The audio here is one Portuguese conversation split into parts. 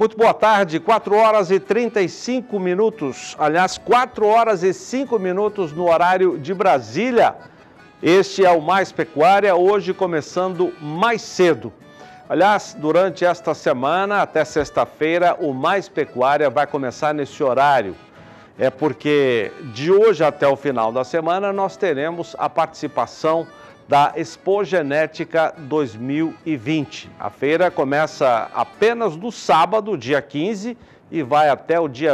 Muito boa tarde, 4 horas e 35 minutos, aliás, 4 horas e 5 minutos no horário de Brasília. Este é o Mais Pecuária, hoje começando mais cedo. Aliás, durante esta semana, até sexta-feira, o Mais Pecuária vai começar nesse horário. É porque de hoje até o final da semana nós teremos a participação da Expo Genética 2020. A feira começa apenas no sábado, dia 15, e vai até o dia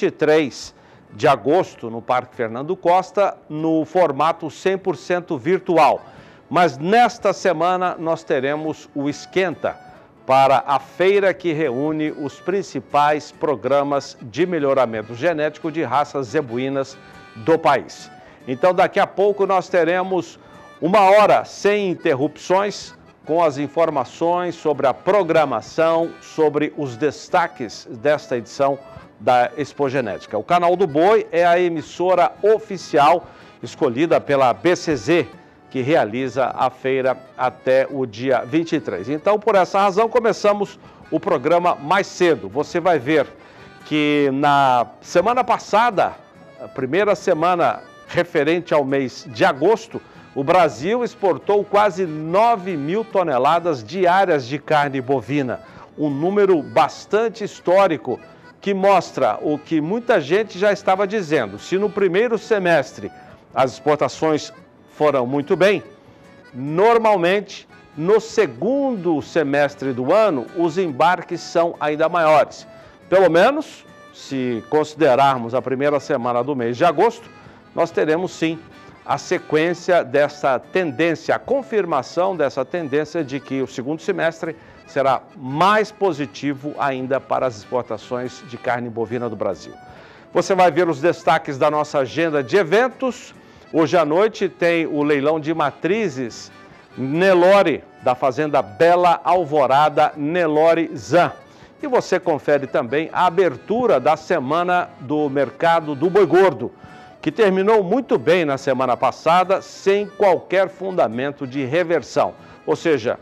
23 de agosto, no Parque Fernando Costa, no formato 100% virtual. Mas nesta semana nós teremos o Esquenta, para a feira que reúne os principais programas de melhoramento genético de raças zebuínas do país. Então daqui a pouco nós teremos 1 hora sem interrupções, com as informações sobre a programação, sobre os destaques desta edição da Expo Genética. O Canal do Boi é a emissora oficial escolhida pela BCZ, que realiza a feira até o dia 23. Então, por essa razão, começamos o programa mais cedo. Você vai ver que na semana passada, a primeira semana referente ao mês de agosto, o Brasil exportou quase 9 mil toneladas diárias de carne bovina, um número bastante histórico que mostra o que muita gente já estava dizendo. Se no primeiro semestre as exportações foram muito bem, normalmente no segundo semestre do ano os embarques são ainda maiores. Pelo menos, se considerarmos a primeira semana do mês de agosto, nós teremos sim a sequência dessa tendência, a confirmação dessa tendência de que o segundo semestre será mais positivo ainda para as exportações de carne bovina do Brasil. Você vai ver os destaques da nossa agenda de eventos. Hoje à noite tem o leilão de matrizes Nelore, da fazenda Bela Alvorada Nelore Zan. E você confere também a abertura da semana do mercado do boi gordo, que terminou muito bem na semana passada, sem qualquer fundamento de reversão. Ou seja,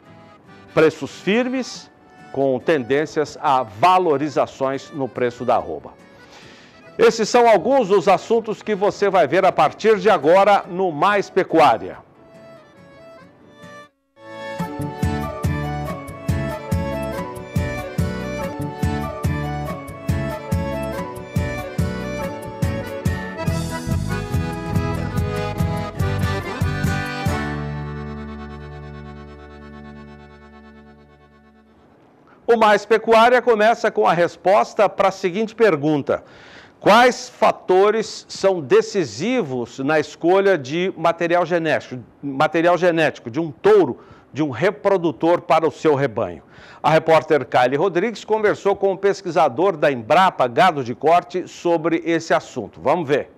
preços firmes, com tendências a valorizações no preço da arroba. Esses são alguns dos assuntos que você vai ver a partir de agora no Mais Pecuária. O Mais Pecuária começa com a resposta para a seguinte pergunta: quais fatores são decisivos na escolha de material genético, de um touro, de um reprodutor para o seu rebanho? A repórter Kylie Rodrigues conversou com o pesquisador da Embrapa Gado de Corte sobre esse assunto. Vamos ver.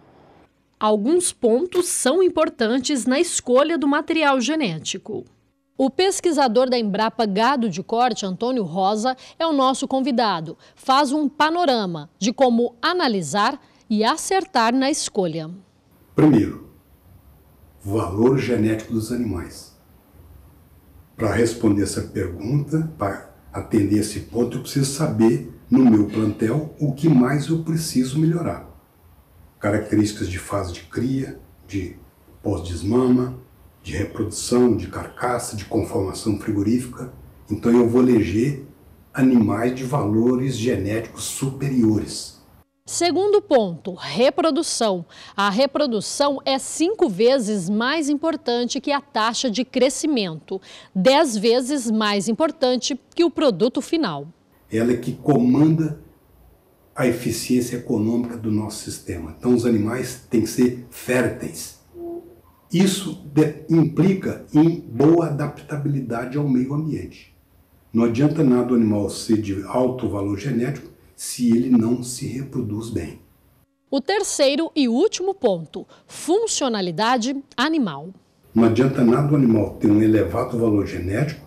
Alguns pontos são importantes na escolha do material genético. O pesquisador da Embrapa Gado de Corte, Antônio Rosa, é o nosso convidado. Faz um panorama de como analisar e acertar na escolha. Primeiro, valor genético dos animais. Para responder essa pergunta, para atender esse ponto, eu preciso saber, no meu plantel, o que mais eu preciso melhorar. Características de fase de cria, de pós-desmama, de reprodução, de carcaça, de conformação frigorífica. Então eu vou eleger animais de valores genéticos superiores. Segundo ponto, reprodução. A reprodução é 5 vezes mais importante que a taxa de crescimento, 10 vezes mais importante que o produto final. Ela é que comanda a eficiência econômica do nosso sistema. Então os animais têm que ser férteis. Isso implica em boa adaptabilidade ao meio ambiente. Não adianta nada o animal ser de alto valor genético se ele não se reproduz bem. O terceiro e último ponto, funcionalidade animal. Não adianta nada o animal ter um elevado valor genético,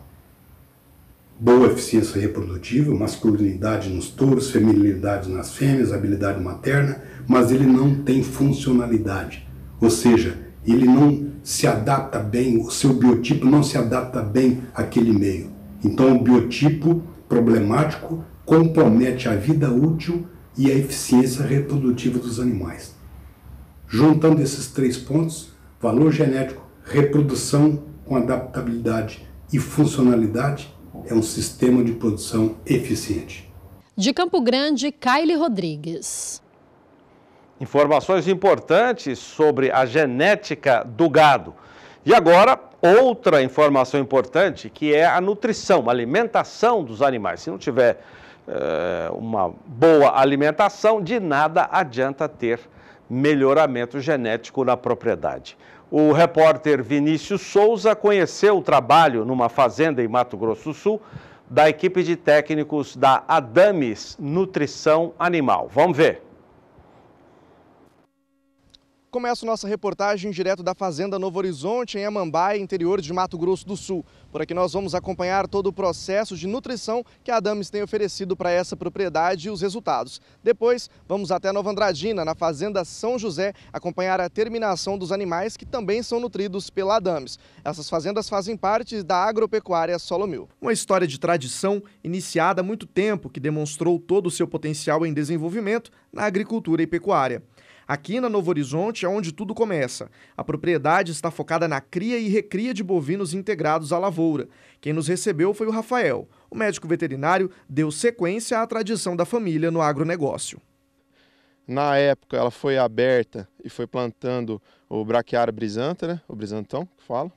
boa eficiência reprodutiva, masculinidade nos touros, feminilidade nas fêmeas, habilidade materna, mas ele não tem funcionalidade. Ou seja, ele não se adapta bem, o seu biotipo não se adapta bem àquele meio. Então o biotipo problemático compromete a vida útil e a eficiência reprodutiva dos animais. Juntando esses 3 pontos, valor genético, reprodução com adaptabilidade e funcionalidade, é um sistema de produção eficiente. De Campo Grande, Kaile Rodrigues. Informações importantes sobre a genética do gado. E agora, outra informação importante, que é a nutrição, a alimentação dos animais. Se não tiver uma boa alimentação, de nada adianta ter melhoramento genético na propriedade. O repórter Vinícius Souza conheceu o trabalho numa fazenda em Mato Grosso do Sul da equipe de técnicos da Adames Nutrição Animal. Vamos ver. Começa nossa reportagem direto da Fazenda Novo Horizonte, em Amambaia, interior de Mato Grosso do Sul. Por aqui nós vamos acompanhar todo o processo de nutrição que a Adames tem oferecido para essa propriedade e os resultados. Depois, vamos até Nova Andradina, na Fazenda São José, acompanhar a terminação dos animais que também são nutridos pela Adames. Essas fazendas fazem parte da agropecuária Solomil. Uma história de tradição iniciada há muito tempo, que demonstrou todo o seu potencial em desenvolvimento na agricultura e pecuária. Aqui na Novo Horizonte é onde tudo começa. A propriedade está focada na cria e recria de bovinos integrados à lavoura. Quem nos recebeu foi o Rafael. O médico veterinário deu sequência à tradição da família no agronegócio. Na época ela foi aberta e foi plantando o Braquiária brisanta, o brisantão que fala.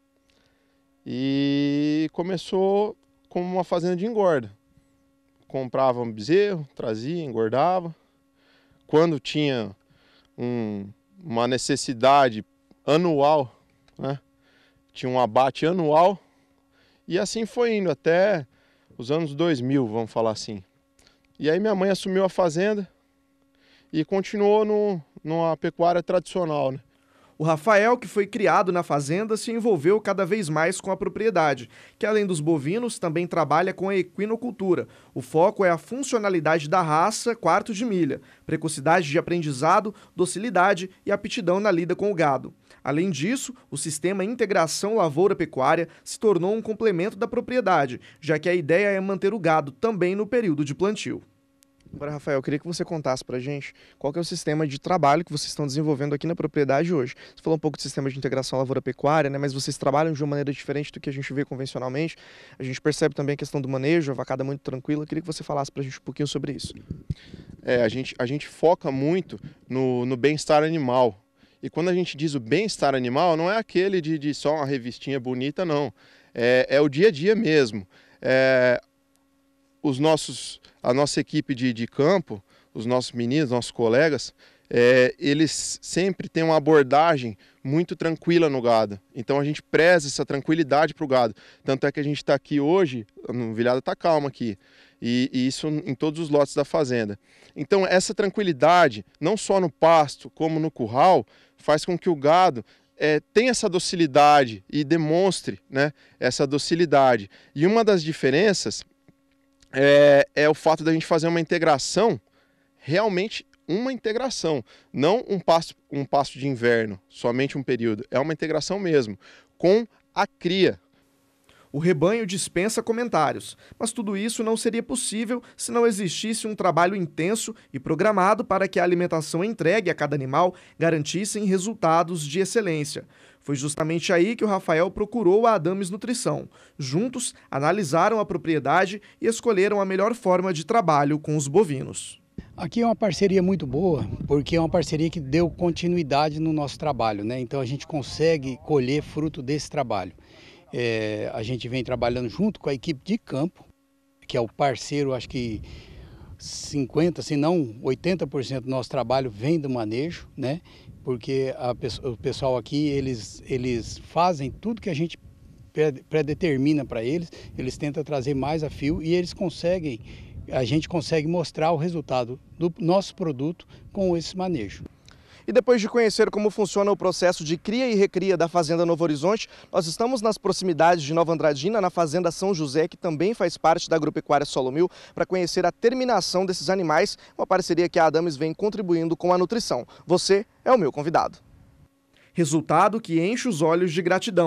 E começou como uma fazenda de engorda. Comprava um bezerro, trazia, engordava. Quando tinha uma necessidade anual, né? Tinha um abate anual, e assim foi indo até os anos 2000, vamos falar assim. E aí minha mãe assumiu a fazenda e continuou numa pecuária tradicional, né? O Rafael, que foi criado na fazenda, se envolveu cada vez mais com a propriedade, que além dos bovinos, também trabalha com a equinocultura. O foco é a funcionalidade da raça quarto de milha, precocidade de aprendizado, docilidade e aptidão na lida com o gado. Além disso, o sistema Integração Lavoura-Pecuária se tornou um complemento da propriedade, já que a ideia é manter o gado também no período de plantio. Agora, Rafael, eu queria que você contasse pra gente qual que é o sistema de trabalho que vocês estão desenvolvendo aqui na propriedade hoje. Você falou um pouco do sistema de integração lavoura-pecuária, né? Mas vocês trabalham de uma maneira diferente do que a gente vê convencionalmente. A gente percebe também a questão do manejo, a vacada muito tranquila. Eu queria que você falasse pra gente um pouquinho sobre isso. A gente foca muito no bem-estar animal. E quando a gente diz o bem-estar animal, não é aquele de só uma revistinha bonita, não. É o dia a dia mesmo. A nossa equipe de campo, os nossos meninos, nossos colegas, eles sempre têm uma abordagem muito tranquila no gado. Então a gente preza essa tranquilidade para o gado. Tanto é que a gente está aqui hoje, a novilhada está calma aqui. E isso em todos os lotes da fazenda. Então essa tranquilidade, não só no pasto como no curral, faz com que o gado tenha essa docilidade e demonstre, né, essa docilidade. E uma das diferenças é o fato da gente fazer uma integração, realmente uma integração, não um pasto de inverno, somente um período, é uma integração mesmo, com a cria. O rebanho dispensa comentários, mas tudo isso não seria possível se não existisse um trabalho intenso e programado para que a alimentação entregue a cada animal garantissem resultados de excelência. Foi justamente aí que o Rafael procurou a Adames Nutrição. Juntos, analisaram a propriedade e escolheram a melhor forma de trabalho com os bovinos. Aqui é uma parceria muito boa, porque é uma parceria que deu continuidade no nosso trabalho, né? Então a gente consegue colher fruto desse trabalho. A gente vem trabalhando junto com a equipe de campo, que é o parceiro, acho que 50%, se não 80% do nosso trabalho vem do manejo, né? Porque o pessoal aqui, eles fazem tudo que a gente predetermina para eles tentam trazer mais a fio e a gente consegue mostrar o resultado do nosso produto com esse manejo. E depois de conhecer como funciona o processo de cria e recria da Fazenda Novo Horizonte, nós estamos nas proximidades de Nova Andradina, na Fazenda São José, que também faz parte da agropecuária Solomil, para conhecer a terminação desses animais, uma parceria que a Adames vem contribuindo com a nutrição. Você é o meu convidado. Resultado que enche os olhos de gratidão.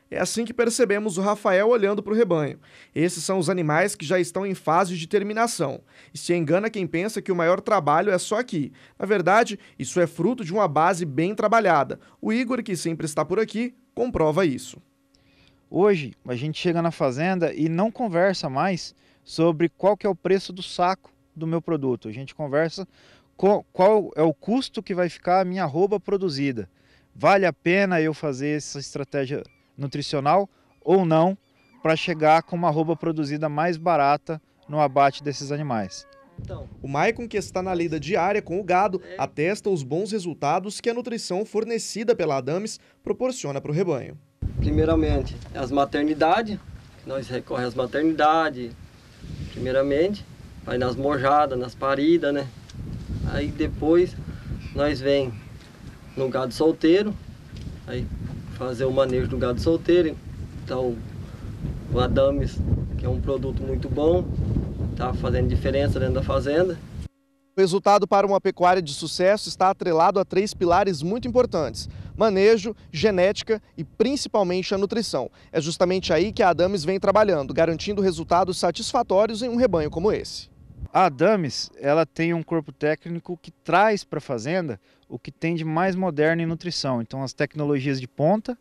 É assim que percebemos o Rafael olhando para o rebanho. Esses são os animais que já estão em fase de terminação. E se engana quem pensa que o maior trabalho é só aqui. Na verdade, isso é fruto de uma base bem trabalhada. O Igor, que sempre está por aqui, comprova isso. Hoje, a gente chega na fazenda e não conversa mais sobre qual que é o preço do saco do meu produto. A gente conversa qual é o custo que vai ficar a minha arroba produzida. Vale a pena eu fazer essa estratégia nutricional ou não para chegar com uma arroba produzida mais barata no abate desses animais. O Maicon, que está na lida diária com o gado, atesta os bons resultados que a nutrição fornecida pela Adames proporciona para o rebanho. Primeiramente, as maternidades, nós recorremos às maternidades, primeiramente, vai nas mojadas, nas paridas, né? Aí depois nós vem no gado solteiro, aí fazer o manejo do gado solteiro. Então o Adames, que é um produto muito bom, está fazendo diferença dentro da fazenda. O resultado para uma pecuária de sucesso está atrelado a 3 pilares muito importantes: manejo, genética e principalmente a nutrição. É justamente aí que a Adames vem trabalhando, garantindo resultados satisfatórios em um rebanho como esse. A Adames, ela tem um corpo técnico que traz para a fazenda o que tem de mais moderno em nutrição. Então, as tecnologias de ponta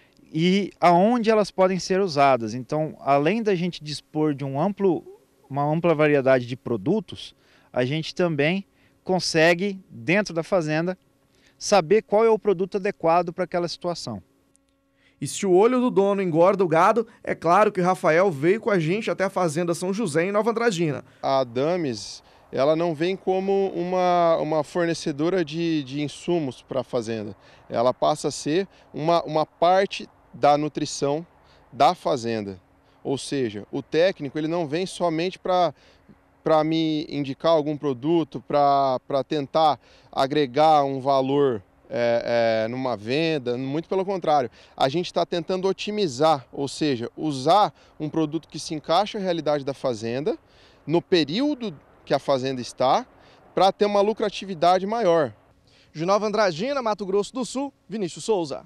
e aonde elas podem ser usadas. Então, além da gente dispor de uma ampla variedade de produtos, a gente também consegue, dentro da fazenda, saber qual é o produto adequado para aquela situação. E se o olho do dono engorda o gado, é claro que o Rafael veio com a gente até a Fazenda São José, em Nova Andradina. A Adames, ela não vem como uma fornecedora de insumos para a fazenda. Ela passa a ser uma parte da nutrição da fazenda. Ou seja, o técnico ele não vem somente para me indicar algum produto, para tentar agregar um valor numa venda, muito pelo contrário. A gente está tentando otimizar, ou seja, usar um produto que se encaixa à realidade da fazenda, no período que a fazenda está, para ter uma lucratividade maior. De Nova Andradina, Mato Grosso do Sul, Vinícius Souza.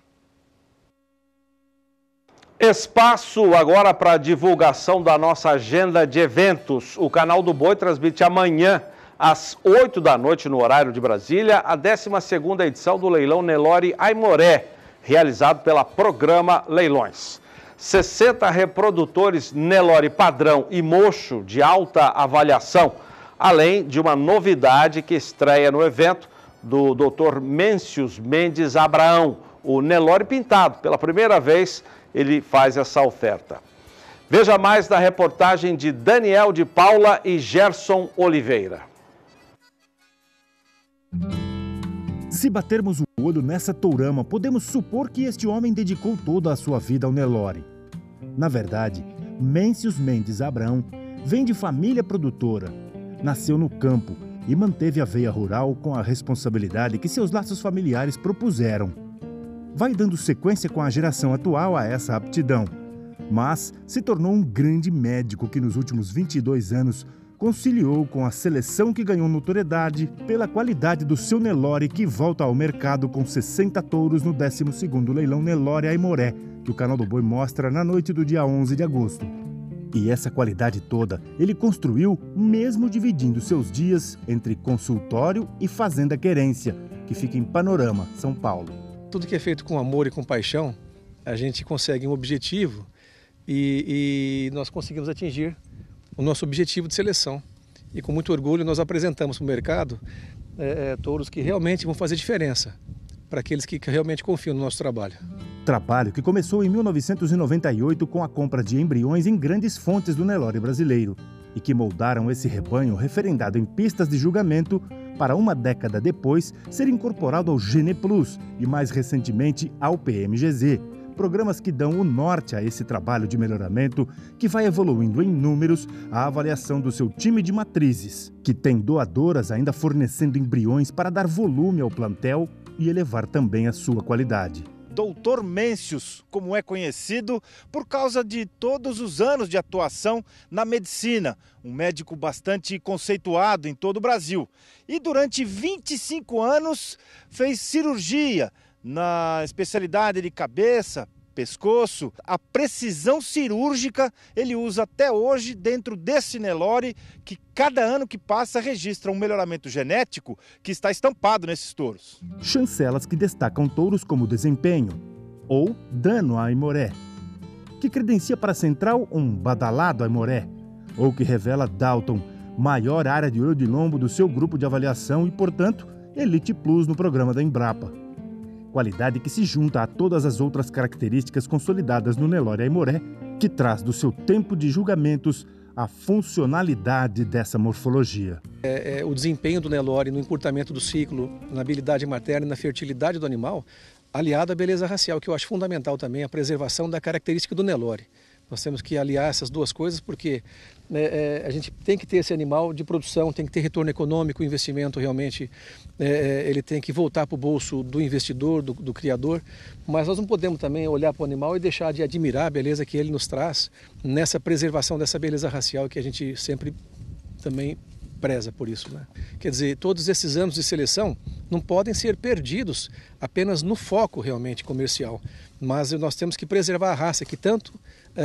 Espaço agora para divulgação da nossa agenda de eventos. O Canal do Boi transmite amanhã, às 8 da noite, no horário de Brasília, a 12ª edição do leilão Nelore Aimoré, realizado pela Programa Leilões. 60 reprodutores Nelore padrão e mocho de alta avaliação, além de uma novidade que estreia no evento do Dr. Mêncios Mendes Abraão, o Nelore pintado. Pela primeira vez, ele faz essa oferta. Veja mais na reportagem de Daniel de Paula e Gerson Oliveira. Se batermos o olho nessa tourama, podemos supor que este homem dedicou toda a sua vida ao Nelore. Na verdade, Mêncios Mendes Abraão vem de família produtora. Nasceu no campo e manteve a veia rural com a responsabilidade que seus laços familiares propuseram. Vai dando sequência com a geração atual a essa aptidão, mas se tornou um grande médico que nos últimos 22 anos conciliou com a seleção que ganhou notoriedade pela qualidade do seu Nelore, que volta ao mercado com 60 touros no 12º leilão Nelore Aimoré, que o Canal do Boi mostra na noite do dia 11 de agosto. E essa qualidade toda ele construiu mesmo dividindo seus dias entre consultório e Fazenda Querência, que fica em Panorama, São Paulo. Tudo que é feito com amor e com paixão, a gente consegue um objetivo e nós conseguimos atingir o nosso objetivo de seleção. E com muito orgulho nós apresentamos para o mercado touros que realmente vão fazer diferença para aqueles que realmente confiam no nosso trabalho. Trabalho que começou em 1998 com a compra de embriões em grandes fontes do Nelore brasileiro e que moldaram esse rebanho referendado em pistas de julgamento para uma década depois ser incorporado ao Gene Plus e mais recentemente ao PMGZ, programas que dão o norte a esse trabalho de melhoramento que vai evoluindo em números a avaliação do seu time de matrizes, que tem doadoras ainda fornecendo embriões para dar volume ao plantel e elevar também a sua qualidade. Dr. Mêncios, como é conhecido, por causa de todos os anos de atuação na medicina, um médico bastante conceituado em todo o Brasil. E durante 25 anos fez cirurgia na especialidade de cabeça, pescoço, a precisão cirúrgica ele usa até hoje dentro desse Nelore, que cada ano que passa registra um melhoramento genético que está estampado nesses touros. Chancelas que destacam touros como desempenho ou dano a Aimoré, que credencia para a central um badalado Aimoré, ou que revela Dalton, maior área de olho de lombo do seu grupo de avaliação e, portanto, Elite Plus no programa da Embrapa. Qualidade que se junta a todas as outras características consolidadas no Nelore Aimoré, que traz do seu tempo de julgamentos a funcionalidade dessa morfologia. O desempenho do Nelore no encurtamento do ciclo, na habilidade materna e na fertilidade do animal, aliado à beleza racial, que eu acho fundamental também, a preservação da característica do Nelore. Nós temos que aliar essas duas coisas porque a gente tem que ter esse animal de produção, tem que ter retorno econômico, o investimento realmente ele tem que voltar para o bolso do investidor, do criador, mas nós não podemos também olhar para o animal e deixar de admirar a beleza que ele nos traz nessa preservação dessa beleza racial que a gente sempre também preza por isso, né? Quer dizer, todos esses anos de seleção não podem ser perdidos apenas no foco realmente comercial, mas nós temos que preservar a raça que tanto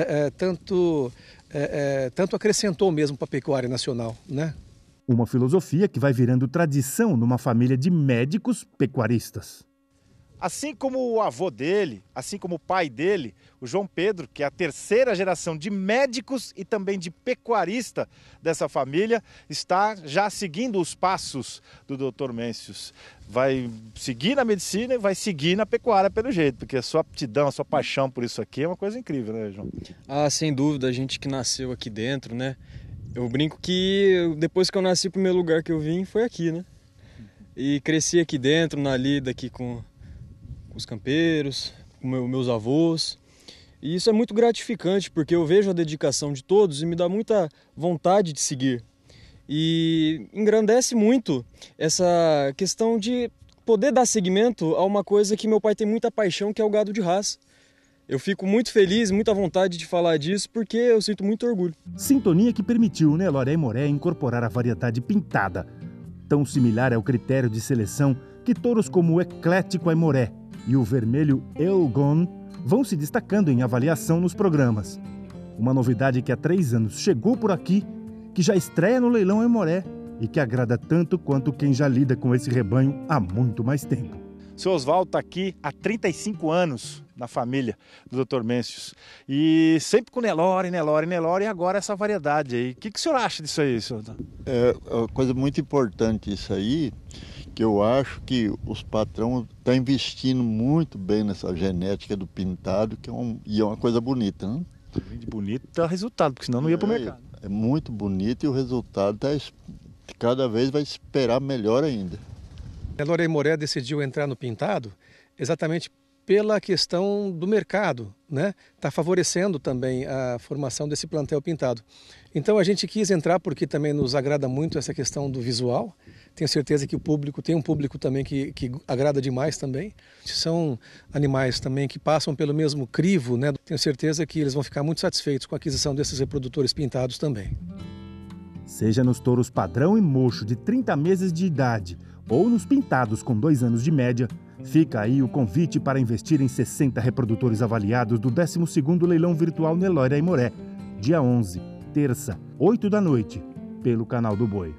acrescentou mesmo para a pecuária nacional, né? Uma filosofia que vai virando tradição numa família de médicos pecuaristas. Assim como o avô dele, assim como o pai dele, o João Pedro, que é a terceira geração de médicos e também de pecuarista dessa família, está já seguindo os passos do Dr. Mencius. Vai seguir na medicina e vai seguir na pecuária pelo jeito, porque a sua aptidão, a sua paixão por isso aqui é uma coisa incrível, né, João? Ah, sem dúvida, a gente que nasceu aqui dentro, né? Eu brinco que depois que eu nasci, o primeiro lugar que eu vim foi aqui, né? E cresci aqui dentro, na lida aqui com os campeiros, com meus avós. E isso é muito gratificante, porque eu vejo a dedicação de todos e me dá muita vontade de seguir. E engrandece muito essa questão de poder dar seguimento a uma coisa que meu pai tem muita paixão, que é o gado de raça. Eu fico muito feliz, muita vontade de falar disso, porque eu sinto muito orgulho. Sintonia que permitiu o Nelore Aimoré incorporar a variedade pintada. Tão similar é o critério de seleção que touros como o eclético Aimoré e o vermelho Elgon vão se destacando em avaliação nos programas. Uma novidade que há 3 anos chegou por aqui, que já estreia no leilão Aimoré e que agrada tanto quanto quem já lida com esse rebanho há muito mais tempo. O seu Oswaldo está aqui há 35 anos na família do Dr. Mencius. E sempre com Nelore, e agora essa variedade aí. O que o senhor acha disso aí, senhor? É uma coisa muito importante isso aí, que eu acho que os patrões estão investindo muito bem nessa genética do pintado, que é uma coisa bonita, né? De bonito dá resultado, porque senão não ia para o mercado. É muito bonito e o resultado cada vez vai esperar melhor ainda. Nelore Aimoré decidiu entrar no pintado exatamente pela questão do mercado, né? Está favorecendo também a formação desse plantel pintado. Então a gente quis entrar porque também nos agrada muito essa questão do visual. Tenho certeza que tem um público também que agrada demais também. São animais também que passam pelo mesmo crivo, né? Tenho certeza que eles vão ficar muito satisfeitos com a aquisição desses reprodutores pintados também. Seja nos touros padrão e mocho de 30 meses de idade ou nos pintados com 2 anos de média, fica aí o convite para investir em 60 reprodutores avaliados do 12º Leilão Virtual Nelore Aimoré, dia 11, terça, 8 da noite, pelo canal do Boi.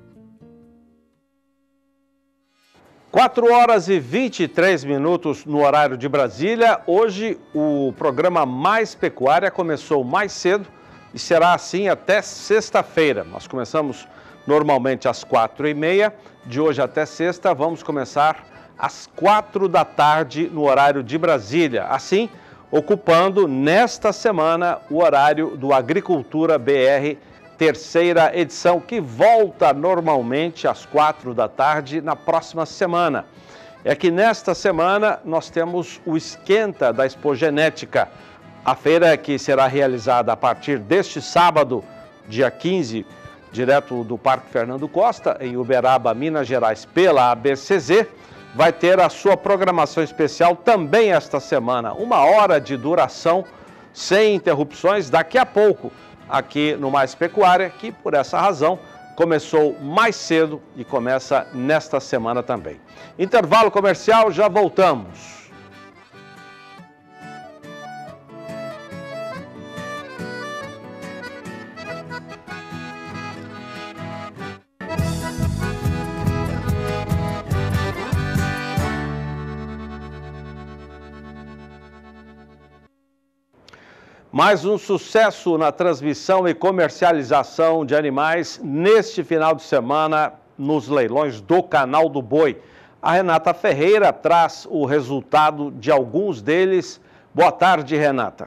4 horas e 23 minutos no horário de Brasília. Hoje o programa Mais Pecuária começou mais cedo e será assim até sexta-feira. Nós começamos normalmente às 4h30, de hoje até sexta vamos começar às 4 da tarde no horário de Brasília. Assim, ocupando nesta semana o horário do Agricultura BR, terceira edição, que volta normalmente às 4 da tarde na próxima semana. É que nesta semana nós temos o Esquenta da Expogenética, a feira que será realizada a partir deste sábado, dia 15, direto do Parque Fernando Costa, em Uberaba, Minas Gerais, pela ABCZ, vai ter a sua programação especial também esta semana. 1 hora de duração, sem interrupções, daqui a pouco, aqui no Mais Pecuária, que por essa razão começou mais cedo e começa nesta semana também. Intervalo comercial, já voltamos. Mais um sucesso na transmissão e comercialização de animais neste final de semana nos leilões do Canal do Boi. A Renata Ferreira traz o resultado de alguns deles. Boa tarde, Renata.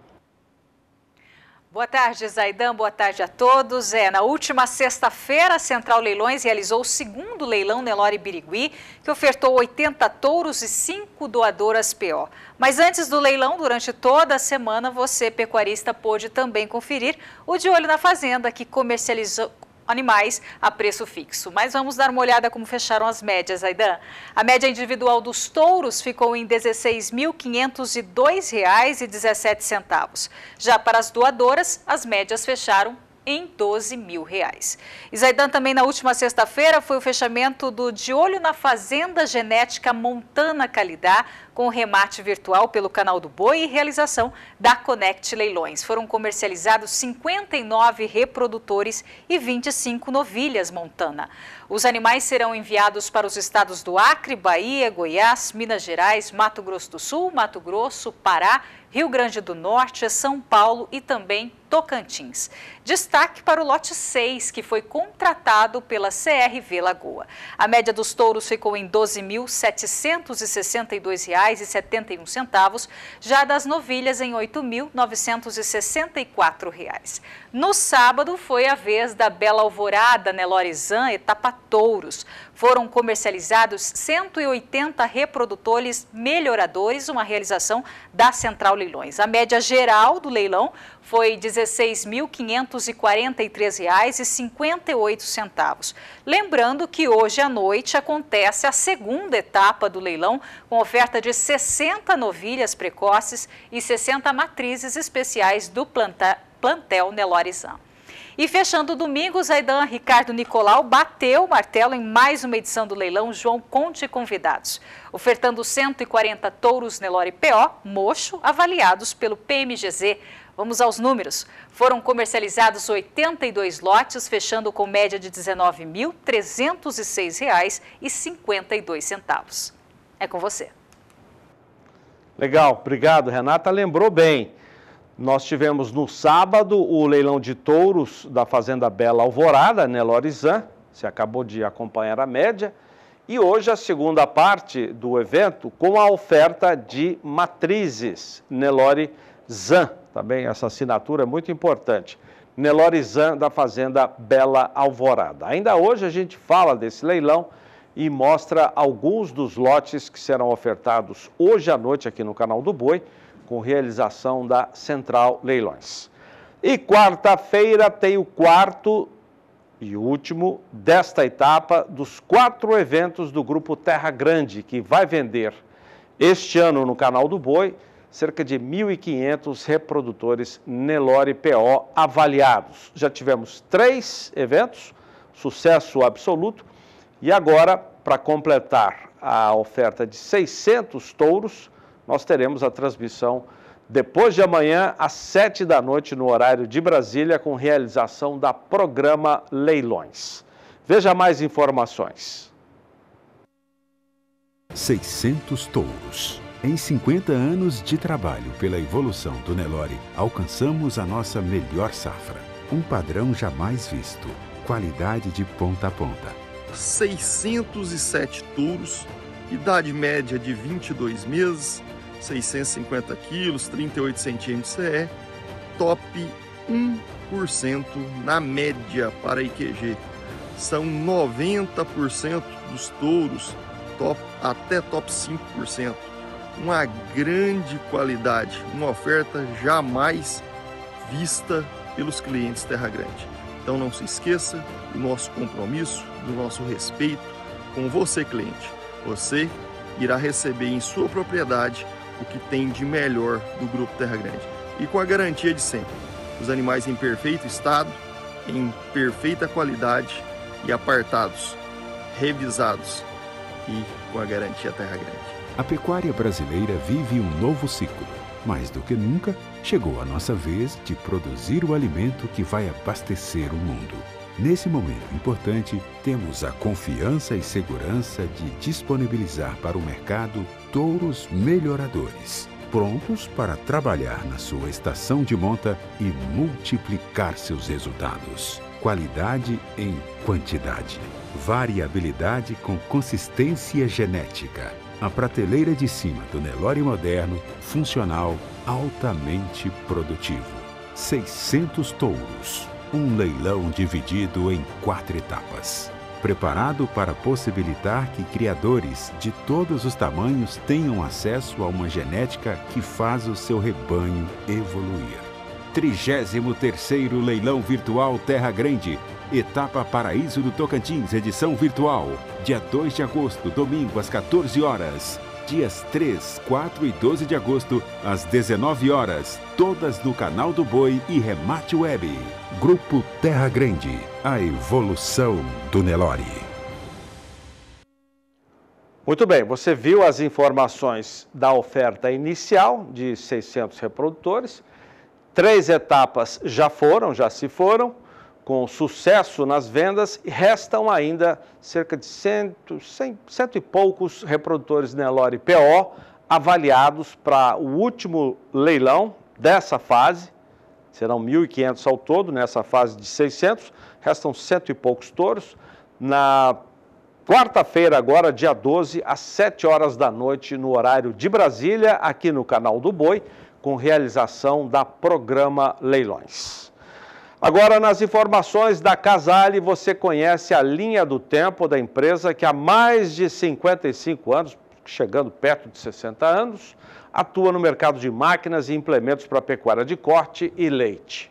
Boa tarde, Zaidan. Boa tarde a todos. Na última sexta-feira, a Central Leilões realizou o segundo leilão Nelore Birigui, que ofertou 80 touros e 5 doadoras PO. Mas antes do leilão, durante toda a semana, você, pecuarista, pôde também conferir o De Olho na Fazenda, que comercializou animais a preço fixo. Mas vamos dar uma olhada como fecharam as médias, Zaidan. A média individual dos touros ficou em R$ 16.502,17. Já para as doadoras, as médias fecharam em R$ 12.000. E Zaidan, também na última sexta-feira foi o fechamento do De Olho na Fazenda Genética Montana Calidá, com remate virtual pelo Canal do Boi e realização da Connect Leilões. Foram comercializados 59 reprodutores e 25 novilhas Montana. Os animais serão enviados para os estados do Acre, Bahia, Goiás, Minas Gerais, Mato Grosso do Sul, Mato Grosso, Pará, Rio Grande do Norte, São Paulo e também Tocantins. Destaque para o lote 6, que foi contratado pela CRV Lagoa. A média dos touros ficou em R$ 12.762,71, já das novilhas em R$ 8.964. No sábado foi a vez da Bela Alvorada Nelore Zan, etapa touros. Foram comercializados 180 reprodutores melhoradores, uma realização da Central Leilões. A média geral do leilão foi R$ 16.543,58. Lembrando que hoje à noite acontece a segunda etapa do leilão, com oferta de 60 novilhas precoces e 60 matrizes especiais do plantel Nelore Zan. E fechando o domingo, Zaidan, Ricardo Nicolau bateu o martelo em mais uma edição do leilão João Conte e Convidados, ofertando 140 touros Nelore PO, mocho, avaliados pelo PMGZ. Vamos aos números. Foram comercializados 82 lotes, fechando com média de R$ 19.306,52. É com você. Legal, obrigado, Renata. Lembrou bem. Nós tivemos no sábado o leilão de touros da Fazenda Bela Alvorada, Nelore Zan, você acabou de acompanhar a média, e hoje a segunda parte do evento com a oferta de matrizes, Nelore Zan, também essa assinatura é muito importante, Nelore Zan da Fazenda Bela Alvorada. Ainda hoje a gente fala desse leilão e mostra alguns dos lotes que serão ofertados hoje à noite aqui no Canal do Boi, com realização da Central Leilões. E quarta-feira tem o quarto e último desta etapa dos 4 eventos do Grupo Terra Grande, que vai vender este ano no Canal do Boi cerca de 1.500 reprodutores Nelore PO avaliados. Já tivemos 3 eventos, sucesso absoluto, e agora, para completar a oferta de 600 touros, nós teremos a transmissão depois de amanhã, às 7 da noite, no horário de Brasília, com realização da Programa Leilões. Veja mais informações. 600 touros. Em 50 anos de trabalho pela evolução do Nelore, alcançamos a nossa melhor safra. Um padrão jamais visto. Qualidade de ponta a ponta. 607 touros, idade média de 22 meses, 650 quilos, 38 centímetros CE, top 1% na média para IQG. São 90% dos touros até top 5%. Uma grande qualidade, uma oferta jamais vista pelos clientes Terra Grande. Então não se esqueça do nosso compromisso, do nosso respeito com você, cliente. Você irá receber em sua propriedade o que tem de melhor do Grupo Terra Grande. E com a garantia de sempre. Os animais em perfeito estado, em perfeita qualidade e apartados, revisados e com a garantia Terra Grande. A pecuária brasileira vive um novo ciclo. Mais do que nunca, chegou a nossa vez de produzir o alimento que vai abastecer o mundo. Nesse momento importante, temos a confiança e segurança de disponibilizar para o mercado touros melhoradores, prontos para trabalhar na sua estação de monta e multiplicar seus resultados. Qualidade em quantidade. Variabilidade com consistência genética. A prateleira de cima do Nelore moderno, funcional, altamente produtivo. 600 touros. Um leilão dividido em 4 etapas. Preparado para possibilitar que criadores de todos os tamanhos tenham acesso a uma genética que faz o seu rebanho evoluir. 33º Leilão Virtual Terra Grande, etapa Paraíso do Tocantins, edição virtual, dia 2 de agosto, domingo, às 14 horas. Dias 3, 4 e 12 de agosto, às 19 horas, todas no canal do Boi e Remate Web. Grupo Terra Grande, a evolução do Nelore. Muito bem, você viu as informações da oferta inicial de 600 reprodutores. 3 etapas já se foram, com sucesso nas vendas, e restam ainda cerca de 100 e poucos reprodutores Nelore PO avaliados para o último leilão dessa fase. Serão 1.500 ao todo nessa fase de 600, restam 100 e poucos touros. Na quarta-feira, agora, dia 12, às 7 horas da noite, no horário de Brasília, aqui no canal do Boi, com realização da Programa Leilões. Agora, nas informações da Casale, você conhece a linha do tempo da empresa que há mais de 55 anos, chegando perto de 60 anos, atua no mercado de máquinas e implementos para pecuária de corte e leite.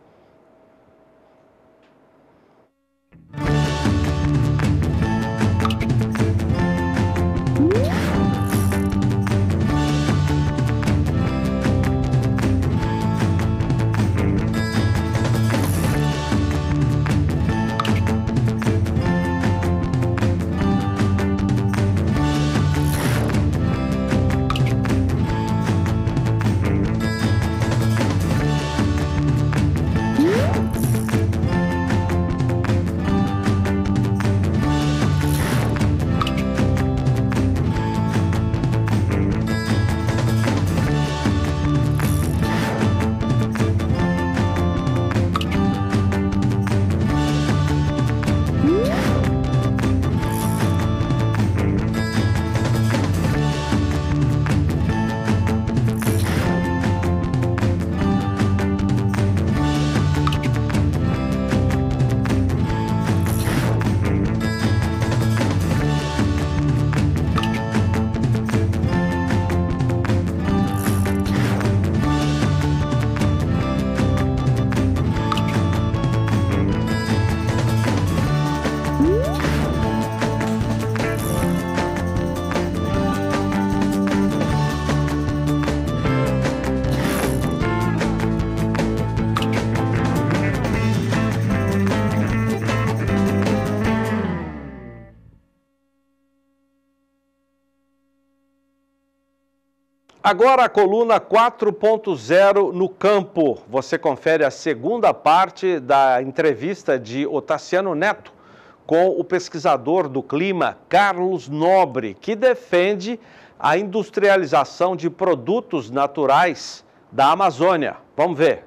Agora a coluna 4.0 no campo. Você confere a segunda parte da entrevista de Otaciano Neto com o pesquisador do clima, Carlos Nobre, que defende a industrialização de produtos naturais da Amazônia. Vamos ver.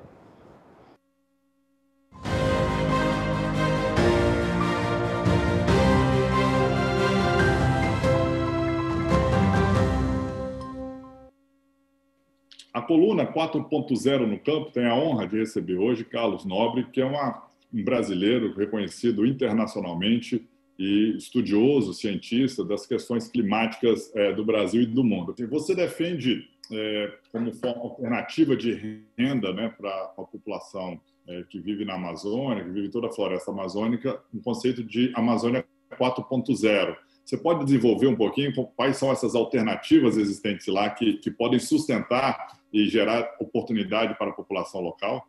A coluna 4.0 no campo tem a honra de receber hoje Carlos Nobre, que é um brasileiro reconhecido internacionalmente e estudioso, cientista das questões climáticas do Brasil e do mundo. Você defende, como forma alternativa de renda, né, para a população que vive na Amazônia, que vive toda a floresta amazônica, um conceito de Amazônia 4.0. Você pode desenvolver um pouquinho quais são essas alternativas existentes lá que podem sustentar e gerar oportunidade para a população local?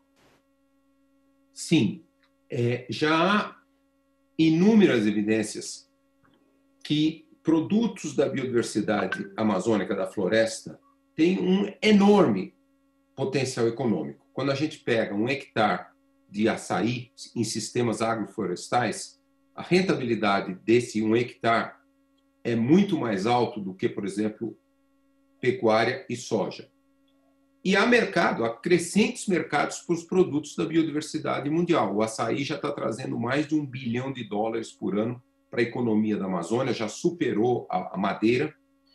Sim. Já há inúmeras evidências que produtos da biodiversidade amazônica, da floresta, têm um enorme potencial econômico. Quando a gente pega 1 hectare de açaí em sistemas agroflorestais, a rentabilidade desse 1 hectare é muito mais alto do que, por exemplo, pecuária e soja. E há mercado, há crescentes mercados para os produtos da biodiversidade mundial. O açaí já está trazendo mais de $1 bilhão por ano para a economia da Amazônia, já superou a madeira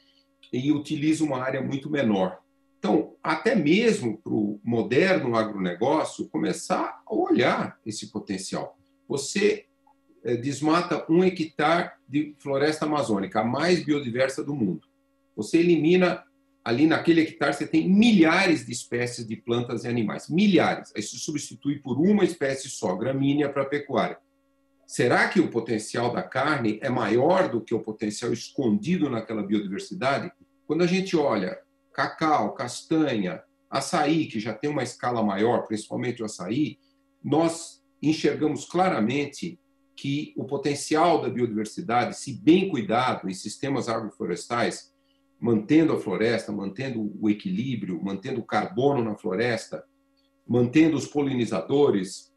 e utiliza uma área muito menor. Então, até mesmo para o moderno agronegócio começar a olhar esse potencial. Você desmata 1 hectare de floresta amazônica, a mais biodiversa do mundo. Você elimina, ali naquele hectare, você tem milhares de espécies de plantas e animais. Milhares. Aí se substitui por uma espécie só, gramínea para a pecuária. Será que o potencial da carne é maior do que o potencial escondido naquela biodiversidade? Quando a gente olha cacau, castanha, açaí, que já tem uma escala maior, principalmente o açaí, nós enxergamos claramente que o potencial da biodiversidade, se bem cuidado em sistemas agroflorestais, mantendo a floresta, mantendo o equilíbrio, mantendo o carbono na floresta, mantendo os polinizadores,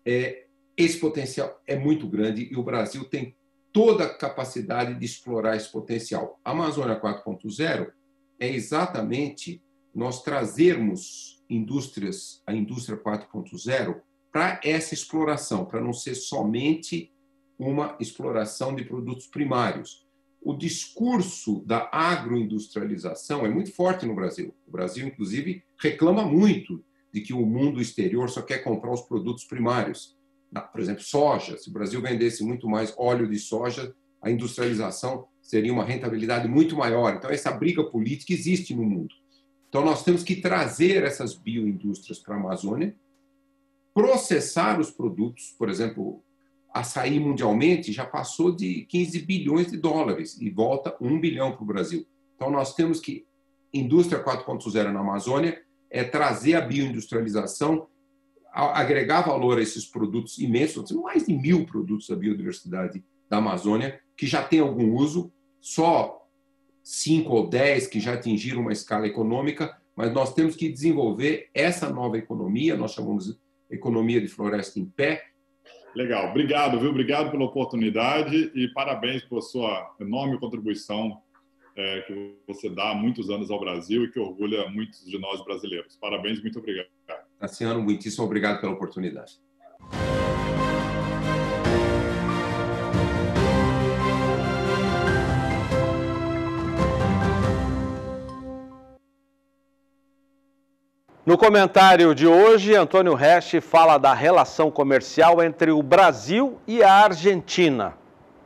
esse potencial é muito grande e o Brasil tem toda a capacidade de explorar esse potencial. A Amazônia 4.0 é exatamente nós trazermos a indústria 4.0 para essa exploração, para não ser somente uma exploração de produtos primários. O discurso da agroindustrialização é muito forte no Brasil. O Brasil, inclusive, reclama muito de que o mundo exterior só quer comprar os produtos primários. Por exemplo, soja. Se o Brasil vendesse muito mais óleo de soja, a industrialização seria uma rentabilidade muito maior. Então, essa briga política existe no mundo. Então, nós temos que trazer essas bioindústrias para a Amazônia, processar os produtos. Por exemplo, açaí mundialmente já passou de $15 bilhões e volta $1 bilhão para o Brasil. Então, nós temos que, indústria 4.0 na Amazônia, é trazer a bioindustrialização, agregar valor a esses produtos imensos, mais de 1.000 produtos da biodiversidade da Amazônia, que já tem algum uso, só 5 ou 10 que já atingiram uma escala econômica, mas nós temos que desenvolver essa nova economia, nós chamamos de economia de floresta em pé. Legal, obrigado, viu? Obrigado pela oportunidade e parabéns pela sua enorme contribuição que você dá há muitos anos ao Brasil e que orgulha muitos de nós brasileiros. Parabéns, muito obrigado. Tassiano, muitíssimo obrigado pela oportunidade. No comentário de hoje, Antônio Resch fala da relação comercial entre o Brasil e a Argentina.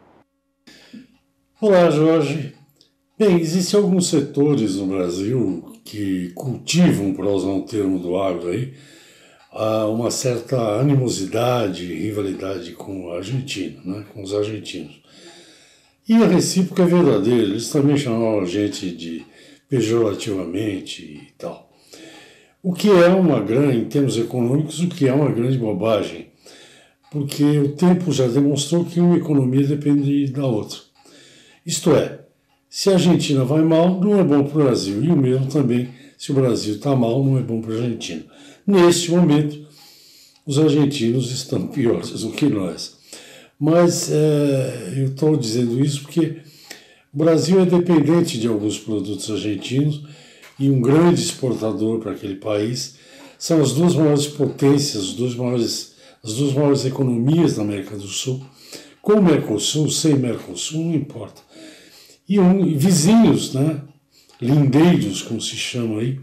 Olá, Jorge. Bem, existem alguns setores no Brasil que cultivam, para usar um termo do agro aí, uma certa animosidade e rivalidade com a Argentina, né, com os argentinos. E a recíproca é verdadeira, eles também chamavam a gente de pejorativamente e tal. O que é uma grande, em termos econômicos, o que é uma grande bobagem, porque o tempo já demonstrou que uma economia depende da outra. Isto é, se a Argentina vai mal, não é bom para o Brasil, e o mesmo também, se o Brasil está mal, não é bom para a Argentina. Neste momento, os argentinos estão piores do que nós. Mas eu estou dizendo isso porque o Brasil é dependente de alguns produtos argentinos, e um grande exportador para aquele país, são as duas maiores potências, as duas maiores economias da América do Sul, com o Mercosul, sem Mercosul, não importa. E vizinhos, né, lindeiros, como se chama aí,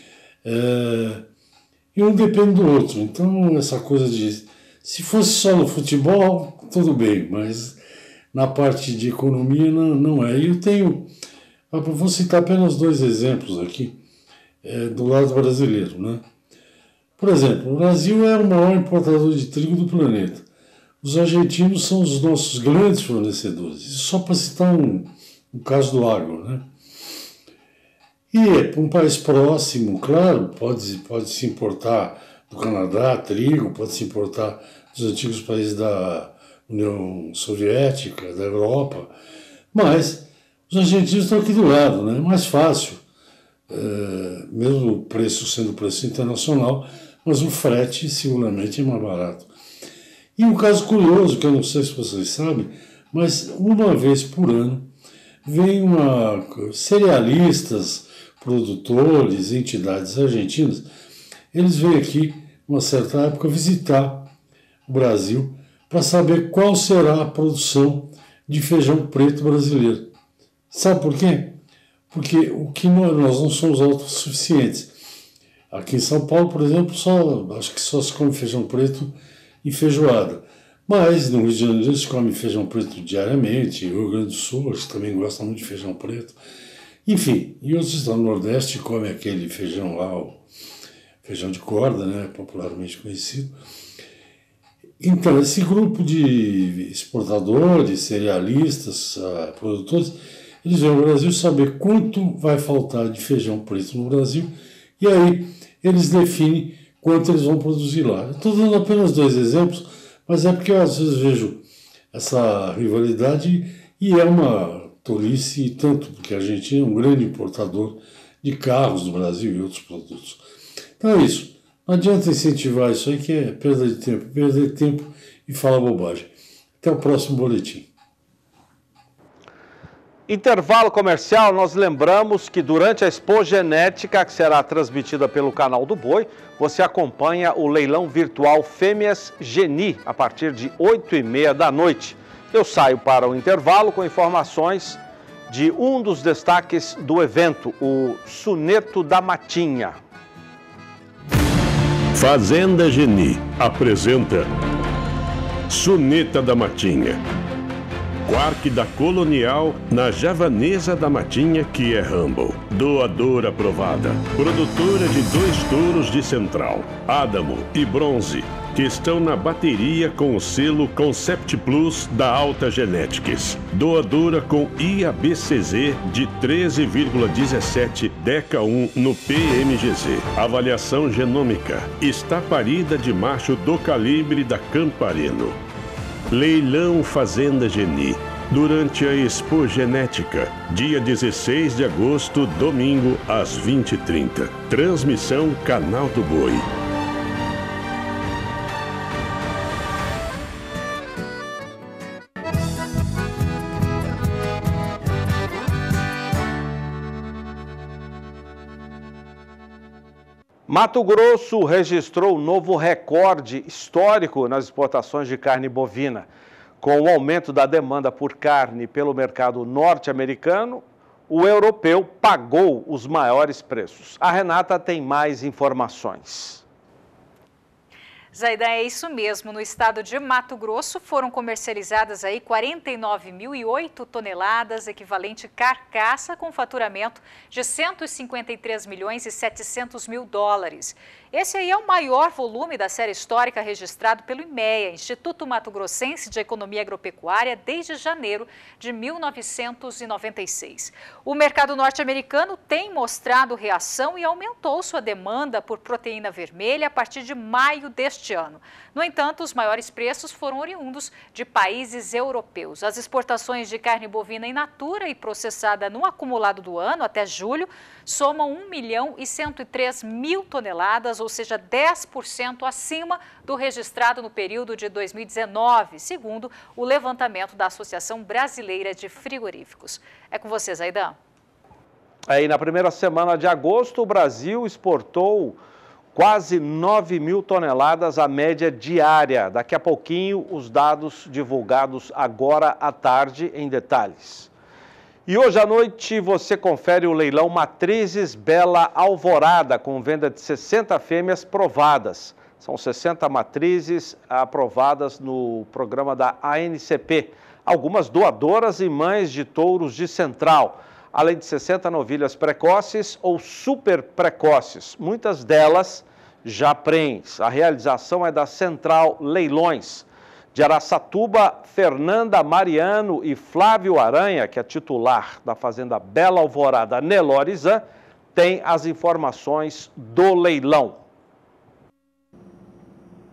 e um depende do outro. Então, essa coisa de, se fosse só no futebol, tudo bem, mas na parte de economia não é. E eu tenho... Vou citar apenas 2 exemplos aqui, do lado brasileiro, né? Por exemplo, o Brasil é o maior importador de trigo do planeta. Os argentinos são os nossos grandes fornecedores. Isso só para citar um caso do agro, né? E para um país próximo, claro, pode se importar do Canadá trigo, pode se importar dos antigos países da União Soviética, da Europa, mas os argentinos estão aqui do lado, né? É mais fácil, mesmo o preço sendo preço internacional, mas o frete seguramente é mais barato. E um caso curioso, que eu não sei se vocês sabem, mas uma vez por ano vem cerealistas, produtores, entidades argentinas, eles vêm aqui, uma certa época, visitar o Brasil para saber qual será a produção de feijão preto brasileiro. Sabe por quê? Porque o que nós não somos autossuficientes. Aqui em São Paulo, por exemplo, acho que só se come feijão preto e feijoada. Mas no Rio de Janeiro se come feijão preto diariamente, o Rio Grande do Sul acho que também gosta muito de feijão preto. Enfim, e outros estados do Nordeste comem aquele feijão lá, o feijão de corda, né, popularmente conhecido. Então, esse grupo de exportadores, cerealistas, produtores, eles vêm ao Brasil saber quanto vai faltar de feijão preto no Brasil e aí eles definem quanto eles vão produzir lá. Eu estou dando apenas 2 exemplos, mas é porque eu às vezes vejo essa rivalidade e é uma tolice, tanto porque a Argentina é um grande importador de carros do Brasil e outros produtos. Então é isso. Não adianta incentivar isso aí, que é perder tempo e falar bobagem. Até o próximo boletim. Intervalo comercial, nós lembramos que durante a Expo Genética, que será transmitida pelo canal do Boi, você acompanha o leilão virtual Fêmeas Geni, a partir de 8h30 da noite. Eu saio para o intervalo com informações de um dos destaques do evento, o Suneto da Matinha. Fazenda Geni apresenta Suneta da Matinha. Quark da Colonial na Javanesa da Matinha, que é Humble. Doadora aprovada. Produtora de 2 touros de Central, Adamo e Bronze, que estão na bateria com o selo Concept Plus da Alta Genetics. Doadora com IABCZ de 13,17 DECA 1 no PMGZ. Avaliação genômica. Está parida de macho do calibre da Campareno. Leilão Fazenda Geni, durante a Expo Genética, dia 16 de agosto, domingo, às 20h30. Transmissão Canal do Boi. Mato Grosso registrou novo recorde histórico nas exportações de carne bovina. Com o aumento da demanda por carne pelo mercado norte-americano, o europeu pagou os maiores preços. A Renata tem mais informações. Zaidan, é isso mesmo. No estado de Mato Grosso foram comercializadas aí 49.008 toneladas, equivalente carcaça, com faturamento de 153 milhões e 700 mil dólares. Esse aí é o maior volume da série histórica registrado pelo IMEA, Instituto Mato Grossense de Economia Agropecuária, desde janeiro de 1996. O mercado norte-americano tem mostrado reação e aumentou sua demanda por proteína vermelha a partir de maio deste ano. No entanto, os maiores preços foram oriundos de países europeus. As exportações de carne bovina in natura e processada no acumulado do ano até julho somam 1.103.000 toneladas, ou seja, 10% acima do registrado no período de 2019, segundo o levantamento da Associação Brasileira de Frigoríficos. É com você, Zaidan. Aí, na primeira semana de agosto, o Brasil exportou quase 9.000 toneladas a média diária. Daqui a pouquinho, os dados divulgados agora à tarde em detalhes. E hoje à noite você confere o leilão Matrizes Bela Alvorada, com venda de 60 fêmeas provadas. São 60 matrizes aprovadas no programa da ANCP. Algumas doadoras e mães de touros de Central, além de 60 novilhas precoces ou super precoces. Muitas delas já prens. A realização é da Central Leilões. De Araçatuba, Fernanda Mariano e Flávio Aranha, que é titular da Fazenda Bela Alvorada Nelorizan, tem as informações do leilão.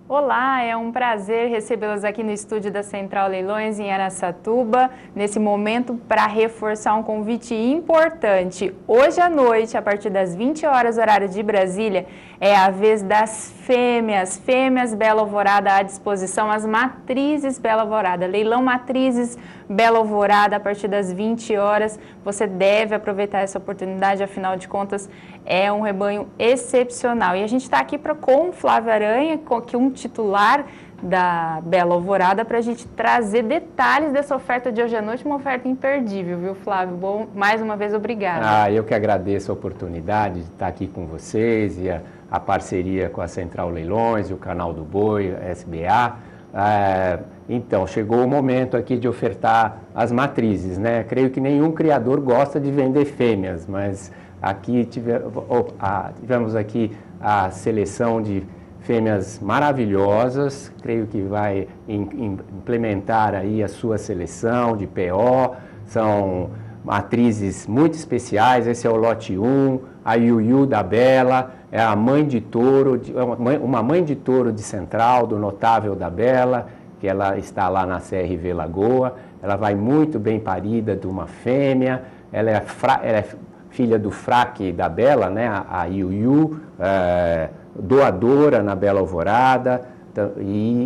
Olá, é um prazer recebê-los aqui no estúdio da Central Leilões em Araçatuba, nesse momento para reforçar um convite importante. Hoje à noite, a partir das 20 horas, horário de Brasília, é a vez das fêmeas Bela Alvorada à disposição, as matrizes Bela Alvorada, leilão matrizes Bela Alvorada a partir das 20 horas. Você deve aproveitar essa oportunidade, afinal de contas, é um rebanho excepcional. E a gente está aqui com o Flávio Aranha, que é um titular da Bela Alvorada, para a gente trazer detalhes dessa oferta de hoje à noite, uma oferta imperdível, viu, Flávio? Bom, mais uma vez, obrigada. Eu que agradeço a oportunidade de estar aqui com vocês e a parceria com a Central Leilões e o Canal do Boi, SBA. Então, chegou o momento aqui de ofertar as matrizes, né? Creio que nenhum criador gosta de vender fêmeas, mas aqui tivemos aqui a seleção de fêmeas maravilhosas, creio que vai implementar aí a sua seleção de PO, são matrizes muito especiais. Esse é o lote 1, a Yuyu da Bela, é a mãe de touro, uma mãe de touro de Central, do Notável da Bela, que ela está lá na CRV Lagoa. Ela vai muito bem parida de uma fêmea, ela é filha do fraque da Bela, né, a Yuyu, doadora na Bela Alvorada, e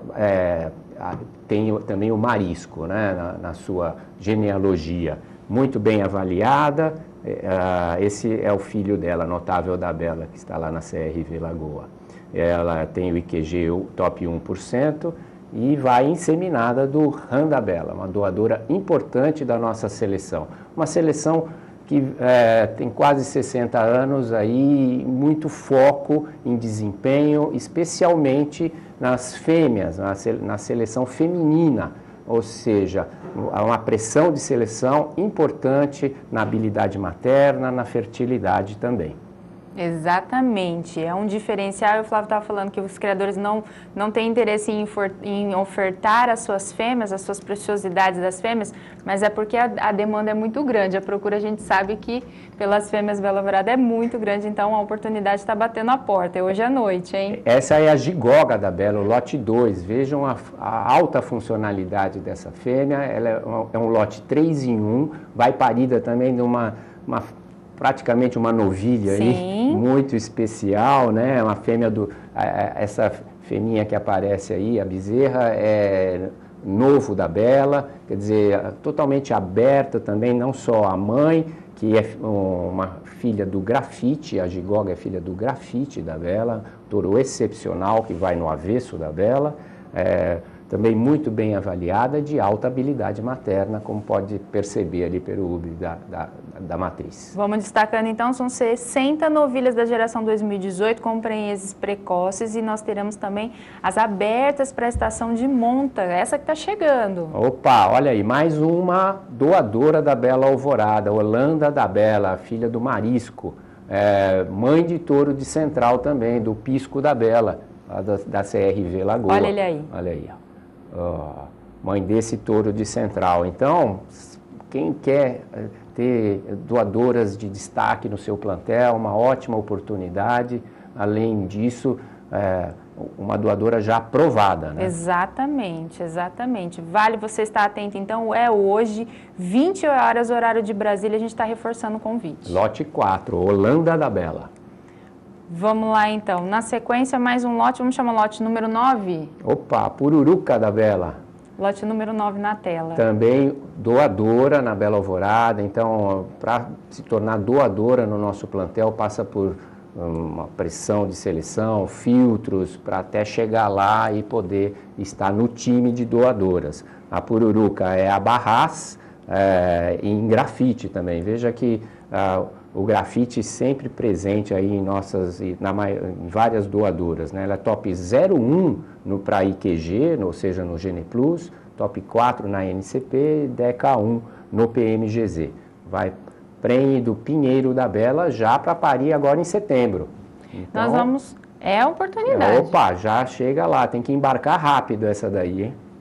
tem também o Marisco, né, na sua genealogia, muito bem avaliada. Esse é o filho dela, Notável da Bela, que está lá na CRV Lagoa. Ela tem o IQG top 1% e vai inseminada do Ram da Bela, uma doadora importante da nossa seleção. Uma seleção que tem quase 60 anos, aí, muito foco em desempenho, especialmente nas fêmeas, na seleção feminina, ou seja, uma pressão de seleção importante na habilidade materna, na fertilidade também. Exatamente, é um diferencial. O Flávio estava falando que os criadores não têm interesse em ofertar as suas fêmeas, as suas preciosidades das fêmeas, mas é porque a demanda é muito grande, a procura a gente sabe que pelas fêmeas Bela Alvorada é muito grande, então a oportunidade está batendo a porta, é hoje à noite, hein? Essa é a gigoga da Bela, o lote 2, vejam a alta funcionalidade dessa fêmea, ela é um lote 3 em 1, vai parida também de praticamente uma novilha aí, muito especial, né? Uma fêmea essa fêmea que aparece aí, a bezerra, é novo da Bela, quer dizer, totalmente aberta também, não só a mãe, que é uma filha do grafite, a gigoga é filha do grafite da Bela, touro excepcional que vai no avesso da Bela, também muito bem avaliada, de alta habilidade materna, como pode perceber ali pelo UB da matriz. Vamos destacando então, são 60 novilhas da geração 2018 com prenheses precoces, e nós teremos também as abertas para a estação de monta, essa que está chegando. Opa, olha aí, mais uma doadora da Bela Alvorada, Holanda da Bela, filha do Marisco, mãe de touro de Central também, do Pisco da Bela, da CRV Lagoa. Olha ele aí. Olha aí, ó. Mãe desse touro de Central. Então, quem quer ter doadoras de destaque no seu plantel, uma ótima oportunidade. Além disso, uma doadora já aprovada, né? Exatamente, exatamente. Vale você estar atento, então, hoje, 20 horas, horário de Brasília, a gente está reforçando o convite. Lote 4, Holanda da Bela. Vamos lá, então. Na sequência, mais um lote. Vamos chamar o lote número 9? Opa, Pururuca da Bela. Lote número 9 na tela. Também doadora na Bela Alvorada. Então, para se tornar doadora no nosso plantel, passa por uma pressão de seleção, filtros, para até chegar lá e poder estar no time de doadoras. A Pururuca é a Barras, em grafite também. Veja que o grafite sempre presente aí em em várias doadoras, né? Ela é top 01 para IQG, ou seja, no Gene Plus, top 4 na NCP e DECA 1 no PMGZ. Vai prenhe do Pinheiro da Bela já para parir agora em setembro. Então, nós vamos... É a oportunidade. Opa, já chega lá, tem que embarcar rápido essa daí, hein?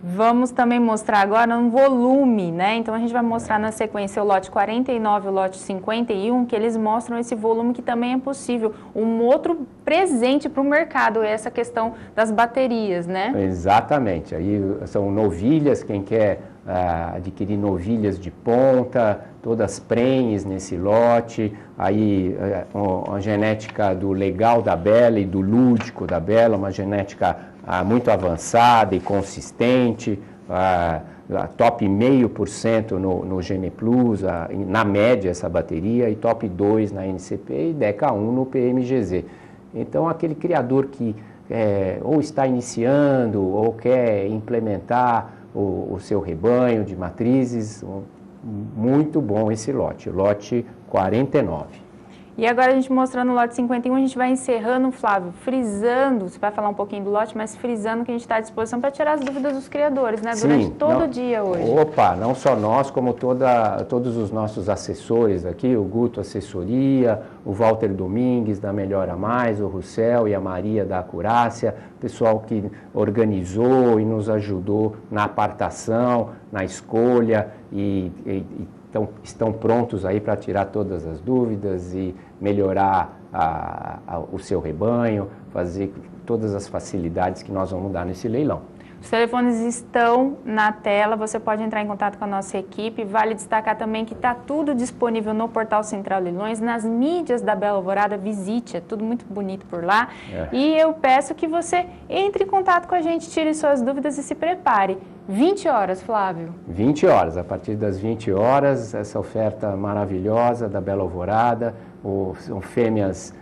Vamos também mostrar agora um volume, né? Então a gente vai mostrar na sequência o lote 49 e o lote 51, que eles mostram esse volume que também é possível. Um outro presente para o mercado é essa questão das baterias, né? Exatamente. Aí são novilhas, quem quer adquirir novilhas de ponta, todas prenhes nesse lote, aí a genética do legal da Bela e do lúdico da Bela, uma genética muito avançada e consistente, top 0,5% no Gene Plus, na média essa bateria, e top 2 na NCP e Deca 1 no PMGZ. Então aquele criador que ou está iniciando ou quer implementar o seu rebanho de matrizes, muito bom esse lote, lote 49. E agora a gente mostrando o lote 51, a gente vai encerrando, Flávio, frisando, você vai falar um pouquinho do lote, mas frisando que a gente está à disposição para tirar as dúvidas dos criadores, né? Durante todo o dia hoje. Opa, não só nós, como todos os nossos assessores aqui, o Guto Assessoria, o Walter Domingues da Melhora Mais, o Russell e a Maria da Acurácia, pessoal que organizou e nos ajudou na apartação, na escolha então, estão prontos aí para tirar todas as dúvidas e melhorar o seu rebanho, fazer todas as facilidades que nós vamos dar nesse leilão. Os telefones estão na tela, você pode entrar em contato com a nossa equipe. Vale destacar também que está tudo disponível no portal Central Leilões, nas mídias da Bela Alvorada, visite, é tudo muito bonito por lá. E eu peço que você entre em contato com a gente, tire suas dúvidas e se prepare. 20 horas, Flávio. 20 horas, a partir das 20 horas, essa oferta maravilhosa da Bela Alvorada, são fêmeas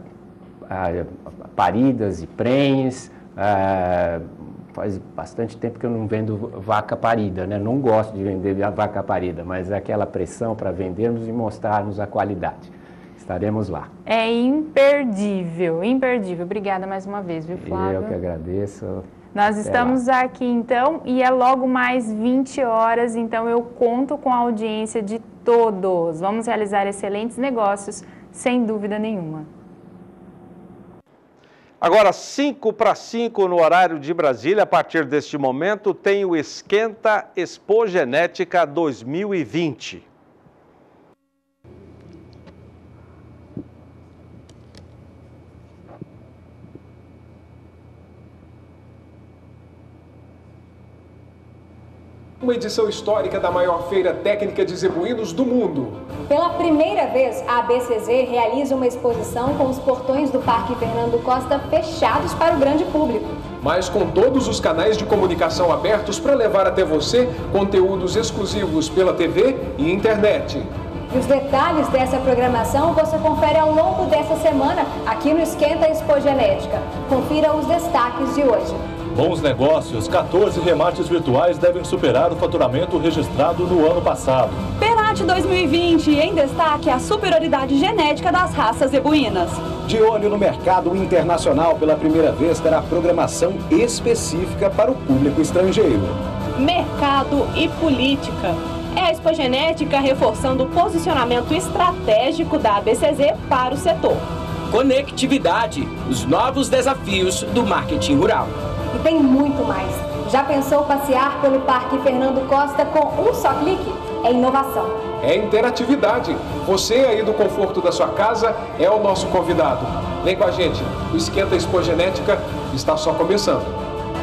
paridas e prenhes. Faz bastante tempo que eu não vendo vaca parida, né? Não gosto de vender a vaca parida, mas é aquela pressão para vendermos e mostrarmos a qualidade. Estaremos lá. É imperdível, imperdível. Obrigada mais uma vez, viu, Flávio? Eu que agradeço. Nós estamos aqui, então, e é logo mais 20 horas, então eu conto com a audiência de todos. Vamos realizar excelentes negócios, sem dúvida nenhuma. Agora, 5:05 no horário de Brasília. A partir deste momento, tem o Esquenta Expo Genética 2020. Uma edição histórica da maior feira técnica de zebuínos do mundo. Pela primeira vez, a ABCZ realiza uma exposição com os portões do Parque Fernando Costa fechados para o grande público. Mas com todos os canais de comunicação abertos para levar até você conteúdos exclusivos pela TV e internet. E os detalhes dessa programação você confere ao longo dessa semana aqui no Esquenta Expo Genética. Confira os destaques de hoje. Bons negócios, 14 remates virtuais devem superar o faturamento registrado no ano passado. Penat 2020, em destaque a superioridade genética das raças zebuínas. De olho no mercado internacional, pela primeira vez terá programação específica para o público estrangeiro. Mercado e política. É a Expo Genética reforçando o posicionamento estratégico da ABCZ para o setor. Conectividade, os novos desafios do marketing rural. E tem muito mais. Já pensou passear pelo Parque Fernando Costa com um só clique? É inovação. É interatividade. Você aí do conforto da sua casa é o nosso convidado. Vem com a gente. O Esquenta Expo Genética está só começando.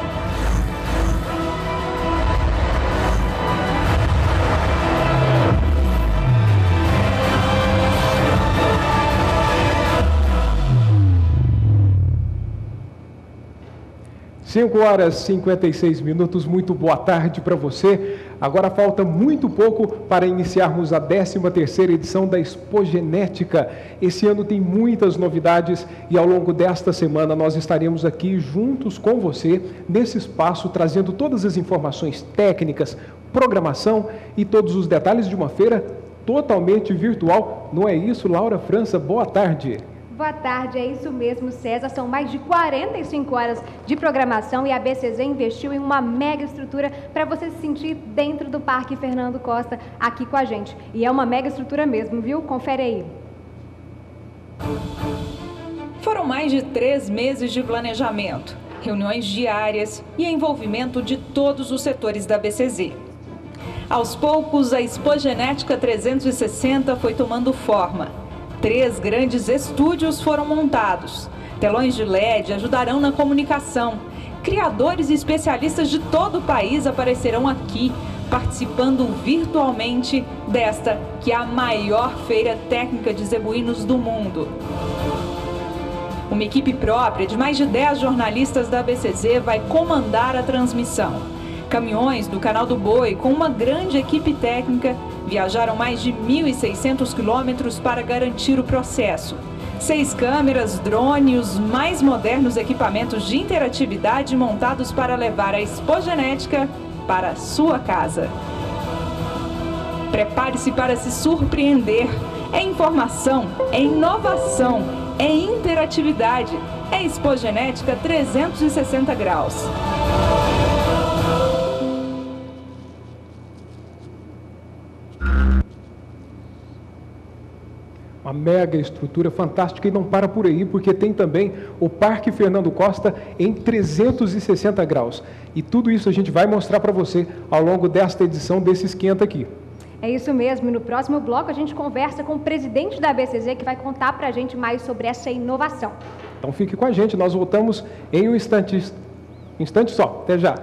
Cinco horas e 56 minutos, muito boa tarde para você. Agora falta muito pouco para iniciarmos a 13ª edição da Expo Genética. Esse ano tem muitas novidades e ao longo desta semana nós estaremos aqui juntos com você, nesse espaço, trazendo todas as informações técnicas, programação e todos os detalhes de uma feira totalmente virtual. Não é isso, Laura França? Boa tarde. Boa tarde, é isso mesmo, César. São mais de 45 horas de programação e a ABCZ investiu em uma mega estrutura para você se sentir dentro do Parque Fernando Costa aqui com a gente. E é uma mega estrutura mesmo, viu? Confere aí. Foram mais de 3 meses de planejamento. reuniões diárias e envolvimento de todos os setores da BCZ. Aos poucos, a Expogenética 360 foi tomando forma. 3 grandes estúdios foram montados. Telões de LED ajudarão na comunicação. Criadores e especialistas de todo o país aparecerão aqui, participando virtualmente desta, que é a maior feira técnica de zebuínos do mundo. Uma equipe própria de mais de 10 jornalistas da BCZ vai comandar a transmissão. Caminhões do Canal do Boi, com uma grande equipe técnica, viajaram mais de 1.600 quilômetros para garantir o processo. 6 câmeras, drone e os mais modernos equipamentos de interatividade montados para levar a Expogenética para a sua casa. Prepare-se para se surpreender. É informação, é inovação, é interatividade, é Expogenética 360 graus. Uma mega estrutura fantástica e não para por aí, porque tem também o Parque Fernando Costa em 360 graus. E tudo isso a gente vai mostrar para você ao longo desta edição desse Esquenta aqui. É isso mesmo, e no próximo bloco a gente conversa com o presidente da BCZ que vai contar para a gente mais sobre essa inovação. Então fique com a gente, nós voltamos em um instante só. Até já.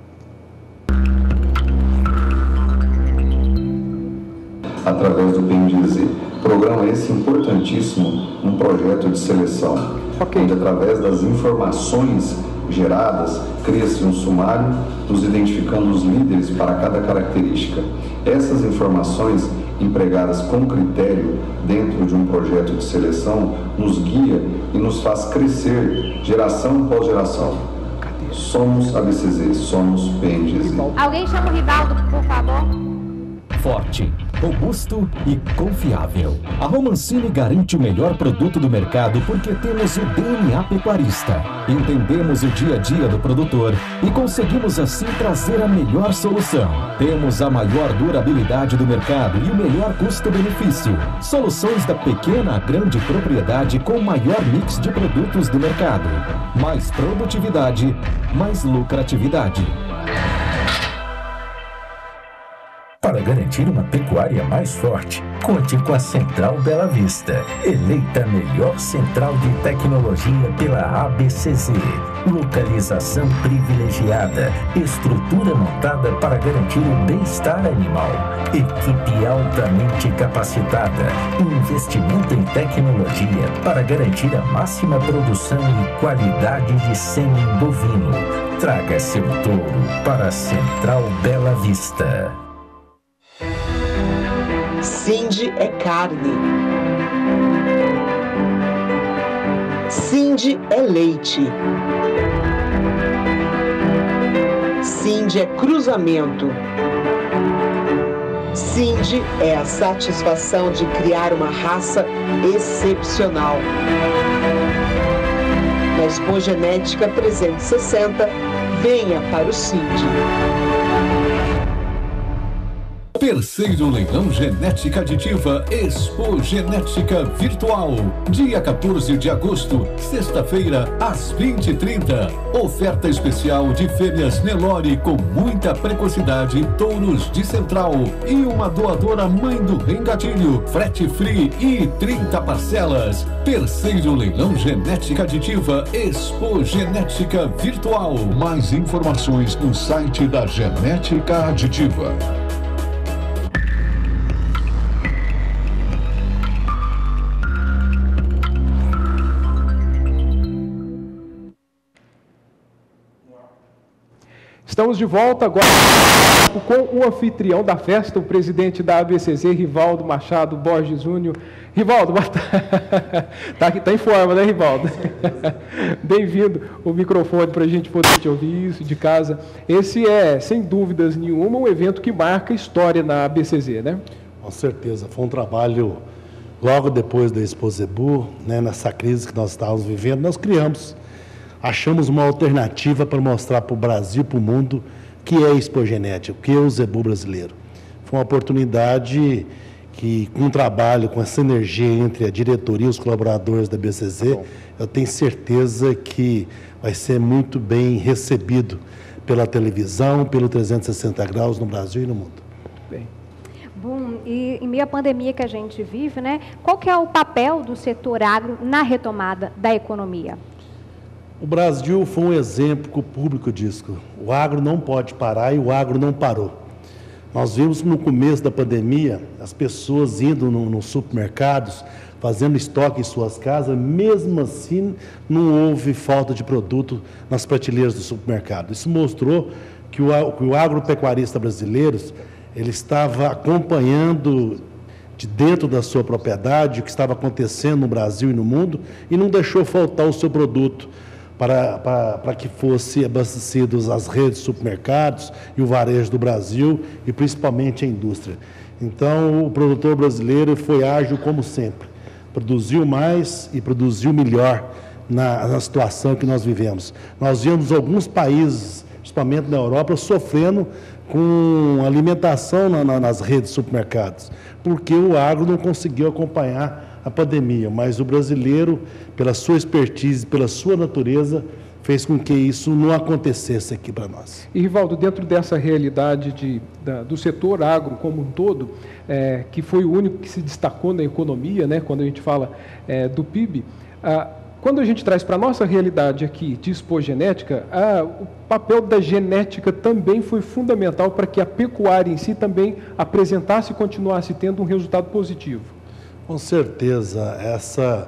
Através do PNDZ. Programa esse importantíssimo, um projeto de seleção, onde através das informações geradas, cria-se um sumário, nos identificando os líderes para cada característica. Essas informações, empregadas com critério dentro de um projeto de seleção, nos guia e nos faz crescer geração após geração. Somos a BCZ, somos PNDZ. Alguém chama o Rivaldo, por favor? Forte, robusto e confiável. A Romancini garante o melhor produto do mercado porque temos o DNA pecuarista. Entendemos o dia a dia do produtor e conseguimos assim trazer a melhor solução. Temos a maior durabilidade do mercado e o melhor custo-benefício. Soluções da pequena a grande propriedade com o maior mix de produtos do mercado. Mais produtividade, mais lucratividade. Para garantir uma pecuária mais forte, conte com a Central Bela Vista, eleita a melhor central de tecnologia pela ABCZ. Localização privilegiada, estrutura montada para garantir o bem-estar animal, equipe altamente capacitada, investimento em tecnologia para garantir a máxima produção e qualidade de sêmen bovino. Traga seu touro para a Central Bela Vista. Sindi é carne. Sindi é leite. Sindi é cruzamento. Sindi é a satisfação de criar uma raça excepcional. Na Expogenética 360, venha para o Sindi. Terceiro leilão genética aditiva Expogenética Virtual. Dia 14 de agosto, sexta-feira, às 20h30. Oferta especial de fêmeas Nelore com muita precocidade, touros de central e uma doadora mãe do Rengatilho. Frete free e 30 parcelas. Terceiro leilão genética aditiva Expogenética Virtual. Mais informações no site da Genética Aditiva. Estamos de volta agora com o anfitrião da festa, o presidente da ABCZ, Rivaldo Machado Borges Júnior. Rivaldo, tá em forma, né, Rivaldo? Bem-vindo o microfone para a gente poder te ouvir isso de casa. Esse é, sem dúvidas nenhuma, um evento que marca história na ABCZ, né? Com certeza, foi um trabalho logo depois da Expo Zebu, né, nessa crise que nós estávamos vivendo, nós achamos uma alternativa para mostrar para o Brasil, para o mundo, que é a Expogenética, o que é o zebu brasileiro. Foi uma oportunidade que com o trabalho, com essa energia entre a diretoria e os colaboradores da BCZ, eu tenho certeza que vai ser muito bem recebido pela televisão, pelo 360 graus no Brasil e no mundo. Bem. Bom, e em meio à pandemia que a gente vive, né, qual que é o papel do setor agro na retomada da economia? O Brasil foi um exemplo público disso. O agro não pode parar e o agro não parou. Nós vimos no começo da pandemia as pessoas indo nos supermercados, fazendo estoque em suas casas, mesmo assim não houve falta de produto nas prateleiras do supermercado. Isso mostrou que o agropecuarista brasileiro ele estava acompanhando de dentro da sua propriedade o que estava acontecendo no Brasil e no mundo e não deixou faltar o seu produto para que fosse abastecidos as redes de supermercados e o varejo do Brasil e principalmente a indústria. Então, o produtor brasileiro foi ágil como sempre, produziu mais e produziu melhor na situação que nós vivemos. Nós vimos alguns países, principalmente na Europa, sofrendo com alimentação nas redes de supermercados, porque o agro não conseguiu acompanhar a pandemia, mas o brasileiro, pela sua expertise, pela sua natureza, fez com que isso não acontecesse aqui para nós. E, Rivaldo, dentro dessa realidade do setor agro como um todo, que foi o único que se destacou na economia, né, quando a gente fala do PIB, quando a gente traz para a nossa realidade aqui de expogenética, o papel da genética também foi fundamental para que a pecuária em si também apresentasse e continuasse tendo um resultado positivo. Com certeza, essa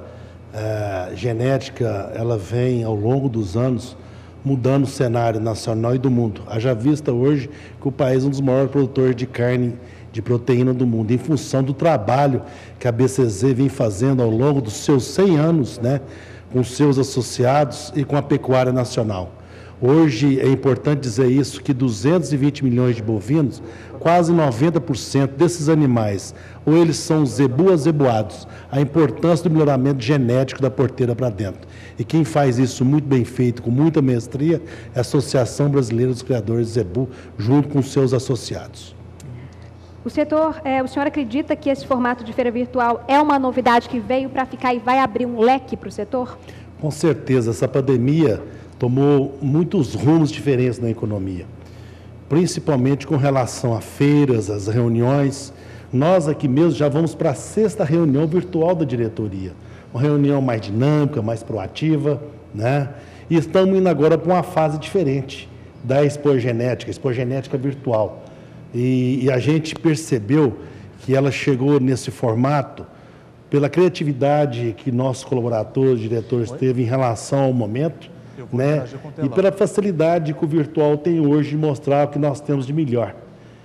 genética, ela vem ao longo dos anos mudando o cenário nacional e do mundo. Haja vista hoje que o país é um dos maiores produtores de carne, de proteína do mundo, em função do trabalho que a BCZ vem fazendo ao longo dos seus 100 anos, né, com seus associados e com a pecuária nacional. Hoje é importante dizer isso, que 220 milhões de bovinos, quase 90% desses animais, ou eles são zebu azebuados, a importância do melhoramento genético da porteira para dentro. E quem faz isso muito bem feito, com muita mestria, é a Associação Brasileira dos Criadores de Zebu, junto com seus associados. O senhor acredita que esse formato de feira virtual é uma novidade que veio para ficar e vai abrir um leque para o setor? Com certeza, essa pandemia tomou muitos rumos diferentes na economia, principalmente com relação a feiras, as reuniões. Nós aqui mesmo já vamos para a 6ª reunião virtual da diretoria, uma reunião mais dinâmica, mais proativa, né? E estamos indo agora para uma fase diferente da expogenética virtual. E a gente percebeu que ela chegou nesse formato pela criatividade que nossos colaboradores, diretores teve em relação ao momento, né? E pela facilidade que o virtual tem hoje de mostrar o que nós temos de melhor.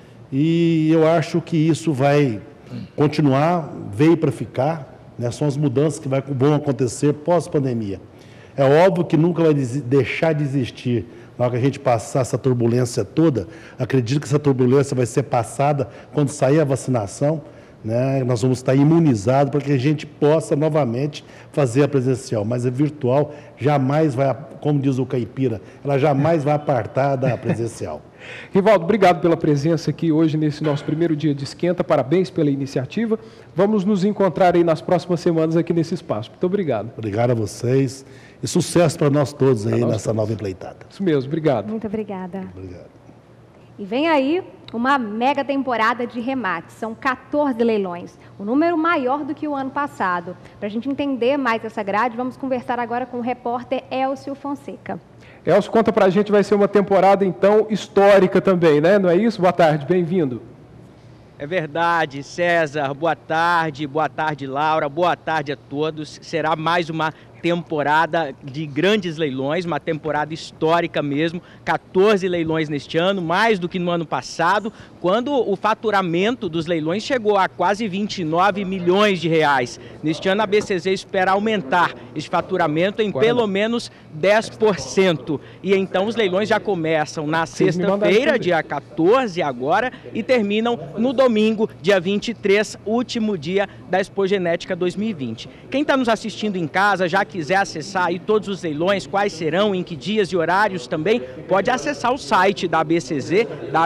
E eu acho que isso vai continuar, veio para ficar, né? São as mudanças que vão acontecer pós-pandemia. É óbvio que nunca vai deixar de existir. Na hora que a gente passar essa turbulência toda, acredito que essa turbulência vai ser passada quando sair a vacinação, né? Nós vamos estar imunizados para que a gente possa novamente fazer a presencial, mas a virtual jamais vai, como diz o caipira, ela jamais vai apartar da presencial. Rivaldo, obrigado pela presença aqui hoje nesse nosso primeiro dia de esquenta, parabéns pela iniciativa. Vamos nos encontrar aí nas próximas semanas aqui nesse espaço. Muito obrigado. Obrigado a vocês e sucesso para nós todos aí nessa nova empreitada. Isso mesmo, obrigado. Muito obrigada. Obrigado. E vem aí uma mega temporada de remates, são 14 leilões, um número maior do que o ano passado. Para a gente entender mais essa grade, vamos conversar agora com o repórter Elcio Fonseca. Elcio, conta para a gente, vai ser uma temporada então histórica também, né? Não é isso? Boa tarde, bem-vindo. É verdade, César, boa tarde, Laura, boa tarde a todos. Será mais uma temporada de grandes leilões, uma temporada histórica mesmo, 14 leilões neste ano, mais do que no ano passado, quando o faturamento dos leilões chegou a quase 29 milhões de reais. Neste ano a BCZ espera aumentar esse faturamento em pelo menos 10%. E então os leilões já começam na sexta-feira, dia 14 agora, e terminam no domingo, dia 23, último dia da Expogenética 2020. Quem está nos assistindo em casa já quiser acessar aí todos os leilões, quais serão, em que dias e horários também, pode acessar o site da ABCZ,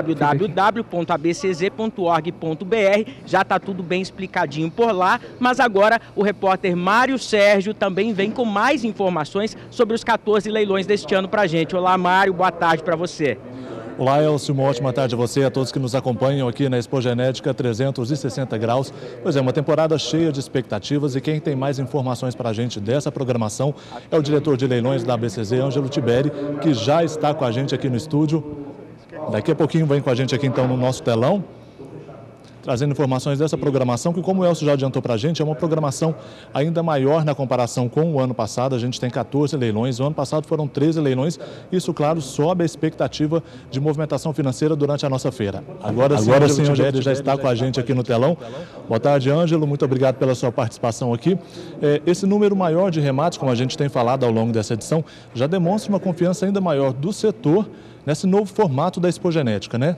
www.abcz.org.br. Já está tudo bem explicadinho por lá, mas agora o repórter Mário Sérgio também vem com mais informações sobre os 14 leilões deste ano para a gente. Olá, Mário, boa tarde para você. Olá, Elcio, uma ótima tarde a você e a todos que nos acompanham aqui na Expogenética 360 graus. Pois é, uma temporada cheia de expectativas e quem tem mais informações para a gente dessa programação é o diretor de leilões da ABCZ, Ângelo Tiberi, que já está com a gente aqui no estúdio. Daqui a pouquinho vem com a gente aqui então no nosso telão, trazendo informações dessa programação, que como o Elcio já adiantou para a gente, é uma programação ainda maior na comparação com o ano passado. A gente tem 14 leilões, o ano passado foram 13 leilões, isso, claro, sobe a expectativa de movimentação financeira durante a nossa feira. Agora sim, o Tiberi já está com a gente aqui no telão. Boa tarde, Ângelo, muito obrigado pela sua participação aqui. Esse número maior de remates, como a gente tem falado ao longo dessa edição, já demonstra uma confiança ainda maior do setor nesse novo formato da Expogenética, né?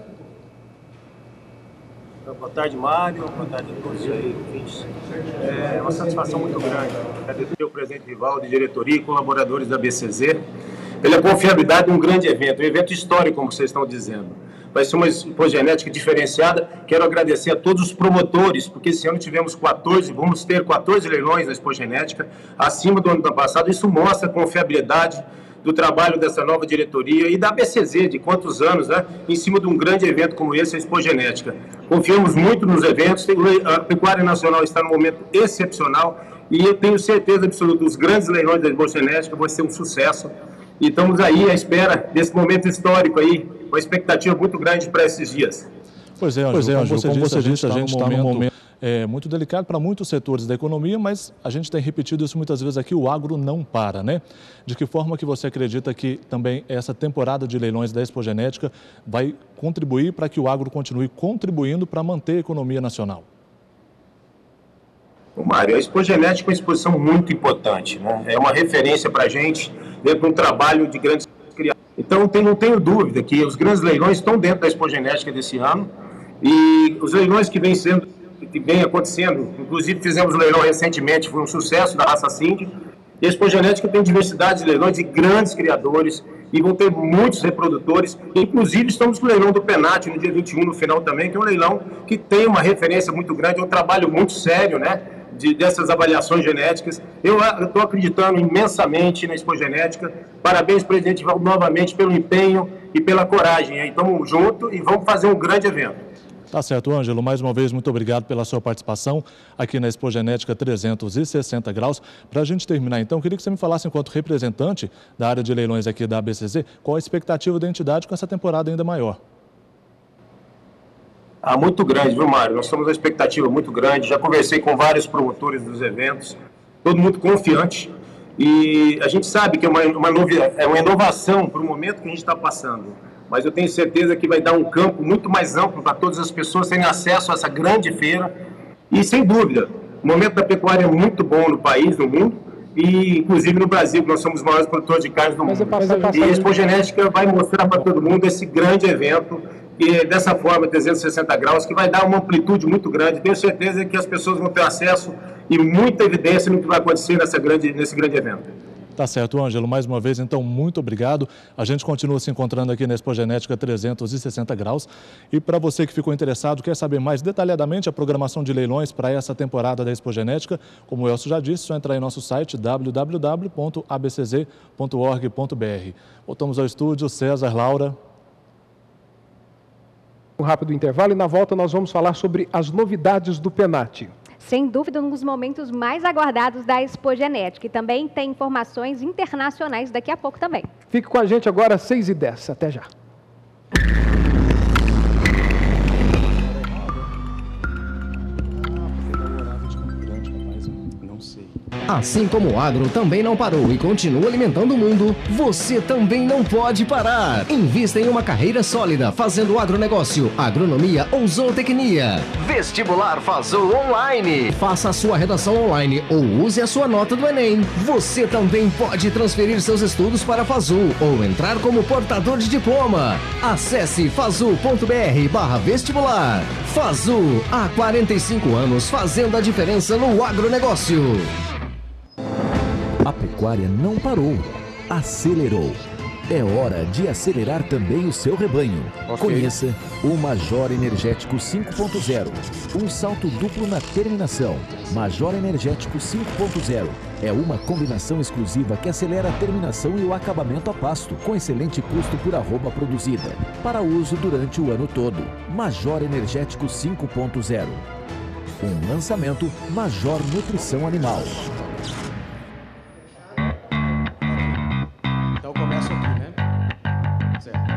Boa tarde, Mário. Boa tarde a todos aí, ouvintes. É uma satisfação muito grande agradecer ao presidente Rivaldo, diretoria e colaboradores da ABCZ pela confiabilidade de um grande evento, um evento histórico, como vocês estão dizendo. Vai ser uma expogenética diferenciada. Quero agradecer a todos os promotores, porque esse ano vamos ter 14 leilões na expogenética, acima do ano passado. Isso mostra a confiabilidade do trabalho dessa nova diretoria e da ABCZ, de quantos anos, né, em cima de um grande evento como esse, a Expogenética. Confiamos muito nos eventos, a Pecuária Nacional está num momento excepcional e eu tenho certeza absoluta, os grandes leilões da Expogenética vão ser um sucesso. E estamos aí à espera desse momento histórico aí, uma expectativa muito grande para esses dias. Pois é, Ângelo, como você disse, a gente está num momento muito delicado para muitos setores da economia, mas a gente tem repetido isso muitas vezes aqui, o agro não para, né? De que forma que você acredita que também essa temporada de leilões da Expogenética vai contribuir para que o agro continue contribuindo para manter a economia nacional? Mário, a Expogenética é uma exposição muito importante, né? É uma referência para a gente dentro de um trabalho de grandes criadores. Então, não tenho dúvida que os grandes leilões estão dentro da Expogenética desse ano e os leilões que vem acontecendo, inclusive fizemos um leilão recentemente, foi um sucesso da raça Cindy. E a Expogenética tem diversidade de leilões de grandes criadores e vão ter muitos reprodutores. Inclusive, estamos com o leilão do Penat no dia 21, no final também, que é um leilão que tem uma referência muito grande, é um trabalho muito sério, né, dessas avaliações genéticas. Eu estou acreditando imensamente na Expogenética. Parabéns, presidente Rivaldo, novamente pelo empenho e pela coragem. Estamos juntos e vamos fazer um grande evento. Tá certo, Ângelo. Mais uma vez, muito obrigado pela sua participação aqui na Expogenética 360 graus. Para a gente terminar, então, queria que você me falasse, enquanto representante da área de leilões aqui da ABCZ, qual a expectativa da entidade com essa temporada ainda maior? Muito grande, viu, Mário? Nós temos uma expectativa muito grande. Já conversei com vários promotores dos eventos, todo mundo confiante. E a gente sabe que é uma inovação para o momento que a gente está passando. Mas eu tenho certeza que vai dar um campo muito mais amplo para todas as pessoas terem acesso a essa grande feira. E, sem dúvida, o momento da pecuária é muito bom no país, no mundo, e inclusive no Brasil, que nós somos os maiores produtores de carne do mundo. E a Expogenética vai mostrar para todo mundo esse grande evento, e dessa forma, 360 graus, que vai dar uma amplitude muito grande. Tenho certeza que as pessoas vão ter acesso e muita evidência no que vai acontecer nesse grande evento. Tá certo, Ângelo. Mais uma vez, então, muito obrigado. A gente continua se encontrando aqui na Expogenética 360 graus. E para você que ficou interessado, quer saber mais detalhadamente a programação de leilões para essa temporada da Expogenética, como o Elcio já disse, é só entrar em nosso site www.abcz.org.br. Voltamos ao estúdio. César, Laura. Um rápido intervalo e na volta nós vamos falar sobre as novidades do Penat. Sem dúvida, um dos momentos mais aguardados da Expogenética. E também tem informações internacionais daqui a pouco também. Fique com a gente agora, 6h10. Até já. Assim como o agro também não parou e continua alimentando o mundo, você também não pode parar. Invista em uma carreira sólida, fazendo agronegócio, agronomia ou zootecnia. Vestibular Fazul Online. Faça a sua redação online ou use a sua nota do Enem. Você também pode transferir seus estudos para Fazul ou entrar como portador de diploma. Acesse fazul.br/vestibular. Fazul, há 45 anos fazendo a diferença no agronegócio. A pecuária não parou, acelerou. É hora de acelerar também o seu rebanho. Conheça o Major Energético 5.0. Um salto duplo na terminação. Major Energético 5.0 é uma combinação exclusiva que acelera a terminação e o acabamento a pasto, com excelente custo por arroba produzida, para uso durante o ano todo. Major Energético 5.0. Um lançamento Major Nutrição Animal. Então começa aqui, né? Certo.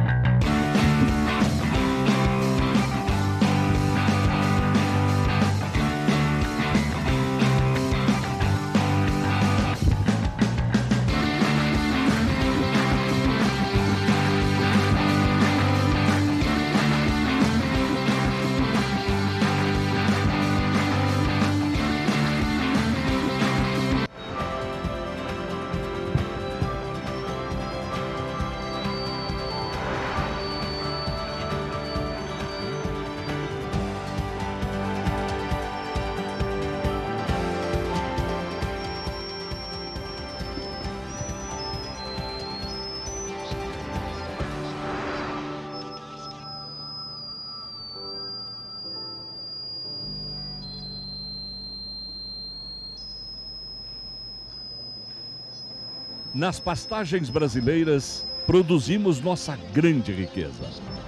Nas pastagens brasileiras, produzimos nossa grande riqueza.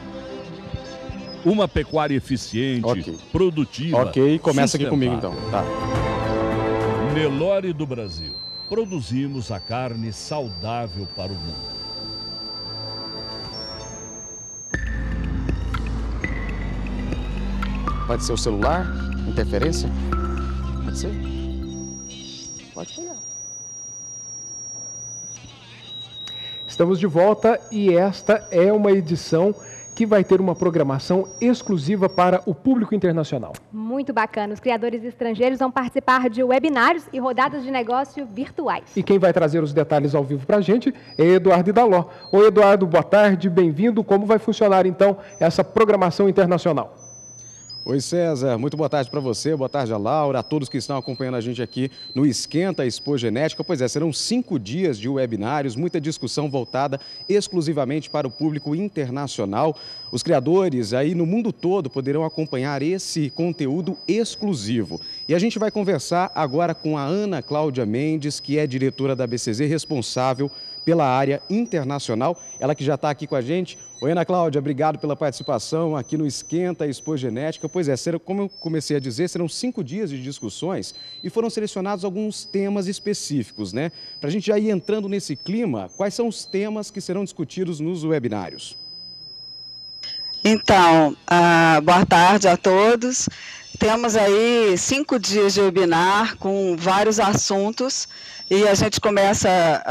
Uma pecuária eficiente, produtiva. Ok, começa aqui comigo então. Tá. Nelore do Brasil. Produzimos a carne saudável para o mundo. Pode ser o celular? Interferência? Pode ser? Pode pegar. Estamos de volta e esta é uma edição que vai ter uma programação exclusiva para o público internacional. Muito bacana. Os criadores estrangeiros vão participar de webinários e rodadas de negócio virtuais. E quem vai trazer os detalhes ao vivo para a gente é Eduardo Idaló. Oi, Eduardo, boa tarde, bem-vindo. Como vai funcionar, então, essa programação internacional? Oi, César. Muito boa tarde para você, boa tarde a Laura, a todos que estão acompanhando a gente aqui no Esquenta Expo Genética. Pois é, serão 5 dias de webinários, muita discussão voltada exclusivamente para o público internacional. Os criadores aí no mundo todo poderão acompanhar esse conteúdo exclusivo. E a gente vai conversar agora com a Ana Cláudia Mendes, que é diretora da BCZ, responsável pela área internacional. Ela que já está aqui com a gente. Oi, Ana Cláudia, obrigado pela participação aqui no Esquenta Expo Genética. Pois é, como eu comecei a dizer, serão 5 dias de discussões e foram selecionados alguns temas específicos, né? Para a gente já ir entrando nesse clima, quais são os temas que serão discutidos nos webinários? Então, boa tarde a todos. Temos aí 5 dias de webinar com vários assuntos e a gente começa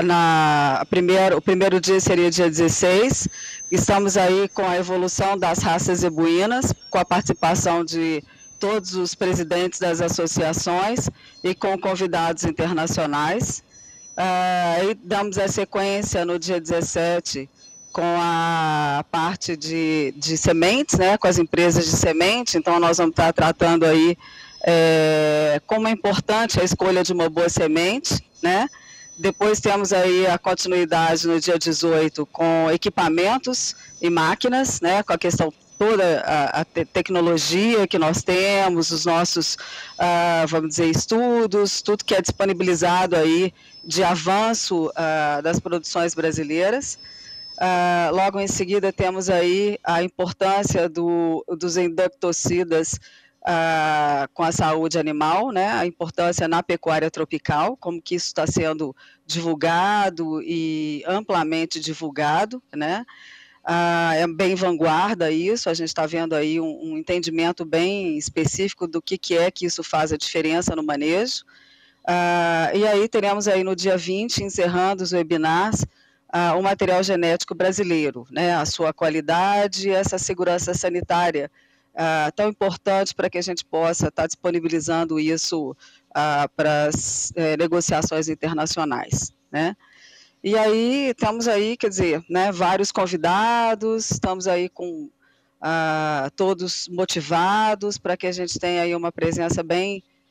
o primeiro dia seria dia 16. Estamos aí com a evolução das raças zebuínas, com a participação de todos os presidentes das associações e com convidados internacionais. E damos a sequência no dia 17 com a parte de sementes, né, com as empresas de semente. Então nós vamos estar tratando aí como é importante a escolha de uma boa semente, né? Depois temos aí a continuidade no dia 18 com equipamentos e máquinas, né, com a questão toda a tecnologia que nós temos, os nossos, vamos dizer, estudos, tudo que é disponibilizado aí de avanço das produções brasileiras. Logo em seguida temos aí a importância dos endoctocidas com a saúde animal, né? A importância na pecuária tropical, como que isso está sendo divulgado e amplamente divulgado, né? É bem vanguarda isso, a gente está vendo aí um entendimento bem específico do que é que isso faz a diferença no manejo. E aí teremos aí no dia 20, encerrando os webinars, o material genético brasileiro, né? A sua qualidade e essa segurança sanitária tão importante para que a gente possa estar disponibilizando isso para as negociações internacionais, né? E aí estamos aí, quer dizer, né, vários convidados, estamos aí com todos motivados para que a gente tenha aí uma presença bem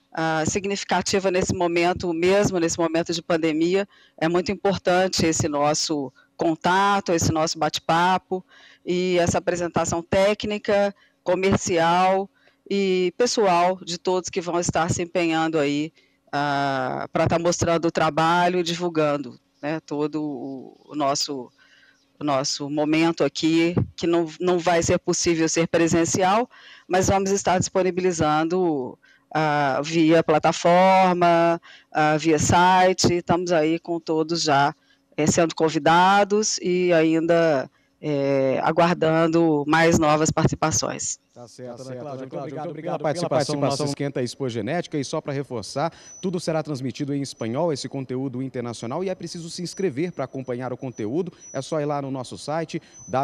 significativa nesse momento, mesmo nesse momento de pandemia. É muito importante esse nosso contato, esse nosso bate-papo e essa apresentação técnica, comercial e pessoal de todos que vão estar se empenhando aí para estar mostrando o trabalho e divulgando, né, todo o nosso momento aqui, que não vai ser possível ser presencial, mas vamos estar disponibilizando via plataforma, via site. Estamos aí com todos já sendo convidados e ainda aguardando mais novas participações. Tá certo, Ana Cláudia. Obrigado pela participação no nosso Esquenta Expogenética. E só para reforçar, tudo será transmitido em espanhol, esse conteúdo internacional, e é preciso se inscrever para acompanhar o conteúdo. É só ir lá no nosso site,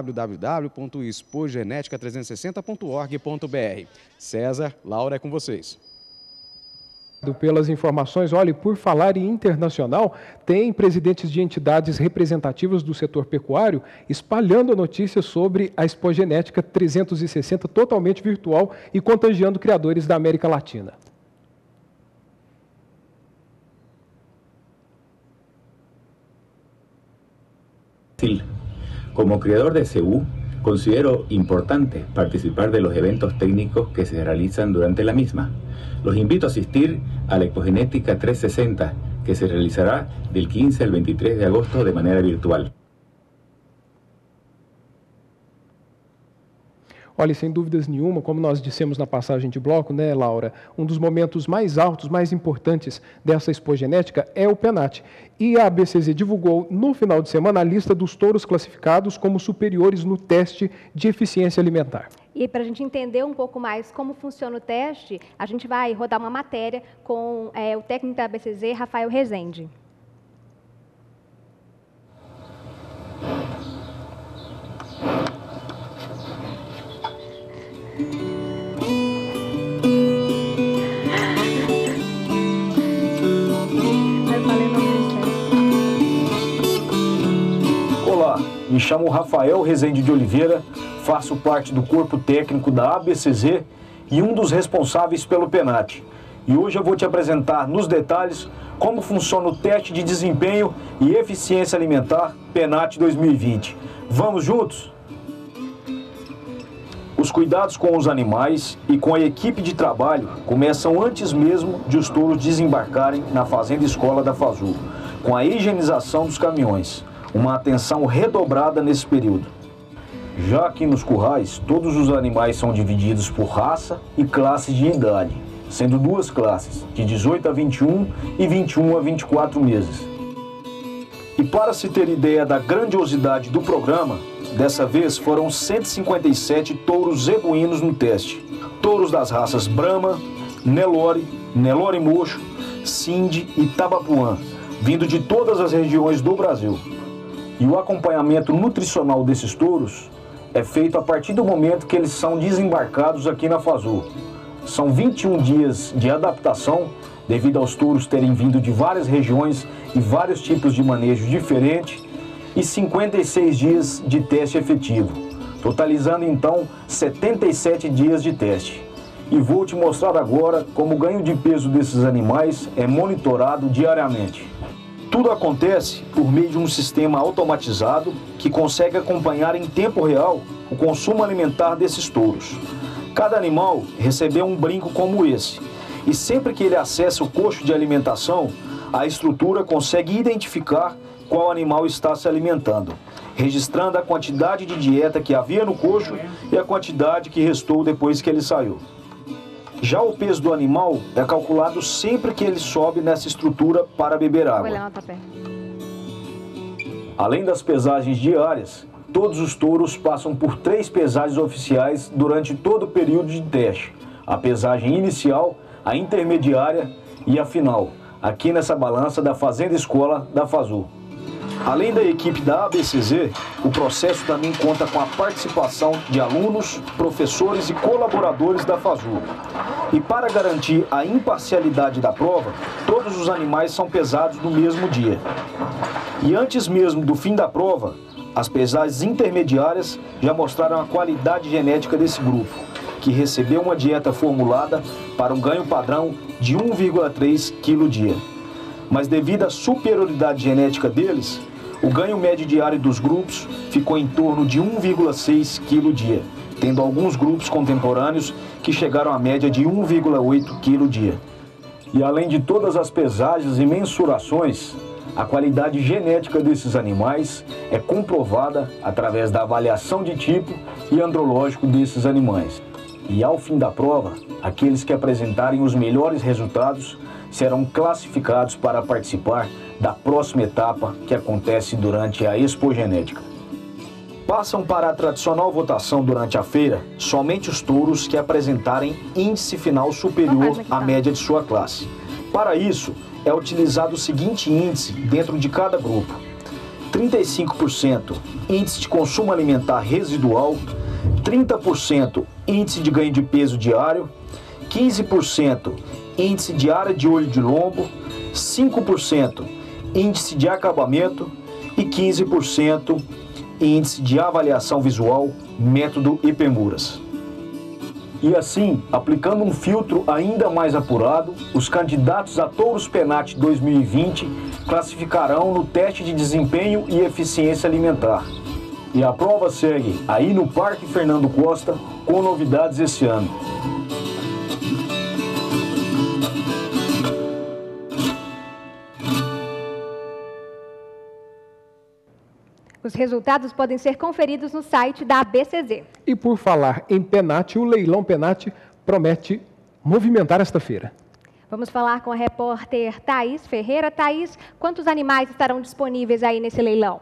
www.expogenetica360.org.br. César, Laura, é com vocês. Pelas informações, olhe, por falar em internacional, tem presidentes de entidades representativas do setor pecuário espalhando a notícia sobre a Expogenética 360 totalmente virtual e contagiando criadores da América Latina. Como criador de CU, considero importante participar de los eventos técnicos que se realizan durante la misma. Los invito a asistir a la Expogenética 360, que se realizará del 15 al 23 de agosto de manera virtual. Olha, sem dúvidas nenhuma, como nós dissemos na passagem de bloco, né, Laura, um dos momentos mais altos, mais importantes dessa Expogenética é o PENAT. E a ABCZ divulgou no final de semana a lista dos touros classificados como superiores no teste de eficiência alimentar. E para a gente entender um pouco mais como funciona o teste, a gente vai rodar uma matéria com o técnico da ABCZ, Rafael Rezende. Olá, me chamo Rafael Rezende de Oliveira, faço parte do corpo técnico da ABCZ e um dos responsáveis pelo PENAT. E hoje eu vou te apresentar nos detalhes como funciona o teste de desempenho e eficiência alimentar PENAT 2020. Vamos juntos? Os cuidados com os animais e com a equipe de trabalho começam antes mesmo de os touros desembarcarem na Fazenda Escola da FASU, com a higienização dos caminhões, uma atenção redobrada nesse período. Já aqui nos currais, todos os animais são divididos por raça e classes de idade, sendo duas classes, de 18 a 21 e 21 a 24 meses. E para se ter ideia da grandiosidade do programa, dessa vez foram 157 touros zebuínos no teste. Touros das raças Brahma, Nelore, Nelore Mocho, Sindhi e Tabapuã, vindo de todas as regiões do Brasil. E o acompanhamento nutricional desses touros é feito a partir do momento que eles são desembarcados aqui na FASU. São 21 dias de adaptação, devido aos touros terem vindo de várias regiões e vários tipos de manejo diferentes, e 56 dias de teste efetivo, totalizando então 77 dias de teste. E vou te mostrar agora como o ganho de peso desses animais é monitorado diariamente. Tudo acontece por meio de um sistema automatizado que consegue acompanhar em tempo real o consumo alimentar desses touros. Cada animal recebeu um brinco como esse, e sempre que ele acessa o coxo de alimentação, a estrutura consegue identificar qual animal está se alimentando, registrando a quantidade de dieta que havia no coxo e a quantidade que restou depois que ele saiu. Já o peso do animal é calculado sempre que ele sobe nessa estrutura para beber água. Além das pesagens diárias, todos os touros passam por 3 pesagens oficiais durante todo o período de teste. A pesagem inicial, a intermediária e a final, aqui nessa balança da Fazenda Escola da FASU. Além da equipe da ABCZ, o processo também conta com a participação de alunos, professores e colaboradores da FASU. E para garantir a imparcialidade da prova, todos os animais são pesados no mesmo dia. E antes mesmo do fim da prova, as pesagens intermediárias já mostraram a qualidade genética desse grupo, que recebeu uma dieta formulada para um ganho padrão de 1,3 kg dia. Mas devido à superioridade genética deles, o ganho médio diário dos grupos ficou em torno de 1,6 kg dia, tendo alguns grupos contemporâneos que chegaram à média de 1,8 kg dia. E além de todas as pesagens e mensurações, a qualidade genética desses animais é comprovada através da avaliação de tipo e andrológico desses animais. E ao fim da prova, aqueles que apresentarem os melhores resultados serão classificados para participar da próxima etapa que acontece durante a Expogenética. Passam para a tradicional votação durante a feira somente os touros que apresentarem índice final superior à média de sua classe. Para isso, é utilizado o seguinte índice dentro de cada grupo: 35% índice de consumo alimentar residual, 30% índice de ganho de peso diário, 15% índice de área de olho de lombo, 5% índice de acabamento e 15% índice de avaliação visual, método Ipemuras. E assim, aplicando um filtro ainda mais apurado, os candidatos a Touros Penat 2020 classificarão no teste de desempenho e eficiência alimentar. E a prova segue aí no Parque Fernando Costa, com novidades esse ano. Os resultados podem ser conferidos no site da ABCZ. E por falar em Penat, o leilão Penat promete movimentar esta feira. Vamos falar com a repórter Thaís Ferreira. Thaís, quantos animais estarão disponíveis aí nesse leilão?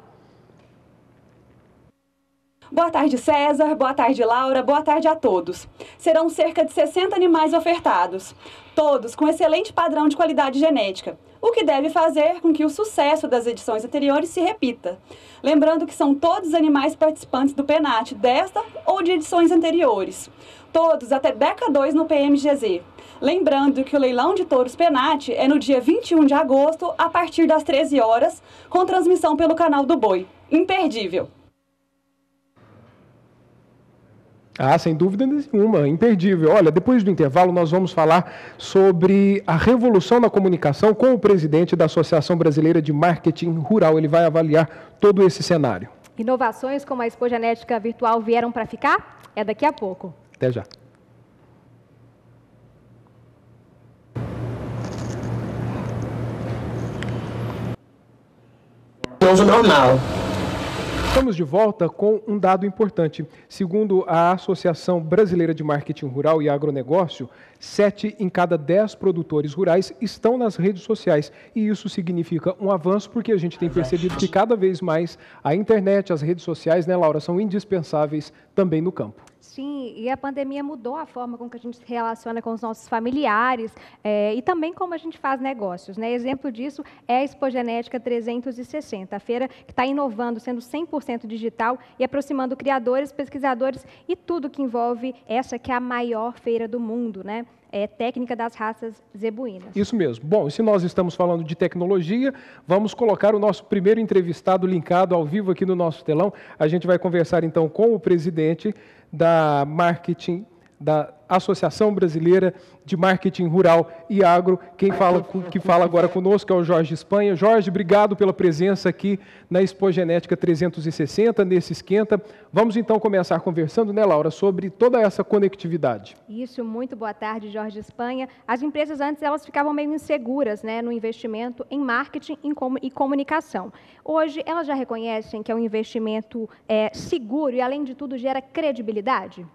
Boa tarde, César. Boa tarde, Laura. Boa tarde a todos. Serão cerca de 60 animais ofertados, todos com excelente padrão de qualidade genética, o que deve fazer com que o sucesso das edições anteriores se repita. Lembrando que são todos animais participantes do Penat, desta ou de edições anteriores. Todos até DECA 2 no PMGZ. Lembrando que o leilão de touros Penat é no dia 21 de agosto, a partir das 13 horas, com transmissão pelo canal do Boi. Imperdível! Ah, sem dúvida nenhuma, imperdível. Olha, depois do intervalo nós vamos falar sobre a revolução na comunicação com o presidente da Associação Brasileira de Marketing Rural. Ele vai avaliar todo esse cenário. Inovações como a Expogenética virtual vieram para ficar? É daqui a pouco. Até já. Uso normal. Estamos de volta com um dado importante. Segundo a Associação Brasileira de Marketing Rural e Agronegócio, 7 em cada 10 produtores rurais estão nas redes sociais. E isso significa um avanço, porque a gente tem percebido que cada vez mais a internet, as redes sociais, né, Laura, são indispensáveis também no campo. Sim, e a pandemia mudou a forma com que a gente se relaciona com os nossos familiares e também como a gente faz negócios, né? Exemplo disso é a Expogenética 360, a feira que está inovando, sendo 100% digital e aproximando criadores, pesquisadores e tudo que envolve essa que é a maior feira do mundo, né? É técnica das raças zebuínas. Isso mesmo. Bom, e se nós estamos falando de tecnologia, vamos colocar o nosso primeiro entrevistado linkado ao vivo aqui no nosso telão. A gente vai conversar então com o presidente da Marketing, da Associação Brasileira de Marketing Rural e Agro. Que fala agora conosco é o Jorge Espanha. Jorge, obrigado pela presença aqui na Expogenética 360, nesse Esquenta. Vamos então começar conversando, né, Laura, sobre toda essa conectividade. Isso, muito boa tarde, Jorge Espanha. As empresas antes elas ficavam meio inseguras, né, no investimento em marketing e comunicação. Hoje elas já reconhecem que é um investimento seguro e, além de tudo, gera credibilidade?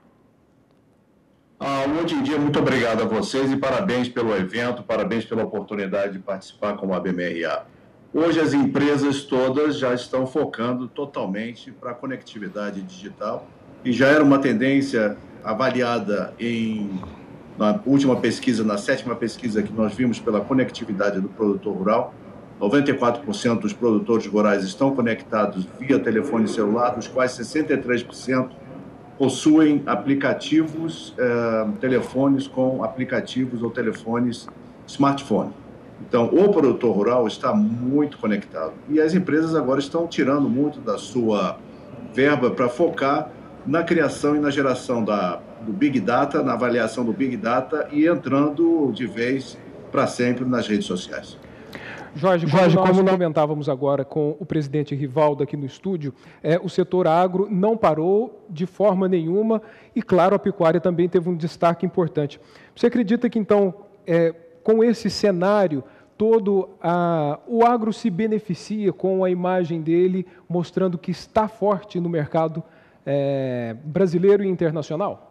Hoje em dia, muito obrigado a vocês e parabéns pelo evento, parabéns pela oportunidade de participar com a BMRA. Hoje as empresas todas já estão focando totalmente para a conectividade digital e já era uma tendência avaliada na última pesquisa, na 7ª pesquisa que nós vimos pela conectividade do produtor rural. 94% dos produtores rurais estão conectados via telefone celular, dos quais 63% possuem aplicativos, telefones com aplicativos ou telefones smartphone. Então, o produtor rural está muito conectado. E as empresas agora estão tirando muito da sua verba para focar na criação e na geração do Big Data, na avaliação do Big Data e entrando de vez para sempre nas redes sociais. Jorge, como nós comentávamos agora com o presidente Rivaldo aqui no estúdio, o setor agro não parou de forma nenhuma e, claro, a pecuária também teve um destaque importante. Você acredita que, então, com esse cenário todo, o agro se beneficia com a imagem dele, mostrando que está forte no mercado brasileiro e internacional?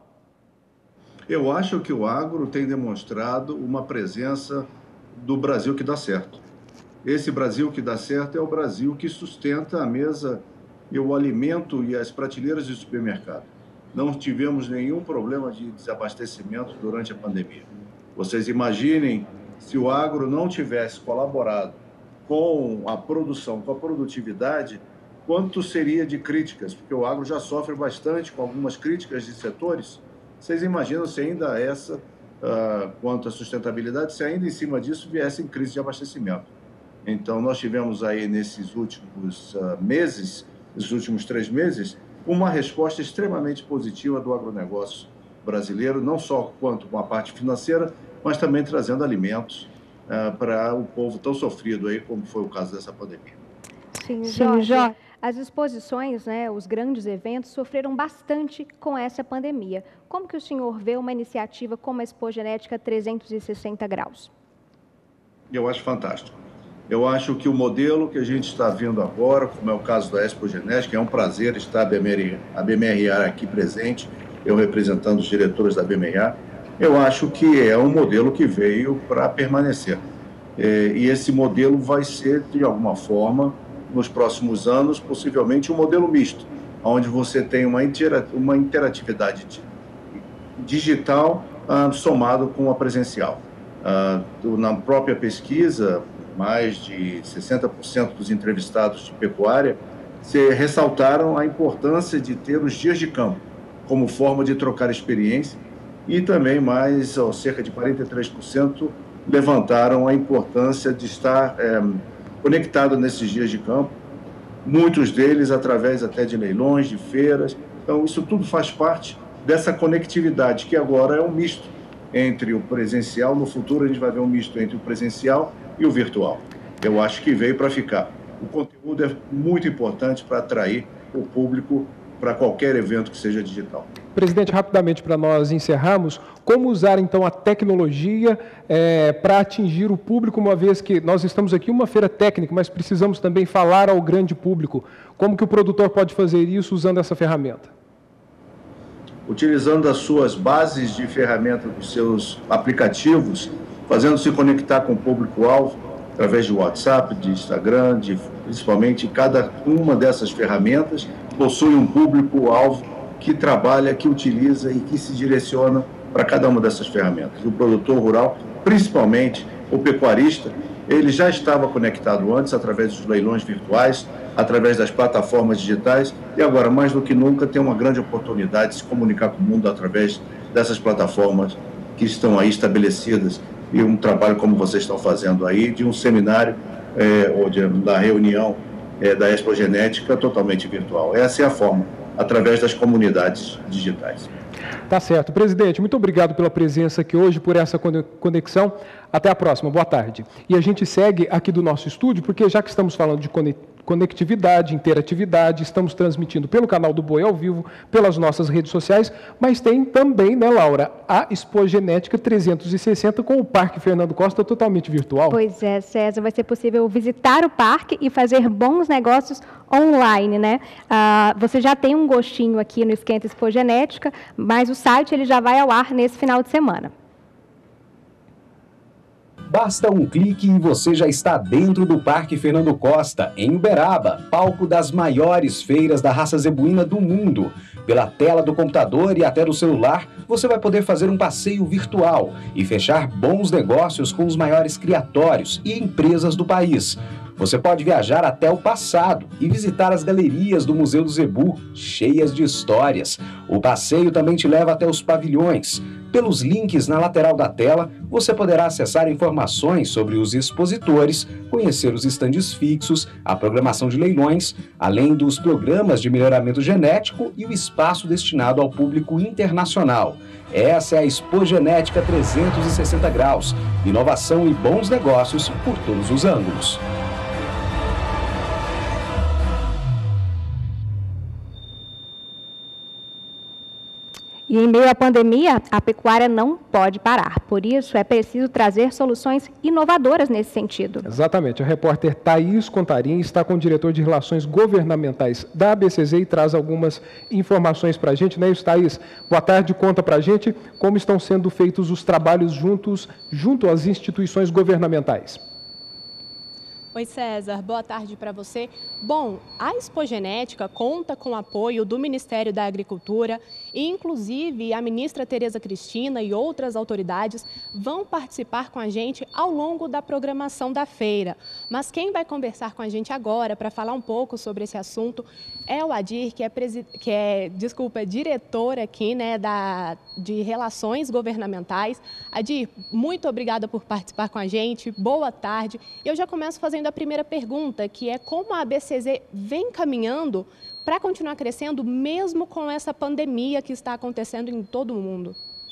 Eu acho que o agro tem demonstrado uma presença do Brasil que dá certo. Esse Brasil que dá certo é o Brasil que sustenta a mesa e o alimento e as prateleiras de supermercado. Não tivemos nenhum problema de desabastecimento durante a pandemia. Vocês imaginem se o agro não tivesse colaborado com a produção, com a produtividade, quanto seria de críticas, porque o agro já sofre bastante com algumas críticas de setores. Vocês imaginam se ainda quanto à sustentabilidade, se ainda em cima disso viessem crise de abastecimento. Então, nós tivemos aí nesses últimos meses, nesses últimos 3 meses, uma resposta extremamente positiva do agronegócio brasileiro, não só quanto com a parte financeira, mas também trazendo alimentos para o povo tão sofrido aí, como foi o caso dessa pandemia. Sim, Jorge. As exposições, os grandes eventos, sofreram bastante com essa pandemia. Como que o senhor vê uma iniciativa como a Expogenética 360 graus? Eu acho fantástico. Eu acho que o modelo que a gente está vendo agora, como é o caso da Expogenética, é um prazer estar a BMRA aqui presente, eu representando os diretores da BMRA, eu acho que é um modelo que veio para permanecer. E esse modelo vai ser, de alguma forma, nos próximos anos, possivelmente um modelo misto, onde você tem uma interatividade digital somado com a presencial. Na própria pesquisa, mais de 60% dos entrevistados de pecuária ressaltaram a importância de ter os dias de campo como forma de trocar experiência e também cerca de 43% levantaram a importância de estar conectado nesses dias de campo, muitos deles através até de leilões, de feiras. Então, isso tudo faz parte dessa conectividade, que agora é um misto entre o presencial. No futuro, a gente vai ver um misto entre o presencial e o virtual. Eu acho que veio para ficar. O conteúdo é muito importante para atrair o público para qualquer evento que seja digital. Presidente, rapidamente para nós encerrarmos, como usar então a tecnologia para atingir o público, uma vez que nós estamos aqui em uma feira técnica, mas precisamos também falar ao grande público. Como que o produtor pode fazer isso usando essa ferramenta? Utilizando as suas bases de ferramenta dos seus aplicativos, fazendo-se conectar com o público-alvo, através de WhatsApp, de Instagram, principalmente cada uma dessas ferramentas possui um público-alvo que trabalha, que utiliza e que se direciona para cada uma dessas ferramentas. O produtor rural, principalmente o pecuarista, ele já estava conectado antes através dos leilões virtuais, através das plataformas digitais e agora, mais do que nunca, tem uma grande oportunidade de se comunicar com o mundo através dessas plataformas que estão aí estabelecidas e um trabalho como vocês estão fazendo aí, de um seminário ou da reunião da Expogenética totalmente virtual. Essa é a forma, através das comunidades digitais. Tá certo. Presidente, muito obrigado pela presença aqui hoje, por essa conexão. Até a próxima. Boa tarde. E a gente segue aqui do nosso estúdio, porque já que estamos falando de conectividade, interatividade, estamos transmitindo pelo canal do Boi ao vivo, pelas nossas redes sociais, mas tem também, né, Laura, a Expogenética 360 com o Parque Fernando Costa totalmente virtual. Pois é, César, vai ser possível visitar o parque e fazer bons negócios online, né? Você já tem um gostinho aqui no Esquenta Expogenética, mas o site ele já vai ao ar nesse final de semana. Basta um clique e você já está dentro do Parque Fernando Costa, em Uberaba, palco das maiores feiras da raça zebuína do mundo. Pela tela do computador e até do celular, você vai poder fazer um passeio virtual e fechar bons negócios com os maiores criatórios e empresas do país. Você pode viajar até o passado e visitar as galerias do Museu do Zebu, cheias de histórias. O passeio também te leva até os pavilhões, Pelos links na lateral da tela, você poderá acessar informações sobre os expositores, conhecer os estandes fixos, a programação de leilões, além dos programas de melhoramento genético e o espaço destinado ao público internacional. Essa é a Expo Genética 360 graus. Inovação e bons negócios por todos os ângulos. E em meio à pandemia, a pecuária não pode parar. Por isso, é preciso trazer soluções inovadoras nesse sentido. Exatamente. A repórter Thaís Contarim está com o diretor de Relações Governamentais da ABCZ e traz algumas informações para a gente, né, Thaís? Boa tarde, conta para a gente como estão sendo feitos os trabalhos junto às instituições governamentais. Oi, César. Boa tarde para você. Bom, a Expo Genética conta com o apoio do Ministério da Agricultura e, inclusive, a ministra Tereza Cristina e outras autoridades vão participar com a gente ao longo da programação da feira. Mas quem vai conversar com a gente agora para falar um pouco sobre esse assunto é o Adir, que é diretor aqui, né, de Relações Governamentais. Adir, muito obrigada por participar com a gente. Boa tarde. Eu já começo fazendo a primeira pergunta, que é como a ABCZ vem caminhando para continuar crescendo, mesmo com essa pandemia que está acontecendo em todo o mundo.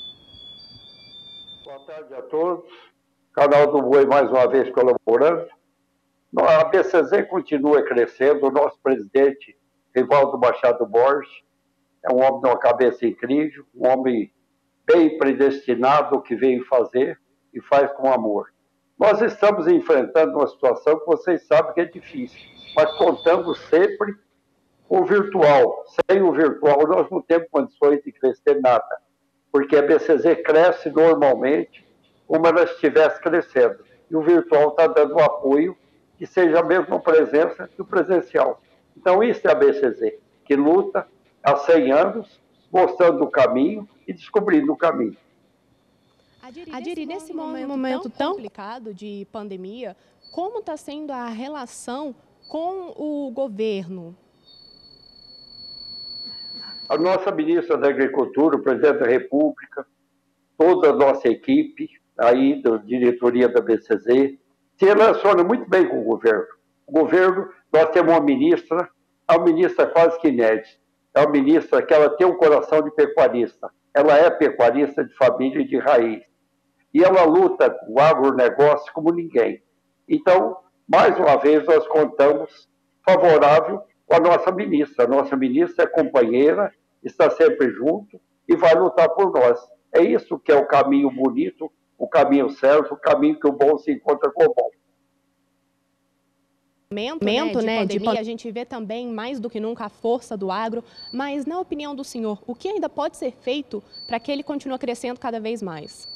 Boa tarde a todos. Canal do Boi mais uma vez colaborando. A ABCZ continua crescendo. O nosso presidente, Rivaldo Machado Borges, é um homem de uma cabeça incrível, um homem bem predestinado, que veio fazer e faz com amor. Nós estamos enfrentando uma situação que vocês sabem que é difícil, mas contamos sempre com o virtual. Sem o virtual, nós não temos condições de crescer nada, porque a BCZ cresce normalmente como ela estivesse crescendo. E o virtual está dando um apoio que seja a mesma presença que o presencial. Então, isso é a BCZ, que luta há 100 anos, mostrando o caminho e descobrindo o caminho. Adiri, nesse momento tão complicado de pandemia, como está sendo a relação com o governo? A nossa ministra da Agricultura, o presidente da República, toda a nossa equipe, aí da diretoria da BCZ, se relaciona muito bem com o governo. O governo, nós temos uma ministra quase que inédita. É uma ministra que ela tem um coração de pecuarista. Ela é pecuarista de família e de raiz. E ela luta com o agronegócio como ninguém. Então, mais uma vez, nós contamos favorável com a nossa ministra. A nossa ministra é companheira, está sempre junto e vai lutar por nós. É isso que é o caminho bonito, o caminho certo, o caminho que o bom se encontra com o bom. De pandemia, a gente vê também, mais do que nunca, a força do agro, mas, na opinião do senhor, o que ainda pode ser feito para que ele continue crescendo cada vez mais?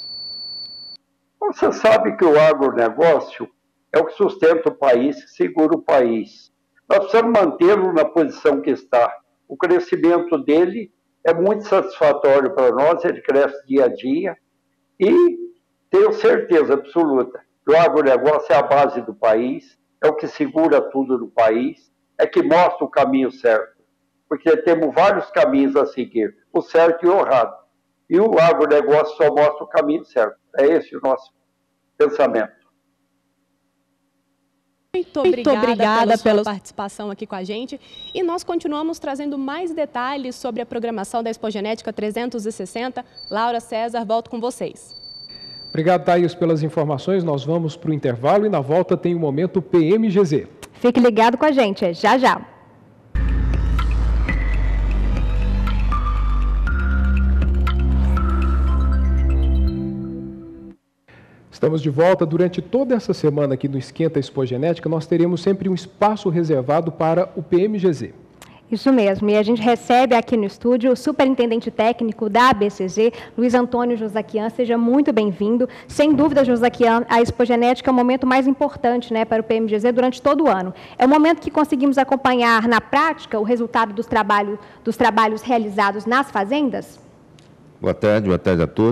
Você sabe que o agronegócio é o que sustenta o país, que segura o país. Nós precisamos mantê-lo na posição que está. O crescimento dele é muito satisfatório para nós, ele cresce dia a dia e tenho certeza absoluta que o agronegócio é a base do país, é o que segura tudo no país, é que mostra o caminho certo. Porque temos vários caminhos a seguir, o certo e o errado. E o agronegócio só mostra o caminho certo. É esse o nosso pensamento. Muito obrigada pela sua participação aqui com a gente. E nós continuamos trazendo mais detalhes sobre a programação da Expo Genética 360. Laura, César, volto com vocês. Obrigado, Thaís, pelas informações. Nós vamos para o intervalo e na volta tem o Momento PMGZ. Fique ligado com a gente, já já. Estamos de volta. Durante toda essa semana aqui no Esquenta Expo Genética, nós teremos sempre um espaço reservado para o PMGZ. Isso mesmo, e a gente recebe aqui no estúdio o superintendente técnico da ABCZ, Luiz Antônio Josaquian. Seja muito bem-vindo. Sem dúvida, Josaquian, a Expo Genética é o momento mais importante, né, para o PMGZ durante todo o ano. É o momento que conseguimos acompanhar na prática o resultado dos trabalhos realizados nas fazendas? Boa tarde a todos.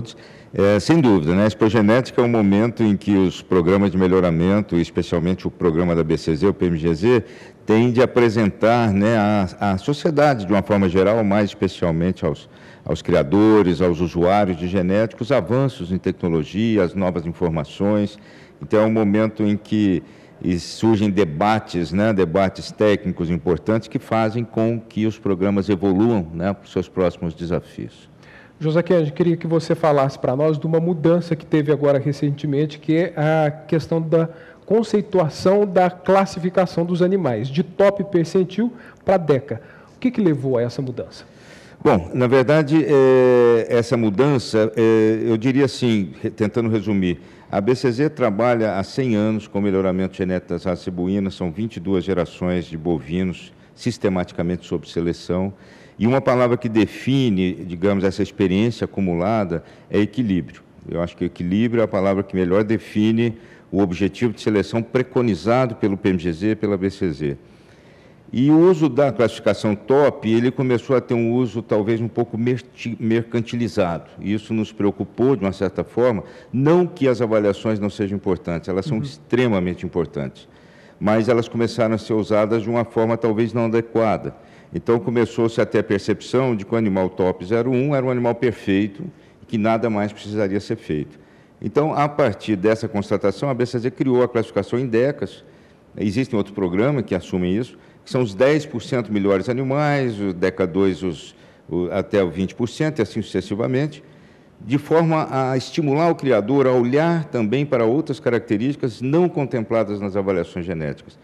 Sem dúvida, né? A expogenética é um momento em que os programas de melhoramento, especialmente o programa da BCZ, o PMGZ, tende a apresentar, né, à sociedade de uma forma geral, mais especialmente aos criadores, aos usuários de genéticos, avanços em tecnologia, as novas informações. Então, é um momento em que surgem debates, né, debates técnicos importantes que fazem com que os programas evoluam, né, para os seus próximos desafios. Josaquiel, queria que você falasse para nós de uma mudança que teve agora recentemente, que é a questão da conceituação da classificação dos animais, de top percentil para DECA. O que levou a essa mudança? Bom, na verdade, essa mudança, eu diria assim, tentando resumir, a BCZ trabalha há 100 anos com melhoramento genético das raças cebuínas, são 22 gerações de bovinos, sistematicamente sob seleção, e uma palavra que define, digamos, essa experiência acumulada é equilíbrio. Eu acho que equilíbrio é a palavra que melhor define o objetivo de seleção preconizado pelo PMGZ e pela BCZ. E o uso da classificação top, ele começou a ter um uso talvez um pouco mercantilizado. Isso nos preocupou, de uma certa forma, não que as avaliações não sejam importantes, elas são extremamente importantes, mas elas começaram a ser usadas de uma forma talvez não adequada. Então, começou-se a ter a percepção de que o animal top 01 era um animal perfeito e que nada mais precisaria ser feito. Então, a partir dessa constatação, a BCZ criou a classificação em DECAs. Existem outros programas que assumem isso, que são os 10% melhores animais, o DECA 2 até o 20%, e assim sucessivamente, de forma a estimular o criador a olhar também para outras características não contempladas nas avaliações genéticas.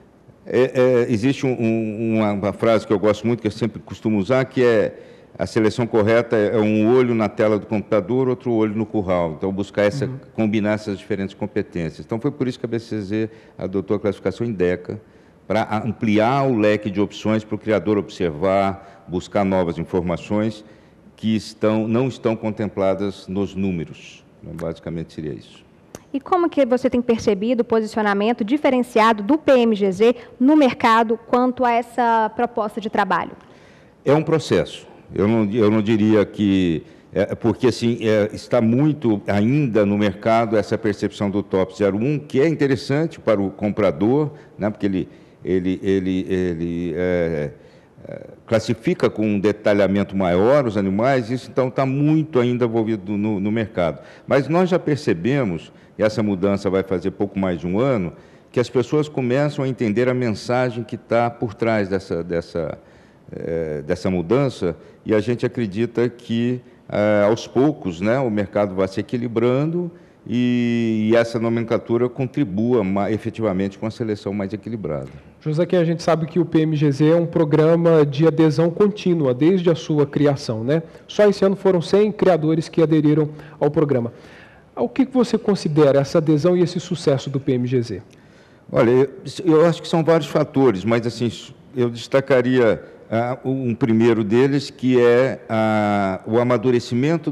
Existe uma frase que eu gosto muito, que eu sempre costumo usar, que é: a seleção correta é um olho na tela do computador, outro olho no curral. Então, buscar combinar essas diferentes competências. Então, foi por isso que a BCZ adotou a classificação em DECA, para ampliar o leque de opções para o criador observar, buscar novas informações que não estão contempladas nos números. Então, basicamente, seria isso. E como que você tem percebido o posicionamento diferenciado do PMGZ no mercado quanto a essa proposta de trabalho? É um processo. Eu não diria que... porque assim, está muito ainda no mercado essa percepção do top 01, que é interessante para o comprador, né, porque ele classifica com um detalhamento maior os animais, isso então está muito ainda envolvido no mercado. Mas nós já percebemos, e essa mudança vai fazer pouco mais de um ano, que as pessoas começam a entender a mensagem que está por trás dessa mudança, e a gente acredita que, aos poucos, né, o mercado vai se equilibrando e essa nomenclatura contribua efetivamente com a seleção mais equilibrada. Josaquiel, a gente sabe que o PMGZ é um programa de adesão contínua, desde a sua criação, né? Só esse ano foram 100 criadores que aderiram ao programa. O que você considera essa adesão e esse sucesso do PMGZ? Olha, eu acho que são vários fatores, mas assim, eu destacaria um primeiro deles, que é o amadurecimento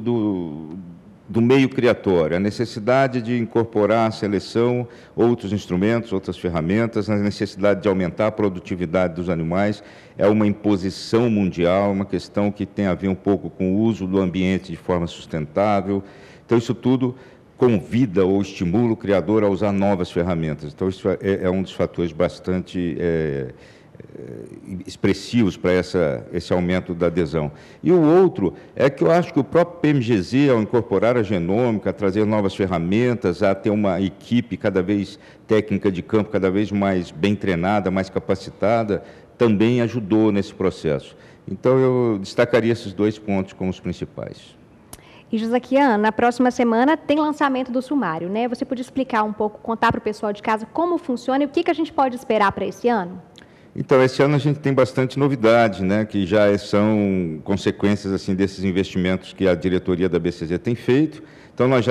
do meio criatório, a necessidade de incorporar à seleção outros instrumentos, outras ferramentas, a necessidade de aumentar a produtividade dos animais. É uma imposição mundial, uma questão que tem a ver um pouco com o uso do ambiente de forma sustentável. Então, isso tudo convida ou estimula o criador a usar novas ferramentas. Então, isso é um dos fatores bastante expressivos para esse aumento da adesão. E o outro é que eu acho que o próprio PMGZ, ao incorporar a genômica, a trazer novas ferramentas, a ter uma equipe cada vez técnica de campo, cada vez mais bem treinada, mais capacitada, também ajudou nesse processo. Então, eu destacaria esses dois pontos como os principais. E, Josaquiel, na próxima semana tem lançamento do sumário, né? Você podia explicar um pouco, contar para o pessoal de casa como funciona e o que a gente pode esperar para esse ano? Então, esse ano a gente tem bastante novidade, né, que já são consequências assim, desses investimentos que a diretoria da BCZ tem feito. Então, nós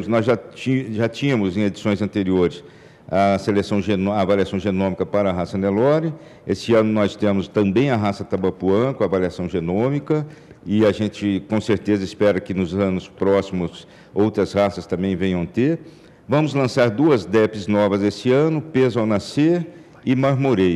já tínhamos em edições anteriores a avaliação genômica para a raça Nelore. Esse ano nós temos também a raça Tabapuã com a avaliação genômica, e a gente com certeza espera que nos anos próximos outras raças também venham ter. Vamos lançar 2 DEPs novas esse ano, Peso ao Nascer e Marmoreio.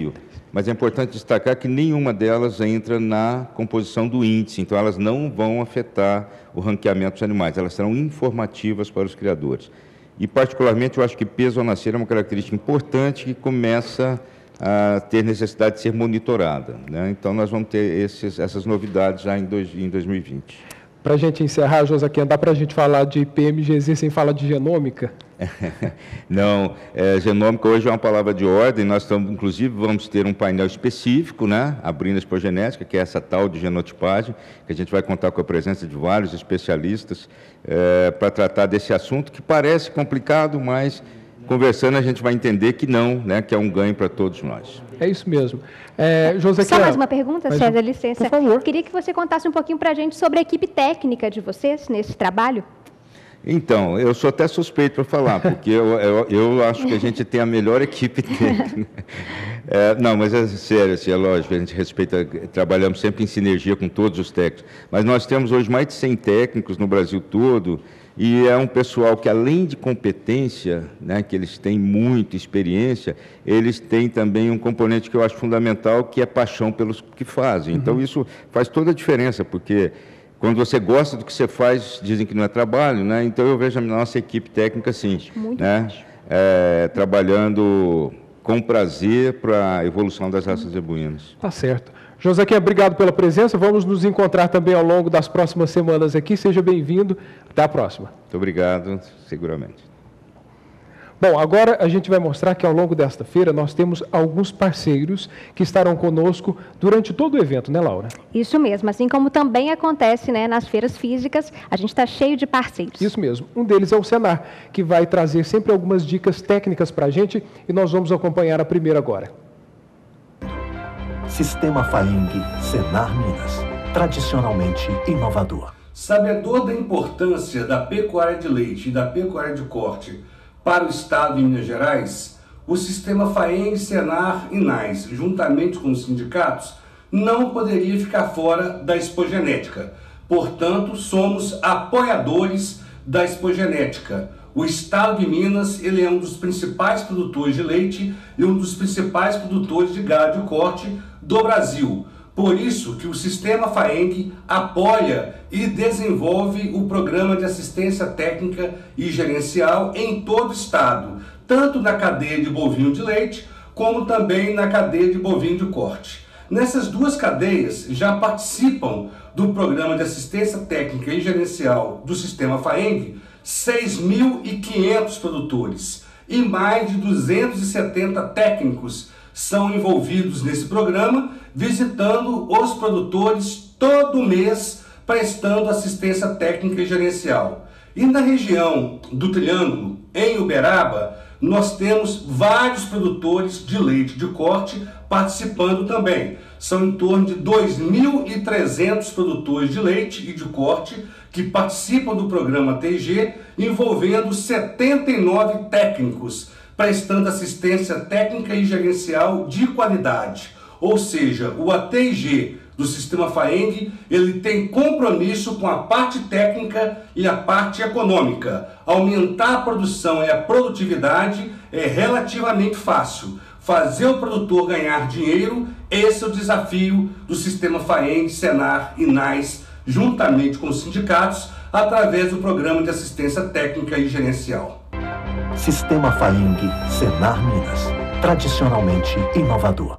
mas é importante destacar que nenhuma delas entra na composição do índice, então elas não vão afetar o ranqueamento dos animais, elas serão informativas para os criadores. E, particularmente, eu acho que peso ao nascer é uma característica importante que começa a ter necessidade de ser monitorada, né? Então, nós vamos ter essas novidades já em 2020. Para a gente encerrar, Josaquim, dá para a gente falar de PMGZ sem falar de genômica? Não, genômica hoje é uma palavra de ordem, nós estamos, inclusive, vamos ter um painel específico, né, abrindo a expogenética, que é essa tal de genotipagem, que a gente vai contar com a presença de vários especialistas para tratar desse assunto, que parece complicado, mas conversando a gente vai entender que não, né, que é um ganho para todos nós. É isso mesmo. Josaquim, só mais uma pergunta, César, licença. Por favor. Queria que você contasse um pouquinho para a gente sobre a equipe técnica de vocês nesse trabalho. Então, eu sou até suspeito para falar, porque eu acho que a gente tem a melhor equipe técnica. Não, mas é sério, assim, é lógico, a gente respeita, trabalhamos sempre em sinergia com todos os técnicos, mas nós temos hoje mais de 100 técnicos no Brasil todo, e é um pessoal que, além de competência, né, que eles têm muita experiência, eles têm também um componente que eu acho fundamental, que é paixão pelos que fazem. Então, isso faz toda a diferença, porque quando você gosta do que você faz, dizem que não é trabalho, né? Então, eu vejo a nossa equipe técnica, assim, né, trabalhando com prazer para a evolução das raças zebuínas. Tá certo. Josaquim, obrigado pela presença. Vamos nos encontrar também ao longo das próximas semanas aqui. Seja bem-vindo. Até a próxima. Muito obrigado, seguramente. Bom, agora a gente vai mostrar que ao longo desta feira nós temos alguns parceiros que estarão conosco durante todo o evento, né, Laura? Isso mesmo, assim como também acontece, né, nas feiras físicas, a gente está cheio de parceiros. Isso mesmo. Um deles é o Senar, que vai trazer sempre algumas dicas técnicas para a gente e nós vamos acompanhar a primeira agora. Sistema Faeng Senar Minas, tradicionalmente inovador. Sabedor da importância da pecuária de leite e da pecuária de corte para o Estado de Minas Gerais, o Sistema Faeng Senar Inais, juntamente com os sindicatos, não poderia ficar fora da Expogenética. Portanto, somos apoiadores da Expogenética. O Estado de Minas, ele é um dos principais produtores de leite e um dos principais produtores de gado de corte do Brasil. Por isso que o Sistema Faeng apoia e desenvolve o programa de assistência técnica e gerencial em todo o estado, tanto na cadeia de bovino de leite, como também na cadeia de bovino de corte. Nessas duas cadeias já participam do programa de assistência técnica e gerencial do Sistema Faeng 6.500 produtores e mais de 270 técnicos são envolvidos nesse programa, visitando os produtores todo mês, prestando assistência técnica e gerencial. E na região do Triângulo, em Uberaba, nós temos vários produtores de leite de corte participando também. São em torno de 2.300 produtores de leite e de corte que participam do programa TG, envolvendo 79 técnicos, prestando assistência técnica e gerencial de qualidade. Ou seja, o ATG do Sistema Faeng, ele tem compromisso com a parte técnica e a parte econômica. Aumentar a produção e a produtividade é relativamente fácil. Fazer o produtor ganhar dinheiro, esse é o desafio do Sistema Faeng, Senar e Inais, juntamente com os sindicatos, através do programa de assistência técnica e gerencial. Sistema Faeng Senar Minas, tradicionalmente inovador.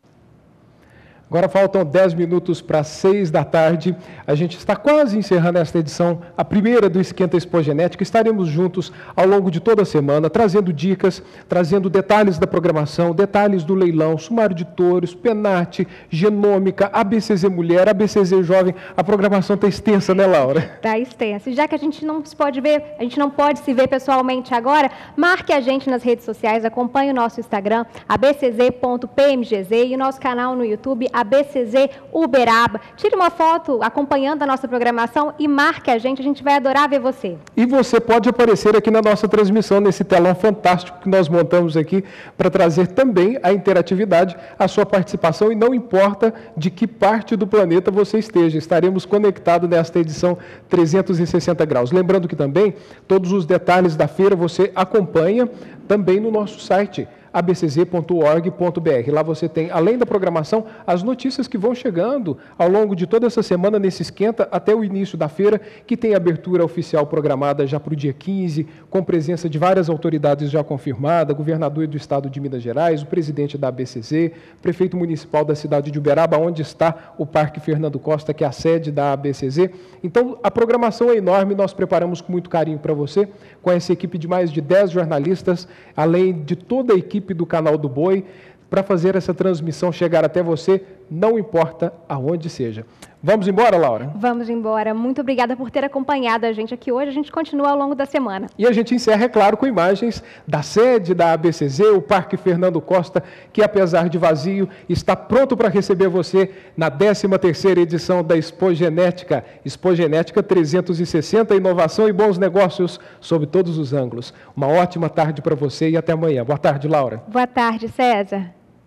Agora faltam 10 minutos para 6 da tarde. A gente está quase encerrando esta edição, a primeira do Esquenta Expogenética. Estaremos juntos ao longo de toda a semana, trazendo dicas, trazendo detalhes da programação, detalhes do leilão, sumário de touros, penate, genômica, ABCZ Mulher, ABCZ Jovem. A programação está extensa, né, Laura? Está extensa. E já que a gente não pode ver, a gente não pode se ver pessoalmente agora, marque a gente nas redes sociais, acompanhe o nosso Instagram, abcz.pmgz, e o nosso canal no YouTube, ABCZ Uberaba. Tire uma foto acompanhando a nossa programação e marque a gente vai adorar ver você. E você pode aparecer aqui na nossa transmissão, nesse telão fantástico que nós montamos aqui, para trazer também a interatividade, a sua participação, e não importa de que parte do planeta você esteja, estaremos conectados nesta edição 360 graus. Lembrando que também todos os detalhes da feira você acompanha também no nosso site, abcz.org.br. Lá você tem, além da programação, as notícias que vão chegando ao longo de toda essa semana nesse Esquenta até o início da feira, que tem abertura oficial programada já para o dia 15, com presença de várias autoridades já confirmadas, governador do estado de Minas Gerais, o presidente da ABCZ, prefeito municipal da cidade de Uberaba, onde está o Parque Fernando Costa, que é a sede da ABCZ. Então, a programação é enorme, nós preparamos com muito carinho para você, com essa equipe de mais de 10 jornalistas, além de toda a equipe do Canal do Boi, para fazer essa transmissão chegar até você, não importa aonde seja. Vamos embora, Laura? Vamos embora. Muito obrigada por ter acompanhado a gente aqui hoje. A gente continua ao longo da semana. E a gente encerra, é claro, com imagens da sede da ABCZ, o Parque Fernando Costa, que apesar de vazio, está pronto para receber você na 13ª edição da Expogenética. Expogenética 360, inovação e bons negócios sob todos os ângulos. Uma ótima tarde para você e até amanhã. Boa tarde, Laura. Boa tarde, César.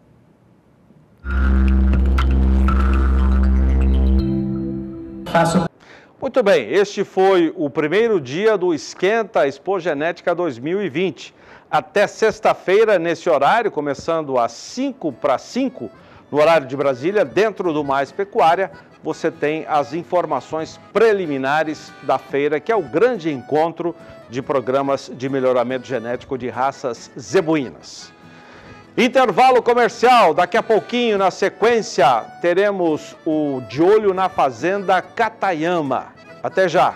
Muito bem, este foi o primeiro dia do Esquenta Expogenética 2020. Até sexta-feira, nesse horário, começando às 4:55, no horário de Brasília, dentro do Mais Pecuária, você tem as informações preliminares da feira, que é o grande encontro de programas de melhoramento genético de raças zebuínas. Intervalo comercial, daqui a pouquinho, na sequência, teremos o De Olho na Fazenda Katayama. Até já!